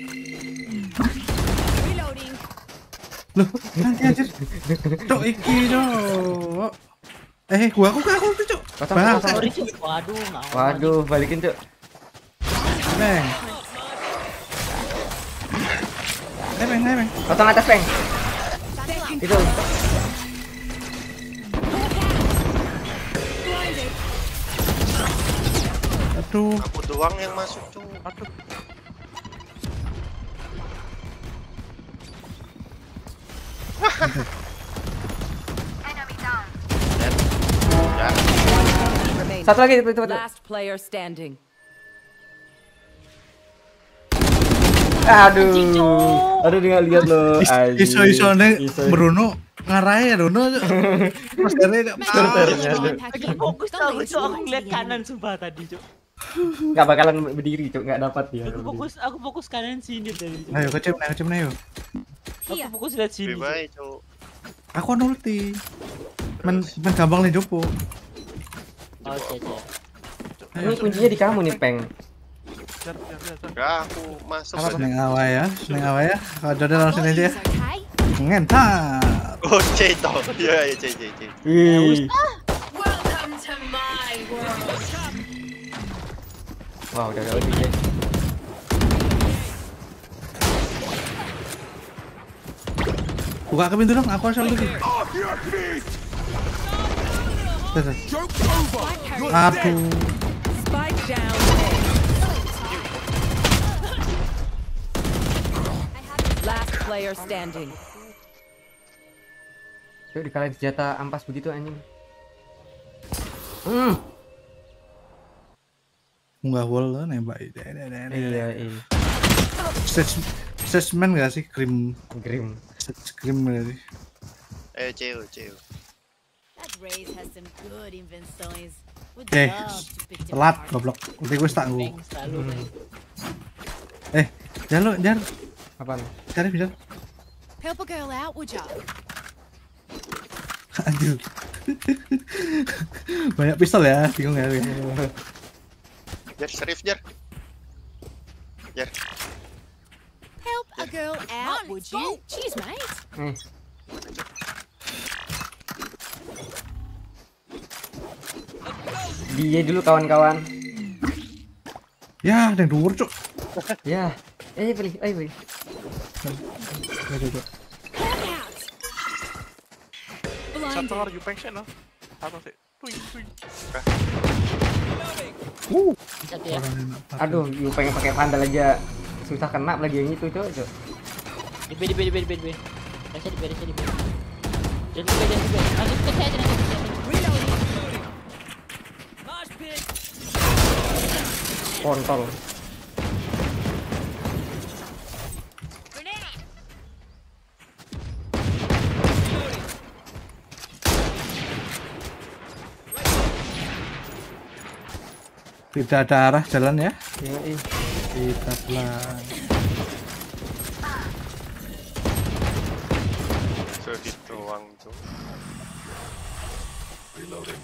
Reloading. Loh, nanti aja. Cok iki, Cok. Eh, gua aku aku tuh, Cok. Kosong, Bang, kosong. Sorry, Cuk. Waduh, nggak mau. Waduh, balikin, Cok. Bang. Eh, bang, eh, bang. Potong atas, Peng. Itu. Aduh. Aku doang yang masuk tuh. Aduh. Ya. Remaining. Satu lagi, itu, itu, itu. Last player standing. Aduh. Aduh, dia lihat loh. Iso-iso nih Iso. Bruno ngarahin ya Bruno. Terus dari enggak Terternya, Cok. Lagi fokus tau, Cuk. Aku ngeliat kanan sumpah tadi, Cuk. Nggak bakalan berdiri, Cok. Nggak dapat dia. Aku fokus, aku fokus kanan sini tadi, Cuk. Ayo kecem, ayo kecem ayo. Aku fokus lihat sini, Lebih Cuk. baik, Cuk. Aku nulti. Men, men gampang nih Joko. Oke, Cuk. Ini kuncinya di kamu nih, Peng. Jar, jar, jar, jar. Enggak, aku masuk. Apa, aja. Neng awa ya, neng awa ya. Kalau jodoh langsung aja. Volume's okay. Ngentar. Oh, C toh. Iya, iya, C, C, C. Wih. Welcome to my world. Wah, udah udah udah. Buka ke pintu dong, aku harus lagi. Tuh, tuh. Aduh. Spike down. Last player standing. Cok, dikalahin senjata ampas begitu anjing. Hmm. Enggak boleh nembak. Iya, iya. Stage, statement gak sih krim? Grim. Stage krim gak sih? Eh, C, C. That Raze has some good inventories. Would Eh, love to pick them telat apart. goblok. Nanti gue tak gue. Peng selalu, Peng. Eh, jangan lo, jangan. Apaan? Cari bisa. Help a girl out, would ya? Anjir. Banyak pistol ya, bingung ya. Jar, Serif, Jar. Jar. Help a girl out, would you? Cheers, mate. Hmm. Dia dulu kawan-kawan. Ya, ada yang dhuwur, Cuk. Ya. Eh, beli, ayo beli. Ya, Cuk, Cuk. Satu lagi pengen no. Satu sih. Tuing, tuing. Uh, Satu ya. orang enak. Aduh, you pengen pakai pandal aja susah kena lagi yang itu, Cok. Cok. Di B, di B, di B, di B, di B. Rasa di B, rasa di B. Jangan di B, jangan di B. Langsung ke saya aja nanti. Kontol. Tidak ada arah jalan ya. Ya, ih. Kita pelan. Sedikit doang, Cuk. Reloading.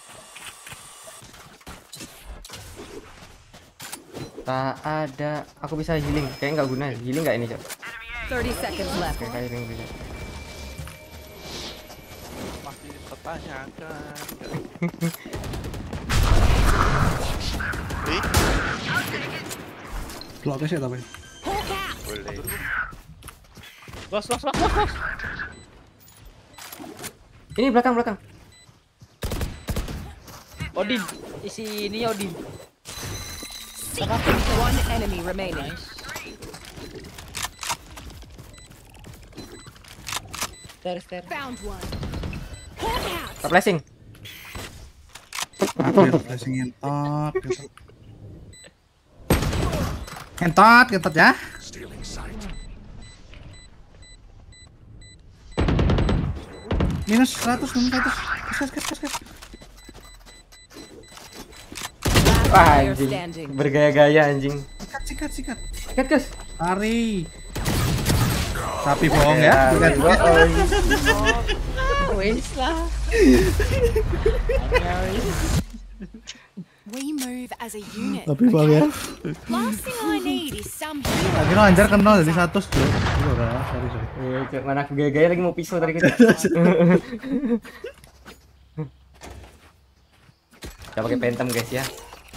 Tak ada. Aku bisa healing. Kayaknya nggak guna. Healing nggak ini, Cok? thirty seconds left. Kayak healing bisa. Masih dipertanyakan. Ih, Bloknya sih tapi. boleh. Los, los, los, los, los. Ini belakang belakang. Odin. Isi ini Odin. One enemy remaining. Nice. Stairs, stairs. Found one. Hawk out. Tak flashing. Flashing ngentot. Ngentot. Ngentot, ngentot ya. Stealing sight. Minus seratus, minus seratus. Kas, kas, kas, kas. Last Wah, player anjing. standing. Bergaya-gaya anjing. Sikat, sikat, sikat. Sikat, Gus. Lari. Tapi bohong ya. Sikat. Wis lah. We move as a unit. Tapi bohong ya. Last thing I need is some hero. Lagi lo anjar kena jadi satu tuh. Itu udah, sorry sorry. Iya, Cuk. Mana aku gaya-gaya lagi mau pisau tadi kita. Kita pakai Phantom guys ya.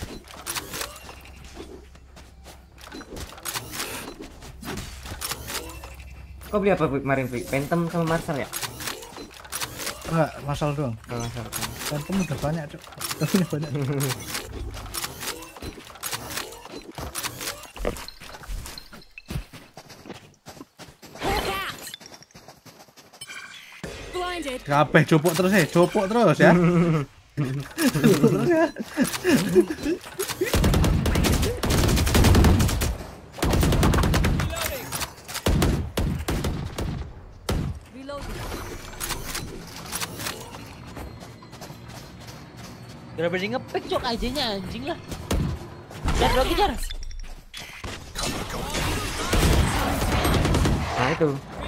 Kau beli apa kemarin, Pi? Phantom sama Marshall ya? Enggak, masalah doang. Oh, Marshall. Phantom udah banyak, Cuk. Udah banyak. Hawk out. Blinded. Kabeh copok terus ya, copok terus ya. Copok terus ya. Berapa dia ngepick cok aja anjing lah. Jar dua kejar. Nah itu.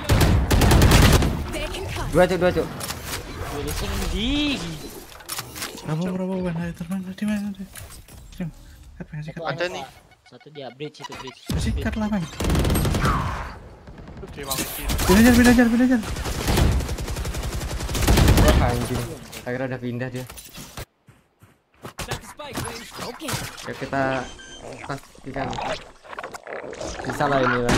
Dua cuk, dua cuk. Tulisan di. Berapa berapa mana itu mana di mana di. Sim. Apa yang sikat? Ada nih. Satu dia bridge itu bridge. Sikat lah, Bang. Itu dia bang. Pindah jar, pindah jar, pindah jar. Wah, anjing. Akhirnya udah pindah dia. Okay. Ya kita pastikan. Bisa lah ini lah.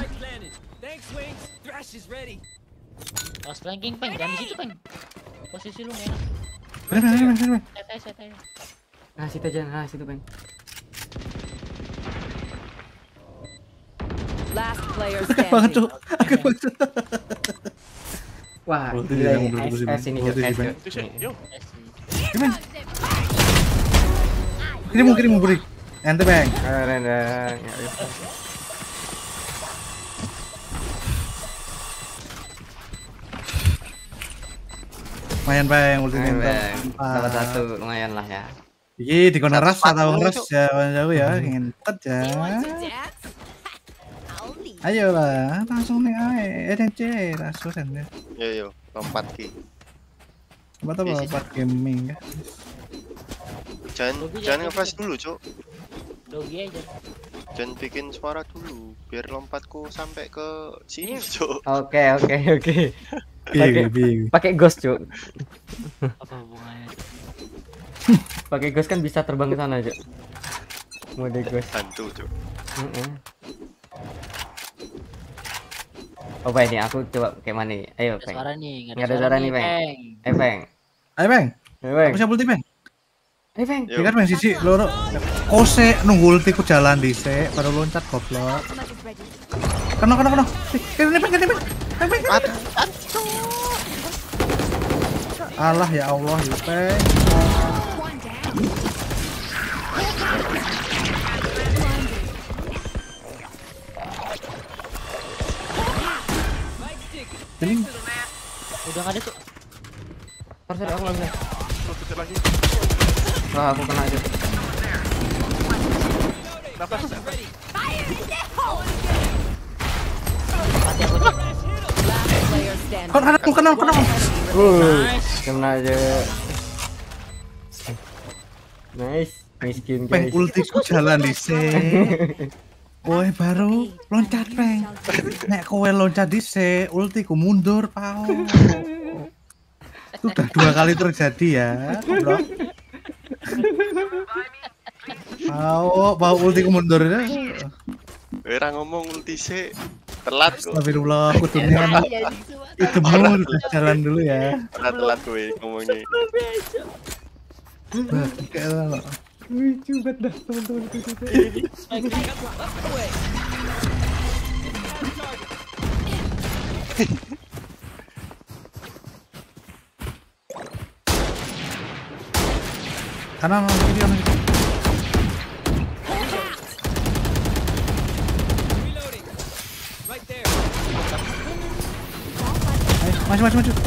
Oh, flanking peng, jangan di situ peng. Posisi lu enak. Pindah, pindah, pindah, pindah. Set aja, set aja. Nah, situ aja, nah situ, Bang. Last player Banget, Cuk. standing. Agak banget. Wah, Ulti gila dia, ini ulti S dia, S ini ulti Cuk, dia, S, Bang. Cuk. Itu sih, yo. Kirim. Kirim, kirim beri. Ente, Bang. Keren, Bang. Ya, ya. Lumayan, Bang, ulti Keren, Bang. Bang. Salah satu lumayan lah ya. Iya, di kono ras atau Satu, ras Cuk. ya, jauh ya, ngentet ya. You want to dance? I'll lead. Ayolah, langsung nih ae, E D C, rasusan ya. Yo yo, lompat ki. Coba tuh buat gaming ya. Jangan jangan nge-flash dulu, Cuk. Dogi aja. Jangan bikin suara dulu, biar lompatku sampai ke sini, Cuk. Oke, oke, oke. Iya, iya. Pakai ghost, Cuk. Apa hubungannya? Pakai ghost kan bisa terbang ke sana, Cuk. Mode ghost. Hantu, Cuk. Heeh. Oh, Bang, ini aku coba kayak mana nih? Ayo, Ada Bang. suara nih, Nggak ada suara nih, Bang. Eh, Bang. Ayo, Bang. Ayo, Bang. Aku siap ulti, Bang. Ayo, Bang. Yo. Dengar, Bang, sisi loro. Kose nunggu ultiku jalan dhisik, baru loncat goblok. Ultimate is ready. Kena, kena, kena. Kene, Bang, kene, Bang. Bang, Bang, kene. Allah ya Allah, ya, Bang. One down. Ini Udah nggak ada tuh. Harus ada aku lagi. Tuh, tutup lagi. Wah, aku kena aja. Dapat. Mati aku nih. Last player standing. kena, kena, kena. Uh, kena aja. Nice. Miskin, Bang, guys. ultiku jalan dhisik. Kowe baru loncat, Bang. Nek kowe loncat dhisik, ultiku mundur, pao. Itu udah dua kali terjadi ya, bro. Pao, pao ultiku mundur ya. Ora ngomong ulti sik. Telat kok. Astagfirullah, kudu nian. Itu mau jalan dulu ya. Ora telat kowe ngomongnya. Bah, kayak Lucu banget dah, teman-teman. kanan lagi dia lagi. Ayo, maju, maju, maju.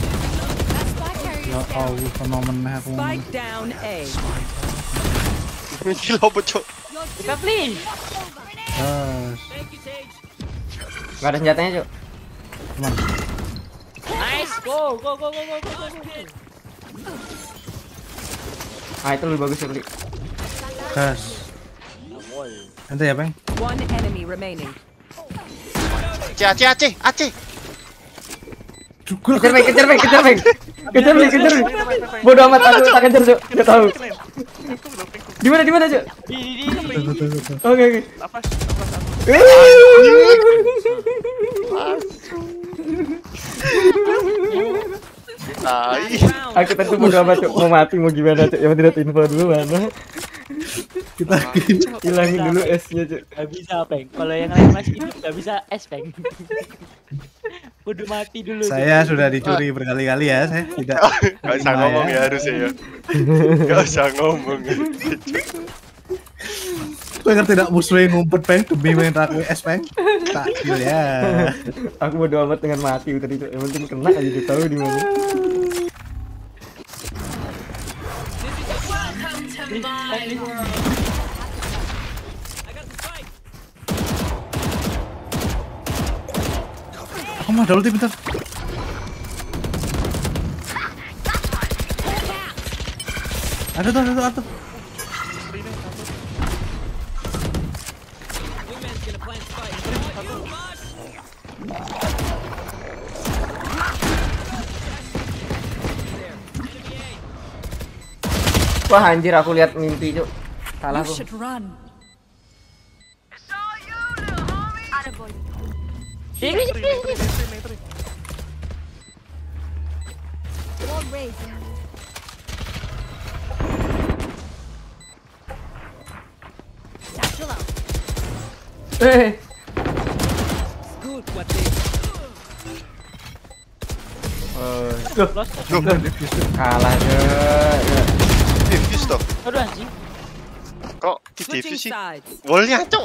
Ya Allah, fenomen aku. Spike down A. Iki lopo, Cuk? Buka please. Terus. Nggak ada senjatanya, Cuk. Cuman. Nice, go, go, go, go, go, go, go. Ah, itu lebih bagus, Cuk. Gas. Nanti ya, Peng. One enemy remaining. Aceh, Aceh, Aceh, Aceh. Juga Kejar, Peng, kejar, Peng, kejar, Peng. Kejar, Peng, kejar, Peng. Bodoh amat, aku tak kejar, Cuk. Nggak tahu. Di mana, di mana, Cuk? Di, di, di. Oke, oke. Apa? Tai. Aku tentu bodoh amat, Cuk. Mau mati mau gimana, Cuk? Yang tidak info dulu mana? kita Hilangin dulu S-nya, Cuk. Gak bisa, Peng. Kalau yang lain masih hidup gak bisa es, Peng. Kudu mati dulu. saya sudah dicuri berkali-kali ya, saya tidak. Gak usah ngomong ya harusnya ya. Gak usah ngomong. Gue ngerti tidak musuhnya ngumpet, Peng, demi main raku es, Peng. Tak ya. Aku bodo amat dengan mati tadi, Cuk. Yang penting kena aja dia tahu di mana. Oh, mah ada ulti bentar. Ada tuh, ada tuh, ada tuh. Wah, anjir, aku lihat mimpi, Cuk. Salah aku. Sini, sini, sini. Eh. Good what they Oh, loh, Loh, kalah, Cuk. defuse toh. Aduh anjing. Kok di switching defuse sih? sides. Wallnya, Cuk.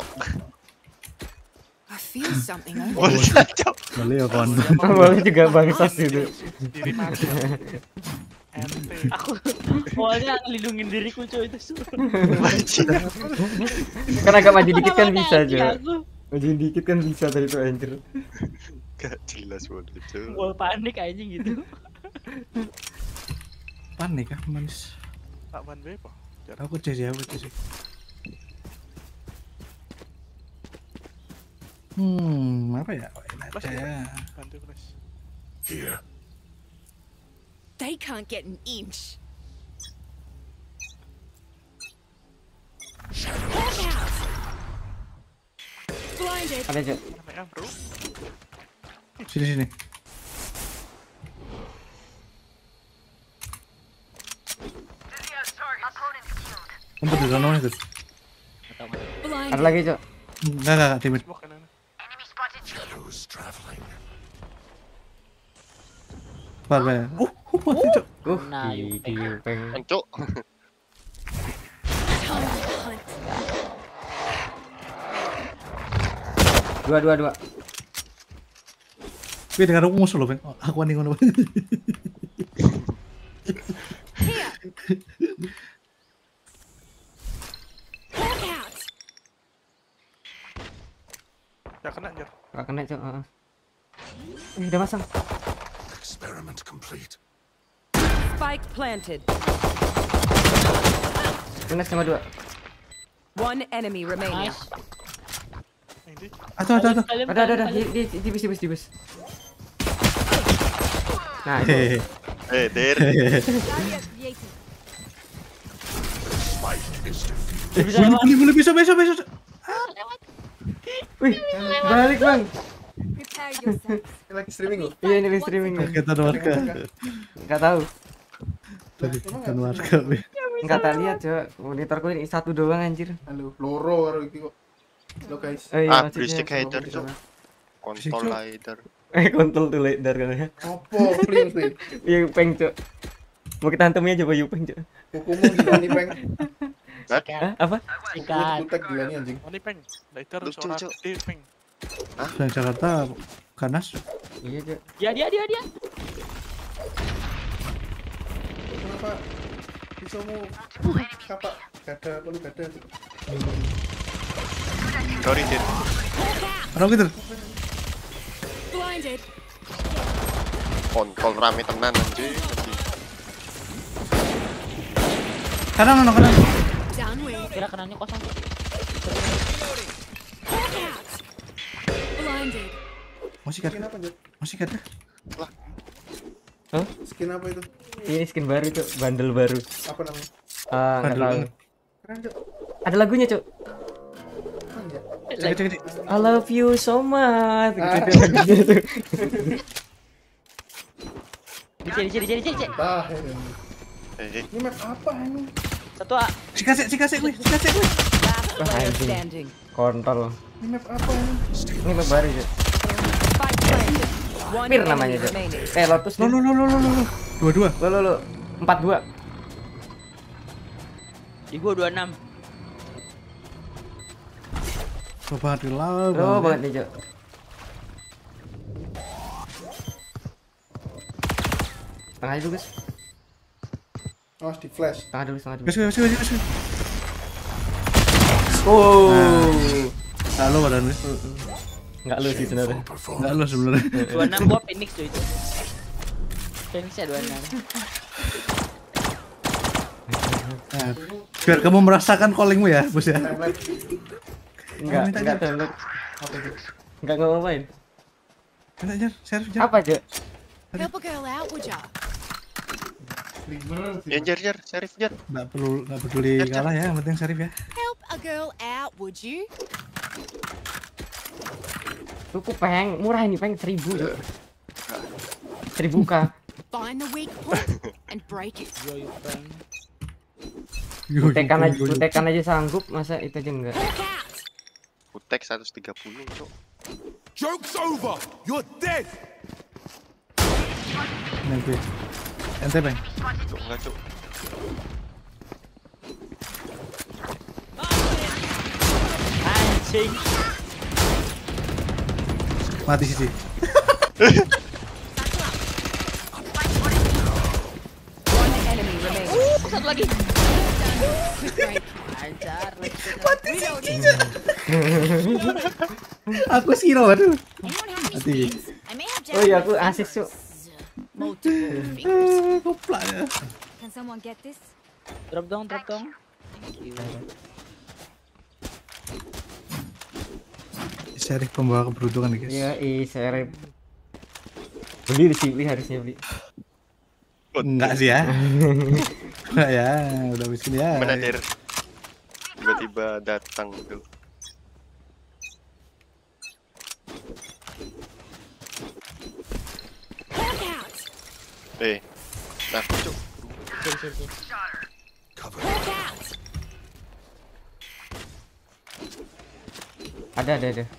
I feel something over Wallnya, Cuk. Boleh ya, kon. Boleh juga bangsat itu. Diri mati. Ente. Aku awalnya ngelindungin diriku, cuy, itu suruh. Kan agak maju dikit kan bisa, Mati Cuk. aku. Maju dikit kan bisa tadi tuh, anjir. Gak jelas banget, Cuk. Gua panik anjing gitu. Panik ah, manis. Tak ban be, Pak. Aku cek sih, aku cek sih. Hmm, apa ya? Oh, enak Flash, ya. bantu flash. Here. They can't get an inch. Look out! Blinded. Ada, Cuk. Namanya, bro. Sini sini. Kumpul di sana itu. Blinded. Ada lagi, Cuk. Enggak enggak di mid. Smoke kanan. Shadows traveling. Bar bar. Uh, uh, mati, Cuk. Uh, Nah, di yuk, di peng. Cuk. Time to hunt. Dua, dua, dua. Tapi dengan aku musuh loh, Bang. Aku ani ngono. Here. Look out! Ya kena anjir. Gak kena, Cuk. Heeh. Eh, udah masang. Experiment complete. Spike planted. Kena sama dua. One enemy remaining. Nice. Ini. Ada ada ada. Kalian- Ada, ada, ada. kalian- Di, di, di bis, di bis, di bis. Nah, itu. Hehehe. Eh, Der. Spike is defeated. Eh, Boleh boleh boleh besok besok besok. Wih, balik, Bang. Prepare yourself. Lagi streaming loh. Iya, ini lagi streaming nih. Kita warga. Enggak tahu. Tadi kita warga. Enggak tak lihat, Cuk. Monitorku ini satu doang, anjir. Halo, loro karo iki kok. Lo guys. Oh, iya, Ah, maksudnya. Bristic Hider, Cuk. Kontol Hider. Eh, kontrol tuh leader kan ya. Opo, please, please. Iya, Peng, Cuk. Mau kita hantamnya coba yuk, Peng, Cuk. Hukummu gimana, Peng? Hah? Apa? Sikat. Kutek gila nih anjing. Mana peng? Later Lucu, seorang Cuk. gede peng. Dari Jakarta ganas. Iya, Cuk. Dia dia dia dia. Kenapa? Pisaumu apa? Gak ada, kalau gak ada. Sorry, Dit. Ada gitu. Blinded. Kontol rame tenan anjing. Kanan, kanan, kanan. Done with. Kira kenanya kosong tuh. Hawk out. Blinded. Masih gak Skin ada. apa, Jet? Masih gak ada. Hah? Skin apa itu? Ini skin baru cuk, bundle baru. Apa namanya? Ah, nggak Bundle tahu. banget. Keren, Cok. Ada lagunya cuk. Anjir. Cek, cek, cek. I love you so much. Ah. Gitu lagunya tuh. Dicari, dicari, dicari, dicari. Tah. Eh, Ini map apa ini? Satu A. Sikasek, sikasek gue, sikasek gue. Last player anjing. standing. Kontol. Ini map apa ini? Ini map baru cuk. Spike planted. One Pir enemy namanya cuk. remaining. Eh Lotus Lo, nih. lo, lo, lo, lo, lo. Dua, dua. Lo lo lo. empat dua. Di gua dua puluh enam. Coba dilawan. Lo banget nih cuk. Tengah dulu guys. Awas di flash. Tengah dulu, tengah dulu. Gas, gas, gas, gas, gas. Oh. Nah, lo badan gue. Enggak lu sih sebenarnya. Enggak lo sebenarnya. dua puluh enam gua Phoenix tuh itu. Phoenixnya dua puluh enam. Nah, biar kamu merasakan callingmu ya, bos ya. Template. Enggak, minta enggak aja. download. Apa itu? Enggak ngapain. Minta aja, share aja. Apa cuk? Help a girl out, would ya? Bener sih. Ya, Jar, Jar, Syarif, Jar. Nggak perlu, nggak peduli kalah ya, yang penting Syarif ya. Help a girl out, would you? Cukup peng, murah ini peng seribu cuk. Seribu k. Find the weak point and break it. Yo, yo, bang. Yo, yo, Butekan yo, aja, yo, yo. butekan aja sanggup, masa itu aja enggak. Hawk out. Kutek seratus tiga puluh, Cok. Joke's over! You're dead! Nanti. Ente bang. Cok, enggak, Cok. Anjing. Mati sih. One enemy remaining. Uh, satu lagi. Break. Anjar. Aku siro, aduh. Anyone have any Mati. skins? I may have Oh iya aku asis cuk. multiple fingers. Eh, Goplak ya. Can someone get this? Drop dong, drop dong. Thank you. Syarif pembawa keberuntungan nih guys. Iya, i serep. Beli di sini harusnya beli. Enggak sih ya. Enggak ya, udah miskin ya. Mana, Der? Tiba-tiba datang tuh. Hawk out. Eh, nah, Cok. Cover. Hawk out. Ada ada ada.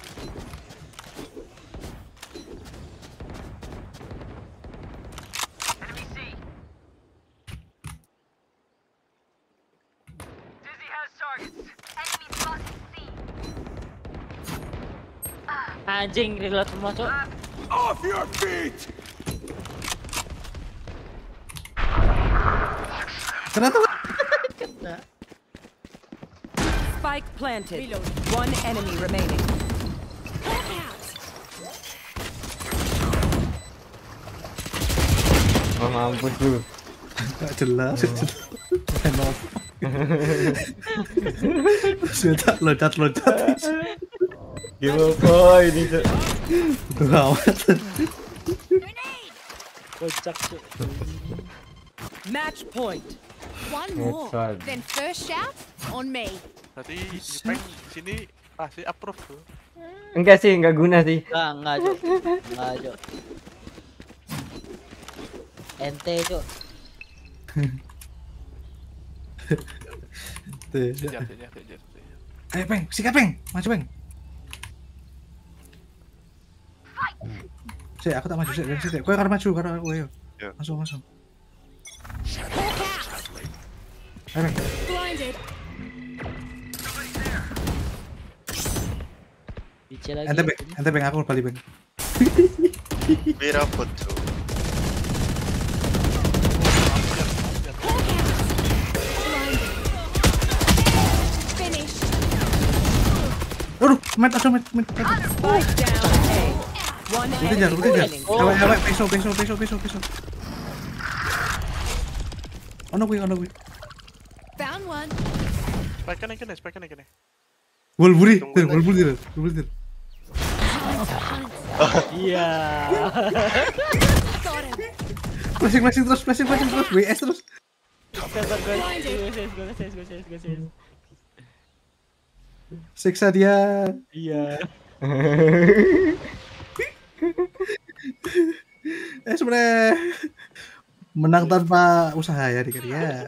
Anjing, reload semua, Cok. Off your feet! Ternyata Spike planted. One enemy remaining. Hawk out. Oh mampus lu. enggak jelas. Enak. Sudah loncat-loncat. Gimana ini cuk? Itu amat. Kocak, Cok. Match point. One more. Headshot. Then first shout on me. Tadi Peng sini pasti approve tuh. Enggak sih, enggak guna sih. Enggak, enggak, Cok. Enggak, Cok. Ente, Cok. Tuh. Jar, jar, jar, jar. Ayo peng, sikat peng, maju peng. Sik, aku tak maju sik, sik. Kowe karo maju karo aku ayo. Ya. Langsung, langsung. Hawk out. Ayo peng. Blinded. Bici lagi. Ente peng, ente peng aku balik peng. Bira foto. Hawk out. Blinded. Met, aduh, met, met, met. Spike down A. One Udah enemy jar, udah jar. remaining. Awet, awet, peso, peso, peso, peso, peso. Ono kuwi, ono kuwi. Found one. Spike kene kene, spike kene kene. Wolburi, dir, wolburi, dir, wolburi, dir. Iya. Got him. Flashing, flashing terus, flashing, flashing terus, W S terus. Sabar guys. Guys, guys, guys, guys, guys, guys. Siksa dia. Iya. Eh sebenarnya menang tanpa usaha ya dikira ya.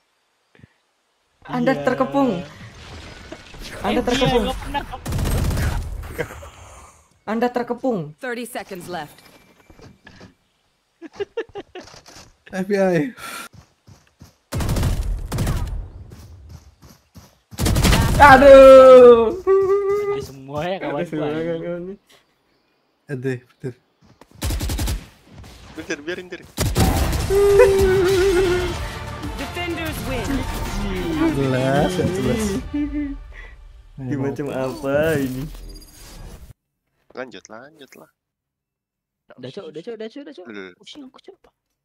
Anda terkepung. Anda terkepung. Anda terkepung. thirty seconds left. F B I. Aduh. Mati semua ya kawan-kawan. Ade, betul. Biar biarin dir. Defenders win. Jelas, jelas. Ini macam apa ini? Lanjut, lanjut lah. Udah cok, udah cok, udah cok, udah cok. Loh. Pusing aku cok.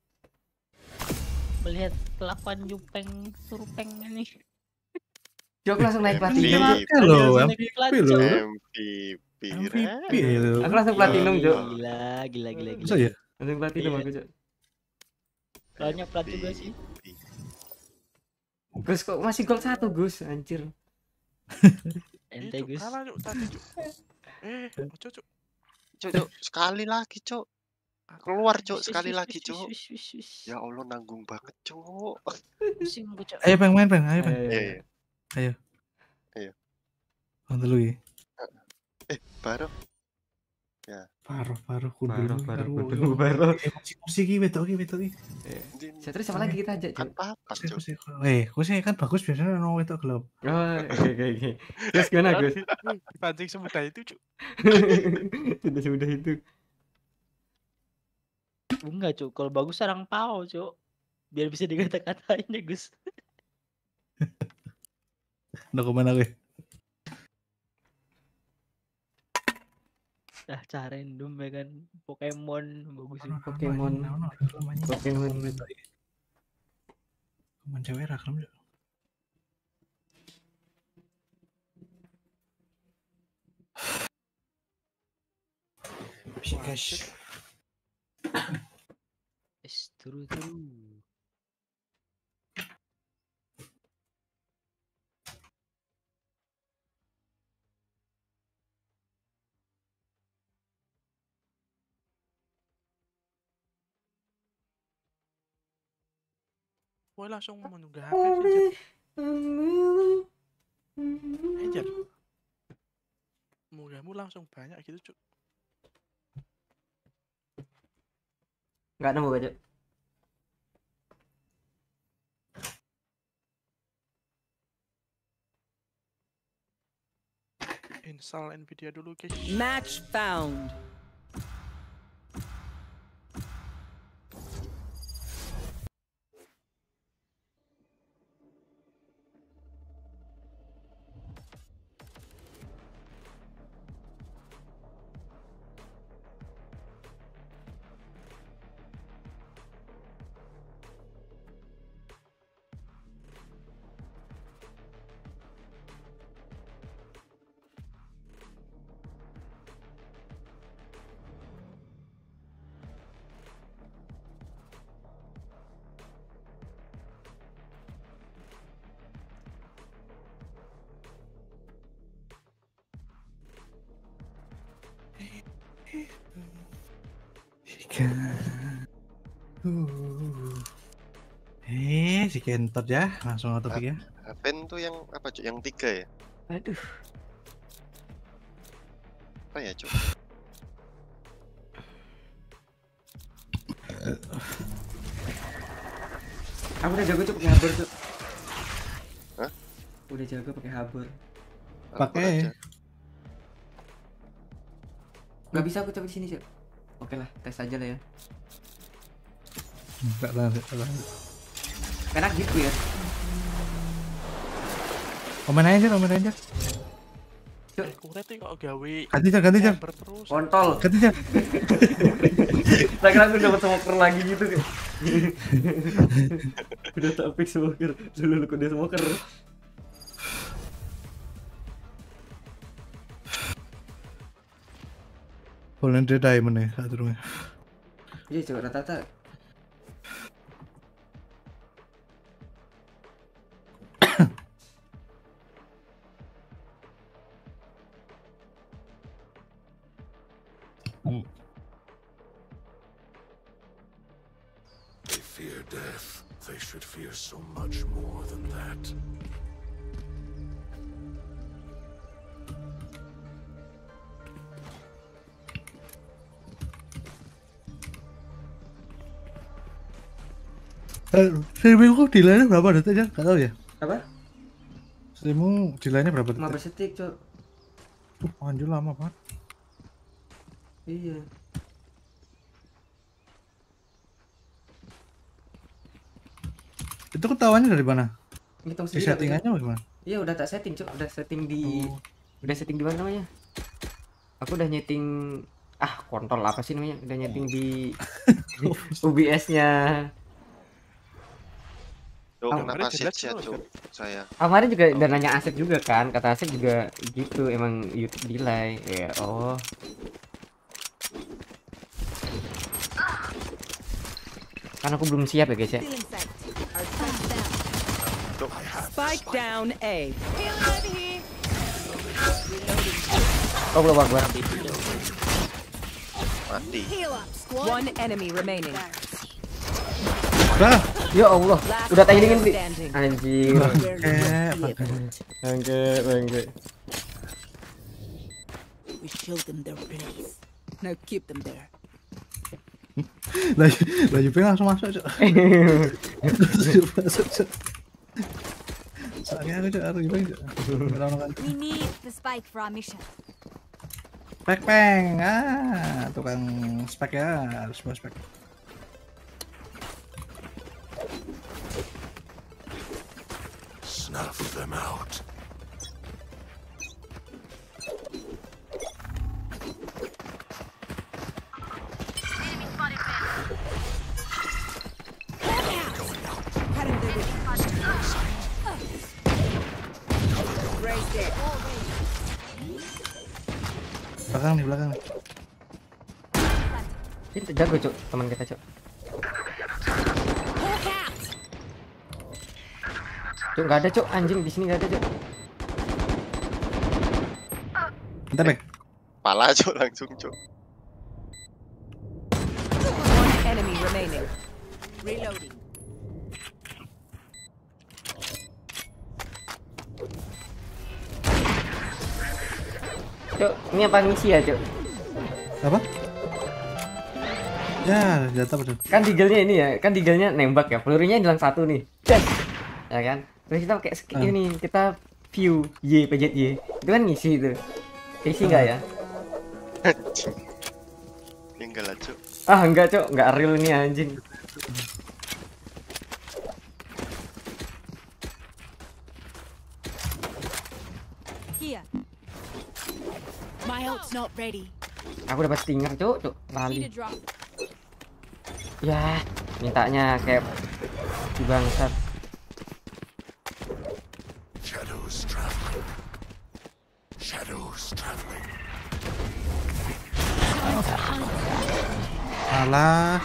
Melihat kelakuan Jupeng Surupeng ini. Jok langsung naik M V P. platinum. Jok. Halo, Langsung M naik V P platinum. lo. M V P. M V P lo. Aku langsung platinum, Jok. Gila, gila, gila, gila. Masa ya? Langsung platinum aku, Jok. Banyak plat juga sih. Gus kok masih gold satu, Gus, anjir. Ente Ih, Cuk, Gus. kalah Cuk, tadi Cuk. Eh, ojo Cuk. Cuk, cuk, sekali lagi, cuk. Keluar, cuk, sekali lagi, cuk. Ya Allah, nanggung banget, cuk. Pusing aku cok. Ayo peng main peng, ayo peng. Iya, iya. Ayo. Ayo. Bantu lu ya. Eh, baru. Ya. Paruh, paruh, kudu Baru, lu, baru, paruh. baru, baru. Eh, kursi, kursi ki wedok ki, wedok ki. Saya terus siapa lagi kita ajak, Kan Cok? papas, Kursi, cuk. kursi. Eh, kursi kan bagus biasanya ono wedok gelap. Oh, oke, oke, oke. Gus, gimana, Gus? Pancing semudah itu Cuk. Sudah semudah itu. Enggak cok, kalau bagus sarang pau cok. Biar bisa dikata-katain ya Gus. Udah kemana gue? Dah cara random ya kan. Pokemon bagus sih. Pokemon. Pokemon. Pokemon cewek rakam yuk. Guys. Es turu turu. Woi langsung menunggah H P sih. Anjir. Munggahmu langsung banyak gitu Cuk. Enggak nemu, Cok. Install Nvidia dulu guys. Match found. Eh, si Kentot ya, langsung auto pick ya. Haven tuh yang apa, cuk? Yang tiga ya? Aduh. Apa ya, cuk? Aku udah jago, Cok, pakai habur, Cok. Hah? Udah jago pakai habur. Pakai. Gak bisa aku coba di sini, Cok. Oke lah, tes aja lah ya. Enggak lanjut, lanjut. Enak gitu ya. Komen aja, komen aja. Kuret kok gawe. Ganti jar, ganti jar. Terus. Kontol. Ganti jar. Saya kira aku dapat smoker lagi gitu kan. Udah tak pick smoker. Dulu aku dia smoker. Boleh dia diamond ya saat itu. Iya coba rata-rata. They fear death. They should fear so much more than that. Streaming kok delay-nya berapa detik ya? Gak tau ya? Apa? Streammu delay-nya berapa detik? lima belas detik, Cok. Uh, anjir lama banget. Iya. Itu ketahuannya dari mana? Ngitung Di sendiri. settingannya bagaimana? Iya, udah tak setting, Cok. Udah setting di Oh. udah setting di mana namanya? Aku udah nyeting ah, kontol apa sih namanya? Udah nyeting di U B S-nya. Cuk, Oh, kenapa kemarin sih jelek chat, tuh, Cuk? Saya. Ah, kemarin juga udah nanya Asep juga kan, kata Asep juga gitu, emang YouTube delay. Ya, oh. Kan aku belum siap ya guys ya. Spike down A. Healing over here. Oh, belum Akbar. Mati. Heal up, squad. One enemy remaining. Udah. Ya Allah, udah tailingin Bi. Standing. Anjir. Eh, pakai. Bangke, bangke. We show them their place. Now keep them there. Lagi lagi pengen langsung masuk, Cok. Masuk, Cok. Soalnya aku Cok, harus gimana, Cok? We need the spike for our mission. Spek peng, ah, tukang spek ya, harus bawa spek. Snuff them out. Belakang nih, belakang nih. Itu jago, Cok, teman kita, Cok. Cok, enggak ada, Cok. Anjing di sini enggak ada, Cok. Bentar, Bek. Pala, Cuk, langsung, Cuk. One enemy remaining. Reloading. Cok, ini apa misi ya, Cok? Apa? Ya, jatuh betul. Kan digelnya ini ya, kan digelnya nembak ya. Pelurunya hilang satu nih. Cek. Ya kan? Terus kita pakai skill Ah. ini, kita view Y P Z Y. Itu kan ngisi itu. Isi enggak ya? Enggak lah, Cuk. Ah, enggak, Cok. Enggak real ini anjing. Here. My ult's not ready. Aku dapat stinger, Cok. Cok, Need a lali. drop. Ya, mintanya kayak di bangsat. Shadows traveling. Shadows traveling. Alah.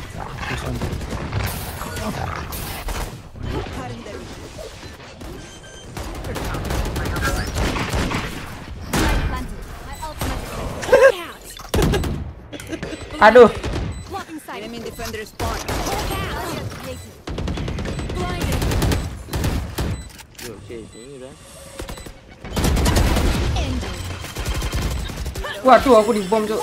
Aduh. Blocking sight. Enemy defender spawn. Blinded. Oke, ini udah. Waduh, aku dibom, Cok.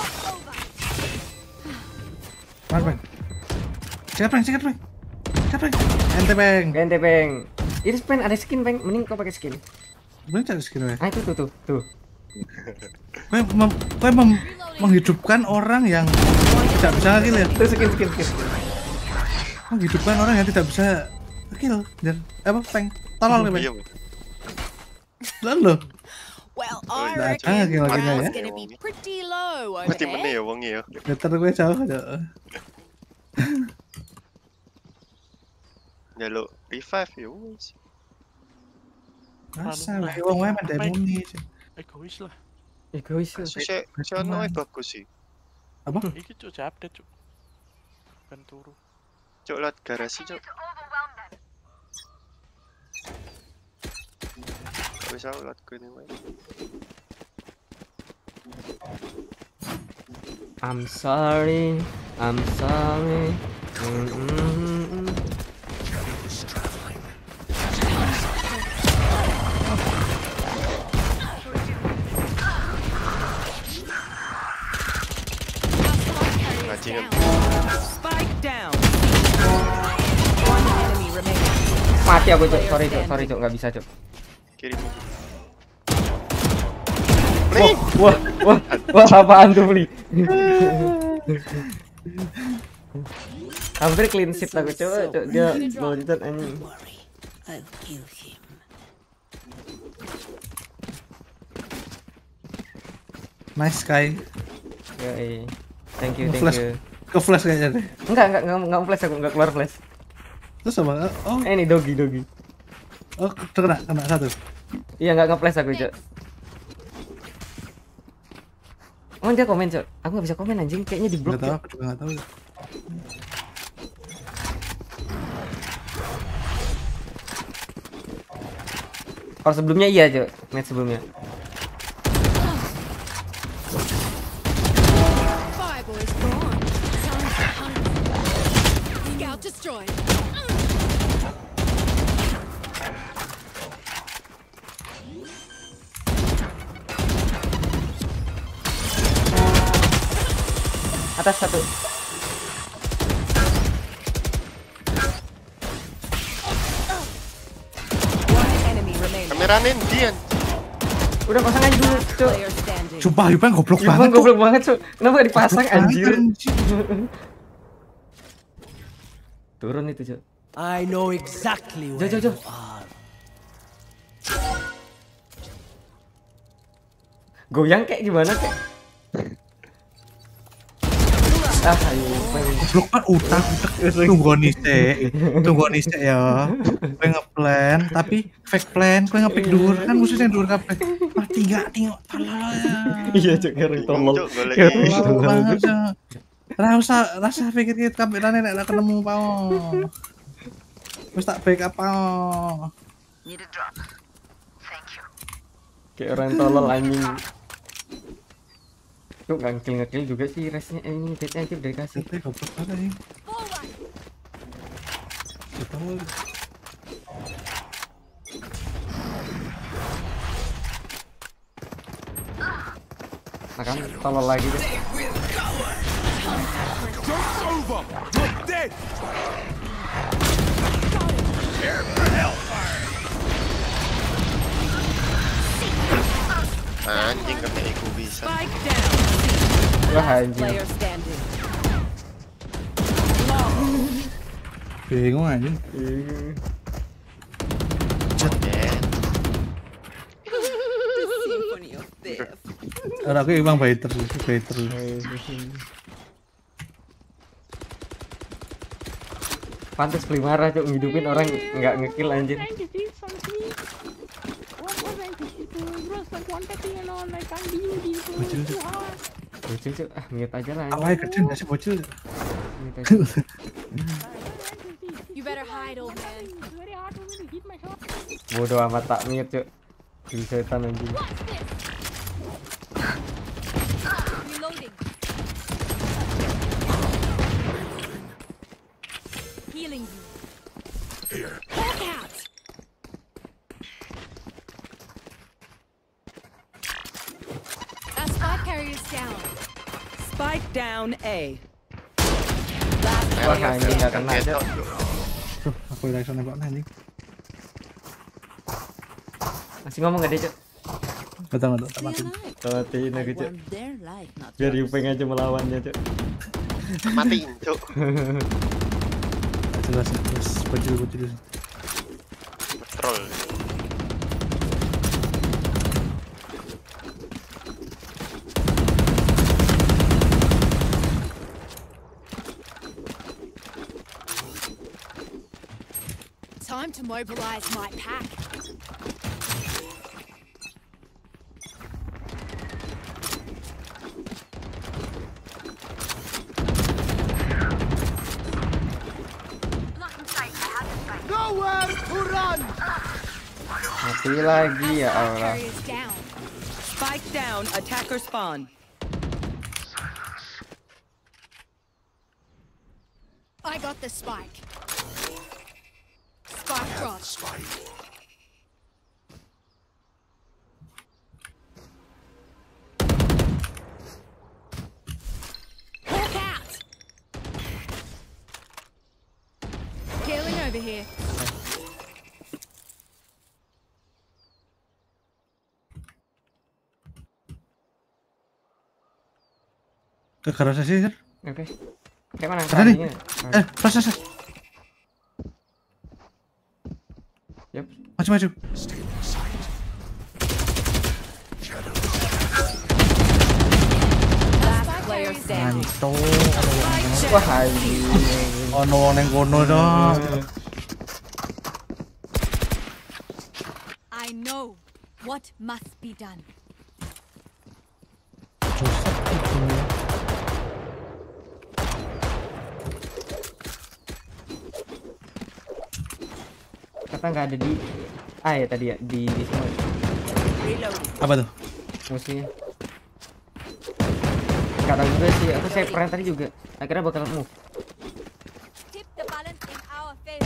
Mana, Bang? Sikat, Bang, sikat, Bang. Sikat, Bang. Ente, Bang. Ganti, Bang. Ini pen ada skin, Bang. Mending kau pakai skin. Bener cari skin, Bang. Ah, itu tuh, tuh, tuh. Kowe mem kowe mem menghidupkan orang yang tidak bisa kill ya. Itu skin, skin, skin. Menghidupkan orang yang tidak bisa kill. Dan apa, Peng? Tolol nih, Bang. Iya, Lalu Well, Oh, I Nah, reckon jangan gila-gila morale's ya. gonna be pretty low over Mati meneh there. ya wonge ya. Meter gue jauh aja. Njaluk revive ya wis. Masa Anu, wae wong wae mendek Peng. muni. Egois lah. Egois. Sik sik ono ae bagus sih. Apa? Iki cuk update cuk. Ben turu. Cuk lihat garasi cuk. Wis aku lihat kene wae. I'm sorry, I'm sorry. Mm -mm. Bajingan. Spike down. One enemy remaining. Mati aku cuk, sorry cuk, sorry cuk, nggak bisa cuk. Kirim. Wah, wah, wah, wah, apaan tuh beli? Hampir clean sheet aku coba, cuk, dia loncat anjing. I'll kill him. Nice Sky. Yoi. Thank you, thank Nge-flash. you. Ke flash kayaknya deh. Enggak, enggak, enggak, enggak flash aku, enggak keluar flash. Terus apa? Oh, Eh, ini dogi, dogi. oh kena kena satu. Iya, enggak nge-flash aku, cuk. Oh, dia komen, cuk. Aku nggak bisa komen anjing, kayaknya di blok. Enggak tahu, aku juga enggak tahu. Kalau sebelumnya iya, cuk. Match sebelumnya. Fireball is gone. Time to hunt. Scout destroyed. Atas satu. One enemy remaining. Kamerane ndian. Udah pasang aja dulu, cuk. Player standing. Sumpah Yupeng goblok Yupeng banget. goblok banget, cuk. Kenapa gak dipasang Goblok anjir? banget, anjir. Turun itu, cuk. I know exactly Jo, where jo, jo. you are. Goyang kayak gimana, kayak? Ah, ayo, Yupeng. Goblok banget utak utak. Tunggu nih sik. Tunggu nih sik ya. Kowe ngeplan tapi fake plan, kowe ngepick dhuwur kan musuhnya dhuwur kabeh. Mati gak tengok tolol. Iya, cuk, keren tolol. Cuk golek. Tolol banget. Cok. Ra usah rasa pikir kita kamerane nek ketemu pao. Wis tak backup pao. Kayak orang tolol anjing. Cuk, gak ngekill-ngekill juga sih resnya. Eh, ini deadnya aja udah dikasih. Tapi goblok banget ini. Betul. Nah kan, tolol lagi deh. Anjing kena iku bisa. Spike down. Wah, anjing. Player standing. Bingung anjing. Symphony of Death. Ora aku emang baiter, baiter. Pantes beli marah, cuk, ngidupin orang nggak ngekill anjir. Bocil. Bocil, cuk. Ah, mute aja lah. Awalnya gede nggak sih bocil? Mute aja. You better hide, old man. Bodoh amat, tak mute, cuk. Di setan anjing. Reloading. Healing you. Here. Hawk out. Our spike carrier's down. Spike down A. Wah, anjing nggak kena aja. Tuh, aku udah iso nembak anjing. Masih ngomong gak deh, cuk? Betul betul, tak mati. Matiin I aku, cuk. want their life, not Biar yours. Yupeng aja melawannya, cuk. Matiin, cuk. Jelas jelas bocil bocil. Troll. Time to mobilize my pack. Nowhere to run. Mati lagi ya Allah. Carrier's down. Spike down, attacker spawn. I got the spike. Spike dropped. Hawk out. Healing over here. Ke garasi sih, Sir. Oke. Kayak mana? Ada nih. Tadinya? Eh, pas, pas, pas. Yep. Maju, maju. Last player standing. Mantul. Wah, anjing. Ono wong neng kono dong. I know what must be done. Kata nggak ada di A ya tadi ya di di semua Apa tuh? musuhnya. Nggak tahu juga sih. Aku saya pernah tadi juga. Akhirnya bakal move. Tip the balance in our favor.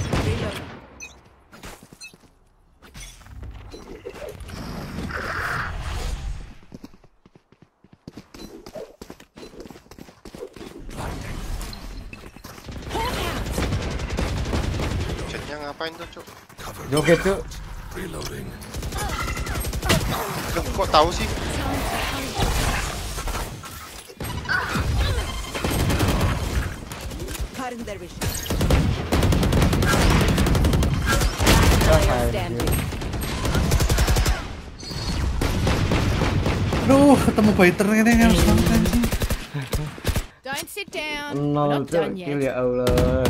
Chatnya ngapain tuh, Cuk? Joget tuh. Reloading. Loh, kok tahu sih? Cutting their vision. Wah, Player anjing. standing. Aduh, ketemu biter ini harus banget anjing. Don't sit down. Nol Not tuh done kill yet. ya Allah.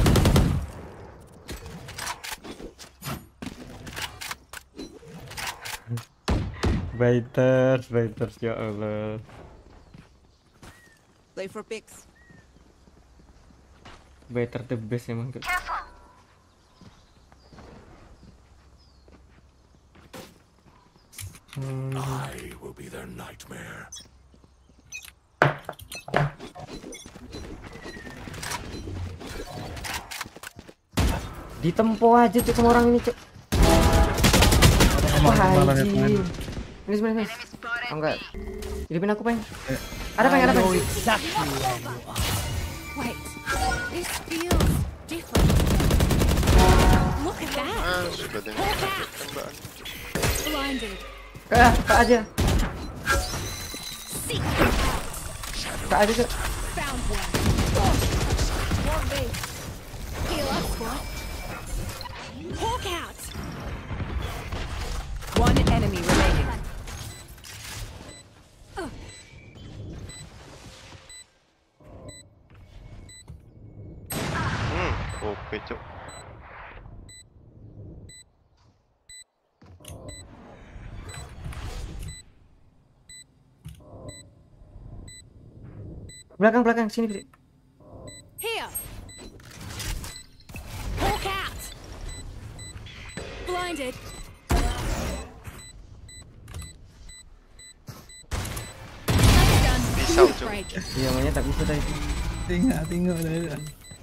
Baiters, baiters ya Allah. Play for picks. Baiter the best emang. I will be their nightmare. Ditempo aja cuk sama orang ini cuk. Wah anjing. Ini sebenarnya. Oh enggak. Hidupin aku peng. Ada peng, ada peng. Wait, this feels different. Look at that. Ah, sudah dengan tembakan. Blinded. Kak, kak aja. Kak aja cuk. Found one. One big. Heal up, squad. Hawk out. One enemy remaining. Hmm, oke, Cuk. Belakang belakang sini Fri. Here. Hawk out. Blinded. Pisau, Cuk. Iya makanya tak bisa tadi. Tinggal, tinggal udah.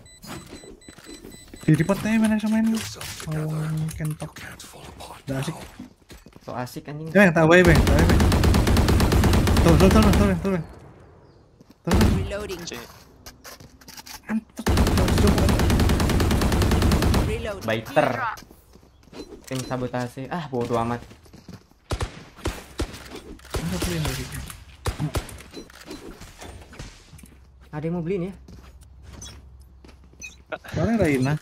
Di repotnya mana sama ini? Oh, kentok. Udah asik. So asik anjing. Ya, tak baik, Bang. Tak baik. Tuh, tuh, tuh, tuh, tuh, tuh. Tuh. Reloading. Mantap. Reload. Baiter. Tim sabotase. Ah, bodo amat. Ada yang mau beliin ya? Soalnya Raina.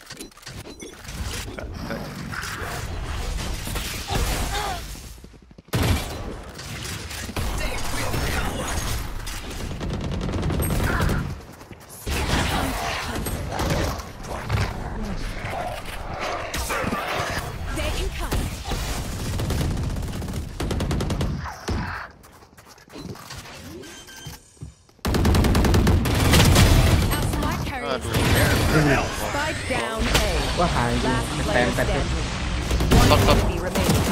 Wah anjing, Last player tempet tuh. standing. Stop, One stop. enemy remaining.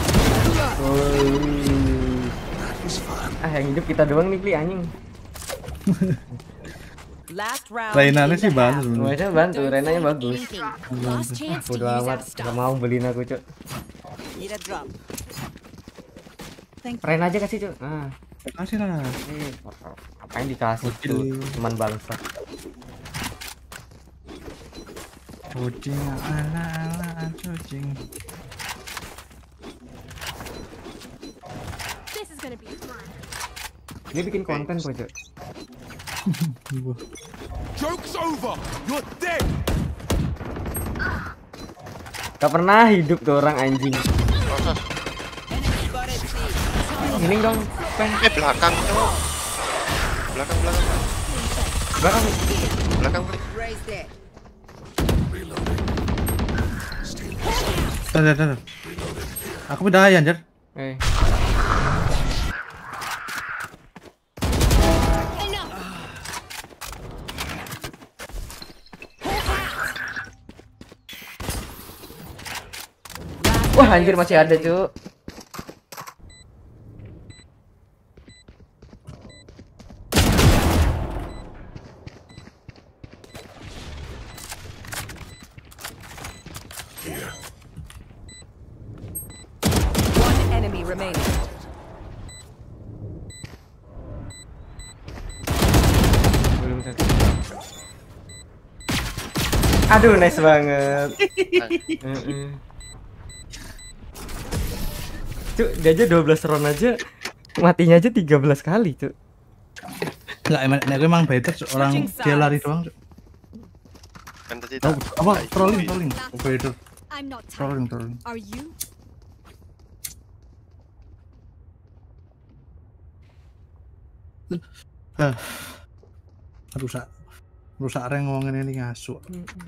Oh. Ah yang hidup kita doang nih Pli anjing. Last round. Rainanya in sih the bagus half. bener. Semuanya bantu, Renanya bagus. Last chance to Bodo use amat, our gak stuff. mau beliin aku cuk. Need a drop. Thank you. Ren aja kasih cuk. Ah, Kasih lah. eh, apa yang dikasih Bocil. tuh, cuman bangsa. Kucing ala ala kucing. This is gonna be fun. Dia bikin konten kok cuk. Joke's over! You're dead! Gak pernah hidup tuh orang anjing. Proses. Healing dong, Peng. Eh belakang cok. Belakang belakang. Belakang. Belakang beli. Raise there. Tar, tar, tar. Aku beda ya anjir. Eh. Wah anjir masih ada cuk. One enemy remaining. Belum satu. Aduh nice banget. Heeh. Cuk, dia aja dua belas round aja. Matinya aja tiga belas kali, Cuk. Enggak emang nek emang better Cuk. Orang dia lari doang Cuk. Kan tadi Oh, tak. apa tak trolling ikuti. trolling. Better I'm not trolling tired. trolling. Are you? Ah. Rusak. Rusak reng ngomongin ini ngasuk.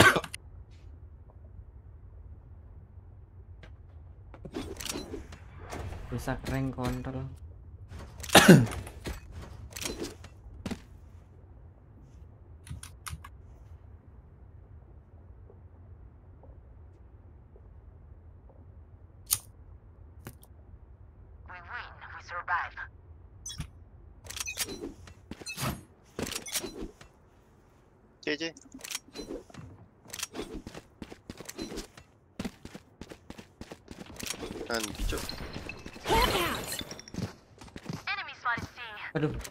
Rusak rank kontrol. C C. Nanti cok. Aduh.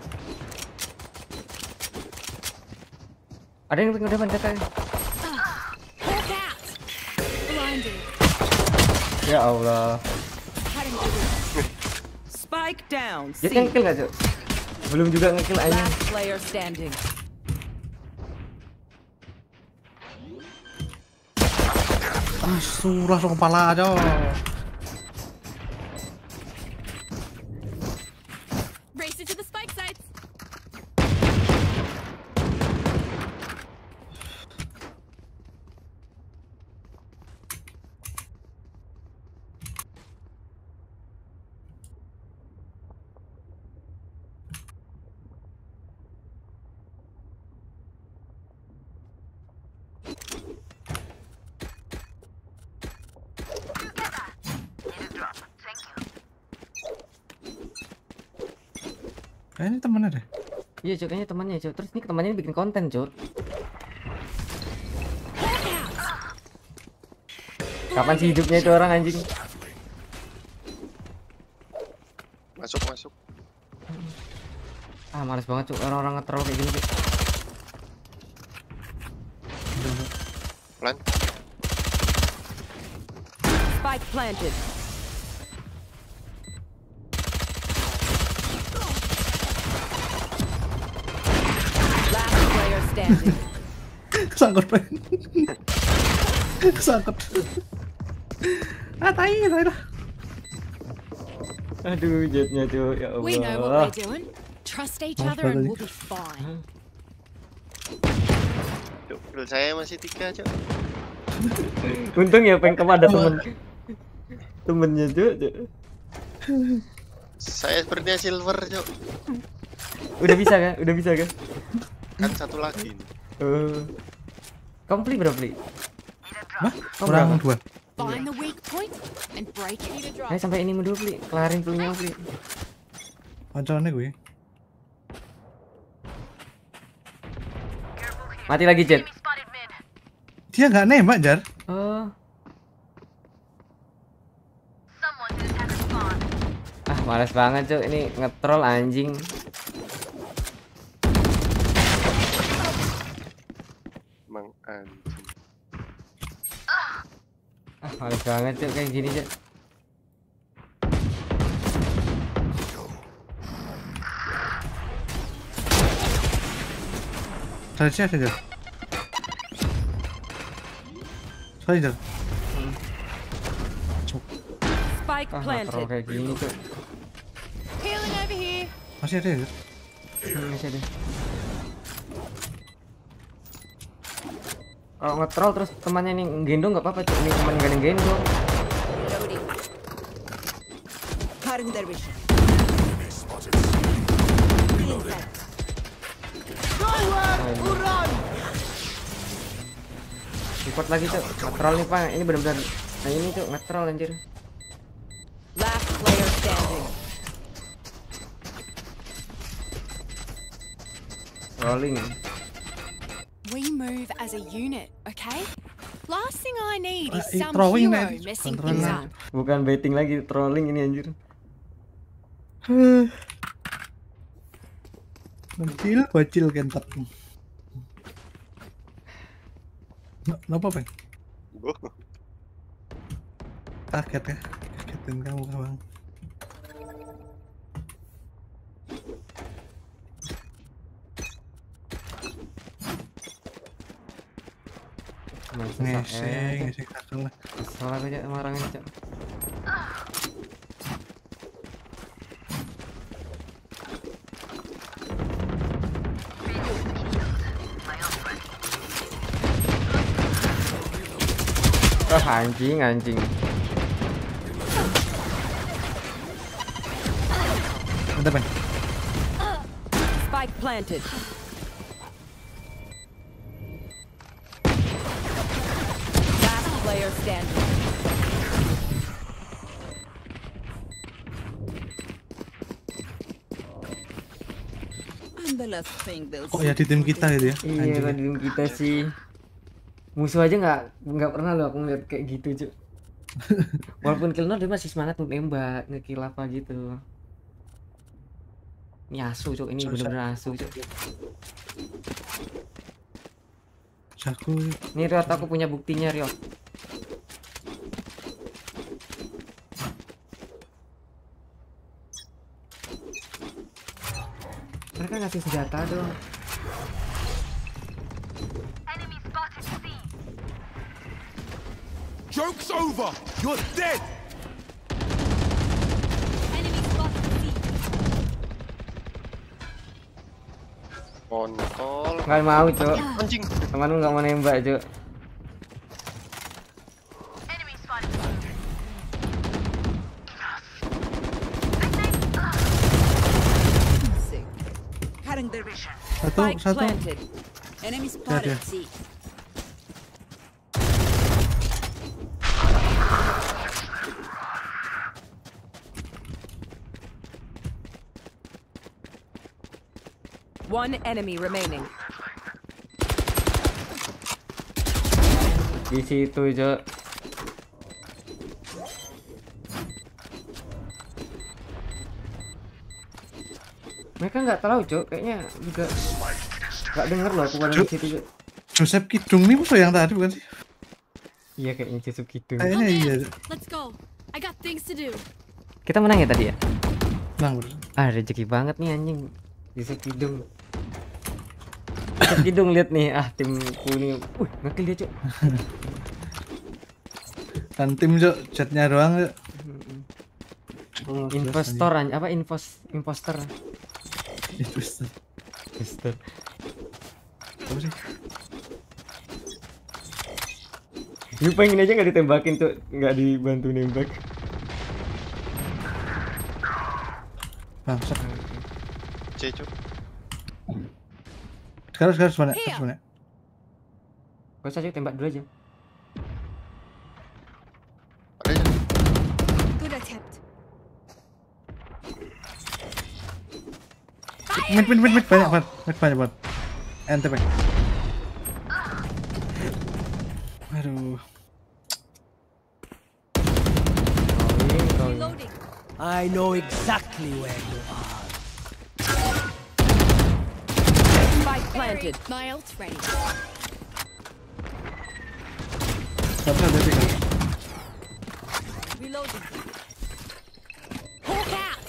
Ada yang udah depan Hawk out. Blinded. Ya Allah. Cutting through. Spike down. Dia C. kan kill gak, Cuk? Belum juga nge-kill anjing. Last player standing. Ah, surah langsung kepala aja. Race into the spike sites. Kayaknya temennya deh. Iya, Cuk, kayaknya temannya, Cuk. Terus ini temannya bikin konten, Cuk. Kapan sih hidupnya itu orang anjing? Masuk masuk. Ah, males banget, Cuk. Orang-orang nge-troll kayak gini, Cuk. Plan. Spike planted. Last player standing. Kesangkut pengen. Kesangkut. Ah, tai, tai dah. Aduh, jetnya, Cuk. Ya Allah. We know what we're doing. Trust each Oh, other and totally. we'll be fine. Cok, kill saya masih tiga cok. Untung ya Peng kamu ada temen. Temennya, Cuk. Cuk. Saya sepertinya silver cok. Udah bisa kan? Udah bisa kan? Kan satu lagi nih. Uh. Kamu beli berapa beli? Wah, Oh, kurang berapa? dua. Find the weak point and break it. Ayo sampai ini dulu, Pli. Kelarin punya, Pli. Pancone gue. Mati lagi, Jet. Dia nggak nembak, Jar. Oh. Ah, males banget, Cuk. Ini ngetrol anjing. Mang anjing. Ah, males banget, Cuk. Kayak gini, Cuk. Saya sih aja. Saya Jar. Spike Ah, ngetrol planted. kayak gini, Cuk. Healing over here. Masih ada ya? Hmm, masih ada. Kalau ngetrol terus temannya nih gendong nggak apa-apa, Cuk. Ini teman gak gendong. Reloading. Cutting their vision. Report lagi, Cuk. Ngetrol nih, Pak. Ini benar-benar. Nah, ini, Cuk, ngetrol anjir. Last player standing. Rolling. We move as a unit, okay? Last thing I need is Ah, some throwing, hero man. messing Control things man. up. Bukan baiting lagi, trolling ini anjir. Bacil, bacil kentat. Kenapa, Peng? Gua Kaget ya. Kagetin kamu, Bang. Ngeseng, ngeseng kakak lah. Kesel aku, Cuk, sama orang ini, Cuk. Oh, anjing, anjing. Ada, Peng. Spike planted. Last player standing. I'm the last thing they'll Kok ya di tim kita gitu ya? Iya, Anjing. kan tim kita sih. Musuh aja nggak nggak pernah loh aku ngeliat kayak gitu, Cuk. Walaupun kill nol dia masih semangat untuk nembak, ngekill apa gitu. Ini asu, Cuk. Ini bener-bener asu, Cuk. Jago. Nih, Riot, aku punya buktinya, Riot. Mereka ngasih senjata dong. Joke's over! You're dead! kontol. Nggak mau, Cuk. Anjing. Teman lu nggak mau nembak, Cuk. Sick. Cutting their vision. Satu, Spike satu. planted. Enemy spotted. Ada. C. One enemy remaining. Di situ, Cuk. Mereka nggak tahu, Cuk. Kayaknya juga nggak denger loh aku pada di situ, Cuk. Joseph Kidung nih musuh yang tadi bukan sih? Iya, kayaknya Joseph gitu. Kayaknya iya. Let's go. I got things to do. Kita menang ya tadi ya? Nah, bro. Ah, rezeki banget nih anjing. Joseph Kidung. Joseph Kidung lihat nih, ah timku nih. Wih, ngekill dia, Cuk. Dan tim Cok, chatnya doang Cok. Oh, Investor anj apa invos imposter. Investor. Investor. Apa sih? Lu pengen aja nggak ditembakin, Cuk, nggak dibantu nembak. Bangsat. C, Cuk. Sekarang sekarang semuanya, semuanya. Gak usah, Cuk, tembak dulu aja. attempt. Mid mid mid mid banyak banget, mid banyak banget. Ente Peng. Aduh. Reloading. I know exactly where you are. Spike planted. My ult's ready. Satu ada tiga. Reloading. Hawk out.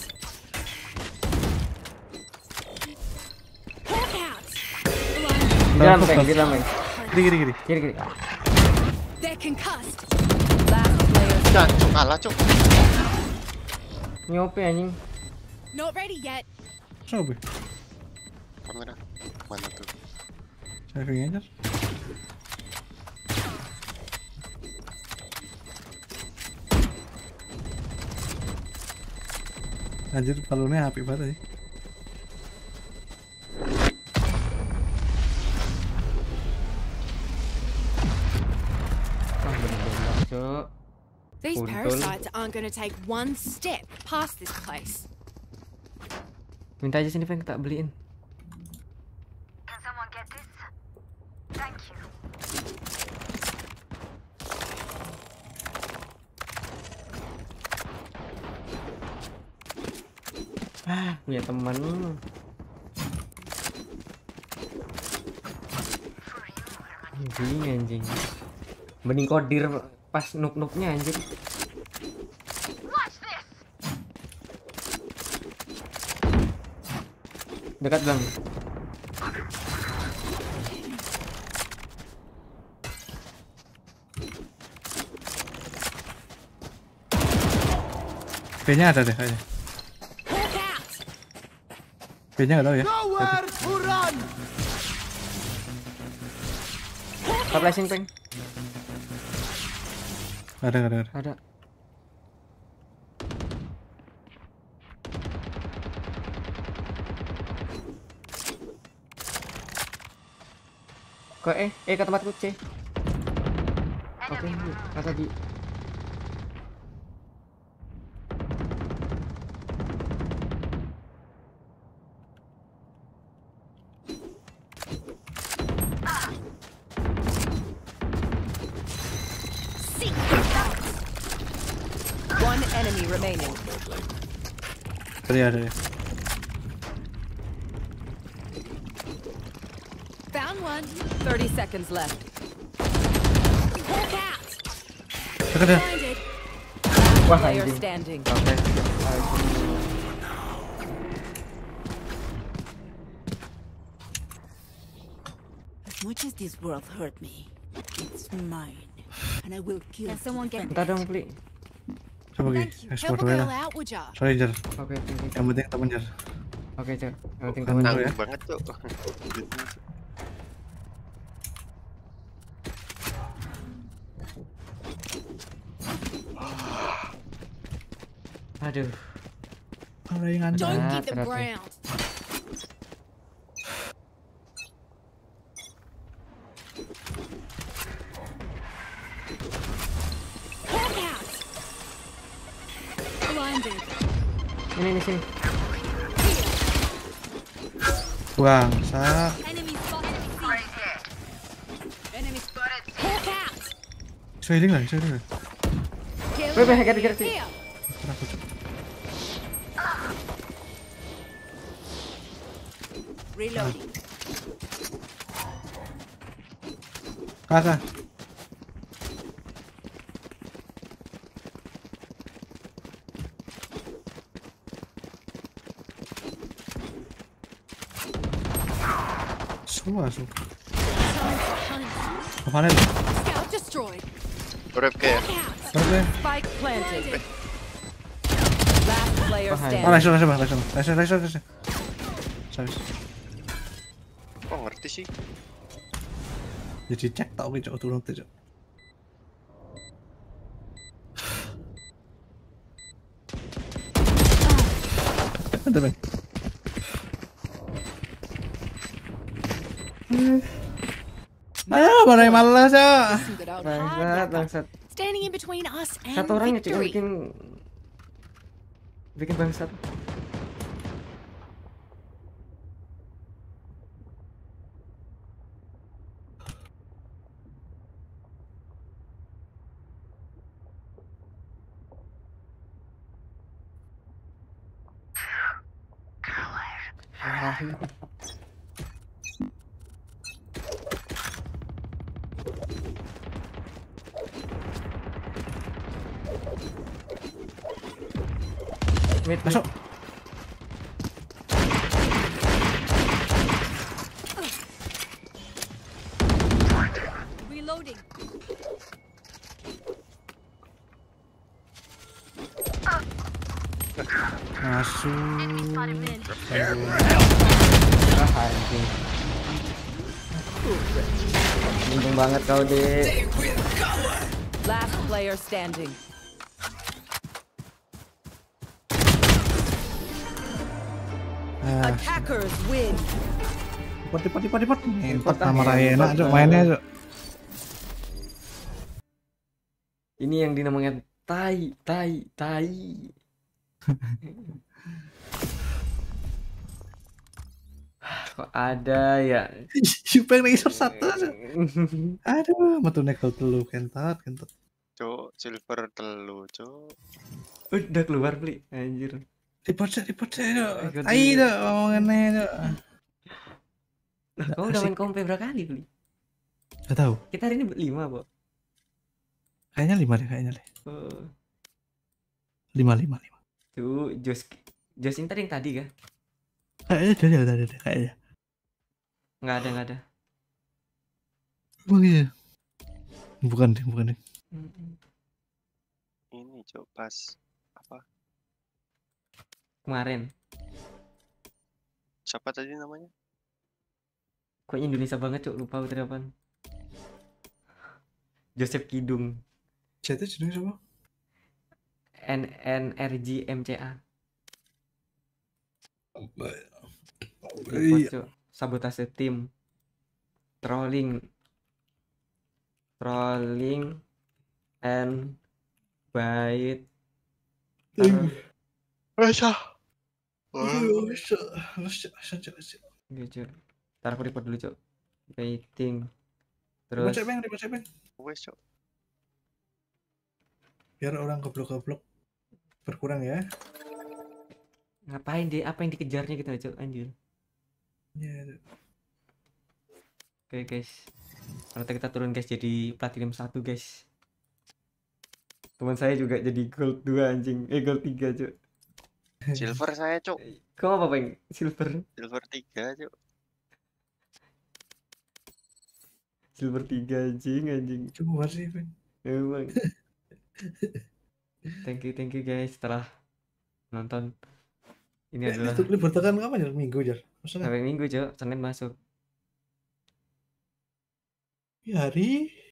Hawk out. Di dalam Peng, di dalam Peng. Kiri kiri kiri. Kiri kiri. They're concussed. Last player. Udah, cuk, kalah cuk. Nyope anjing. Not ready yet. Coba. Kamera. Mana tuh? Saving aja. Anjir, balonnya api banget sih. Ah, bener-bener, Cuk. These Untul. parasites aren't going to take one step past this place. Minta aja sini Peng, tak beliin. Can someone get this? Thank you. Ah, punya teman. Anjing, anjing. Mending kodir pas nuk-nuknya anjing. Dekat bang. B-nya ada deh kayaknya. B-nya nggak tahu ya. Nowhere to run. Top flashing Peng. Ada ada ada. Ada. Ke eh eh ke tempatku C. Oke, kata di. One enemy remaining. Tadi ada ya. Found one. Thirty seconds left. Hawk out. Dekat ya. Blinded. Wah, Player anjing. standing. Oke. As much as this world hurt me, it's mine. And I will kill. Can someone get Entar dong, Pli. Coba gini, Thank you. ekspor Help a dulu girl lah. out, would ya? Sorry Jar. Oke, thank you. Yang penting temen Jar. Oke, Jar. Yang penting Temen teman dulu ya. Nanggung banget cuk. Aduh. Ada yang aneh. Don't Berat, give them berat, ya. ground. Hawk out. Blinded. Ini ini sini. Bangsat. Enemy spotted. Enemy spotted. Hawk out. Bisa healing lah, bisa healing lah. Kill. Wait, wait, hacker, hacker, hacker. Here. Kenapa cuk? Reloading. Kakak. Semua su. Apa nih? Scout destroyed. Urip ke ya? Oke. Spike planted. Last player Ah, standing. nice, nice, nice, nice, nice, nice, nice. Nice. Oh ngerti sih. Jadi cek tau gitu turun tuh. Ada bang. Ah, mana yang malas ya? Some good old Bangsat, hard work. bangsat. Standing in between us and Satu orang ya cuma victory. bikin Bikin bangsat. Mid, Masuk. Reloading. Masuk. Ah, anjing. Untung banget kau, Dek. Last player standing. Ah, Attackers win. Dipot, dipot, dipot, dipot. Entot ah, sama Rai enak, entot, Cuk, ah. mainnya, Cuk. Ini yang dinamakan tai, tai, tai. Kok ada ya? Supeng lagi shot satu, Cuk. Aduh, metu nekel telu, kentot, kentot. Cuk, silver telu, cuk. Udah keluar, Pli. Anjir. Dipot, Cuk, dipot, Cuk. Ikut Tai, dulu. Cuk, omongannya, Cuk. Lah, kau udah main kompe berapa kali, Pli? Gak tahu. Kita hari ini berlima, Bo. Kayaknya lima deh, kayaknya deh. Oh. Lima, lima, lima. Tuh, Jos Jos ini tadi yang tadi kah? Kayaknya ada, ada, ada, ada, kayaknya. Nggak ada, nggak ada. Bukan iya. Bukan deh, bukan deh. Mm-mm. Ini, cuk, pas apa? Kemarin. Siapa tadi namanya? Kok Indonesia banget, Cuk. Lupa betul apaan. Joseph Kidung. Chatnya jenis apa? N N R G M C A. Iya. Cuk. Sabotase tim. Trolling. Trolling and bait. Bisa. Bisa, bisa, bisa, bisa. Gitu. Ntar aku report dulu, Cuk. Baiting. Terus Terus cepeng, ribet cepeng. Wes, cuk. Biar orang goblok-goblok berkurang ya. ngapain dia? Apa yang dikejarnya kita, Cuk? Anjir. Ya. Oke, guys. Ternyata kita turun, guys, jadi platinum satu, guys. Teman saya juga jadi gold dua, anjing. Eh, gold tiga, Cuk. Silver saya, cuk. Kau apa, Peng? Silver. Silver tiga, cuk. Silver tiga, anjing, anjing. Coba sih, Peng. Emang. Thank you, thank you, guys, setelah nonton. Ini Eh, adalah itu libur tekan kapan ya? Minggu ya? Maksudnya sampai minggu, Cuk. Senin masuk. ya hari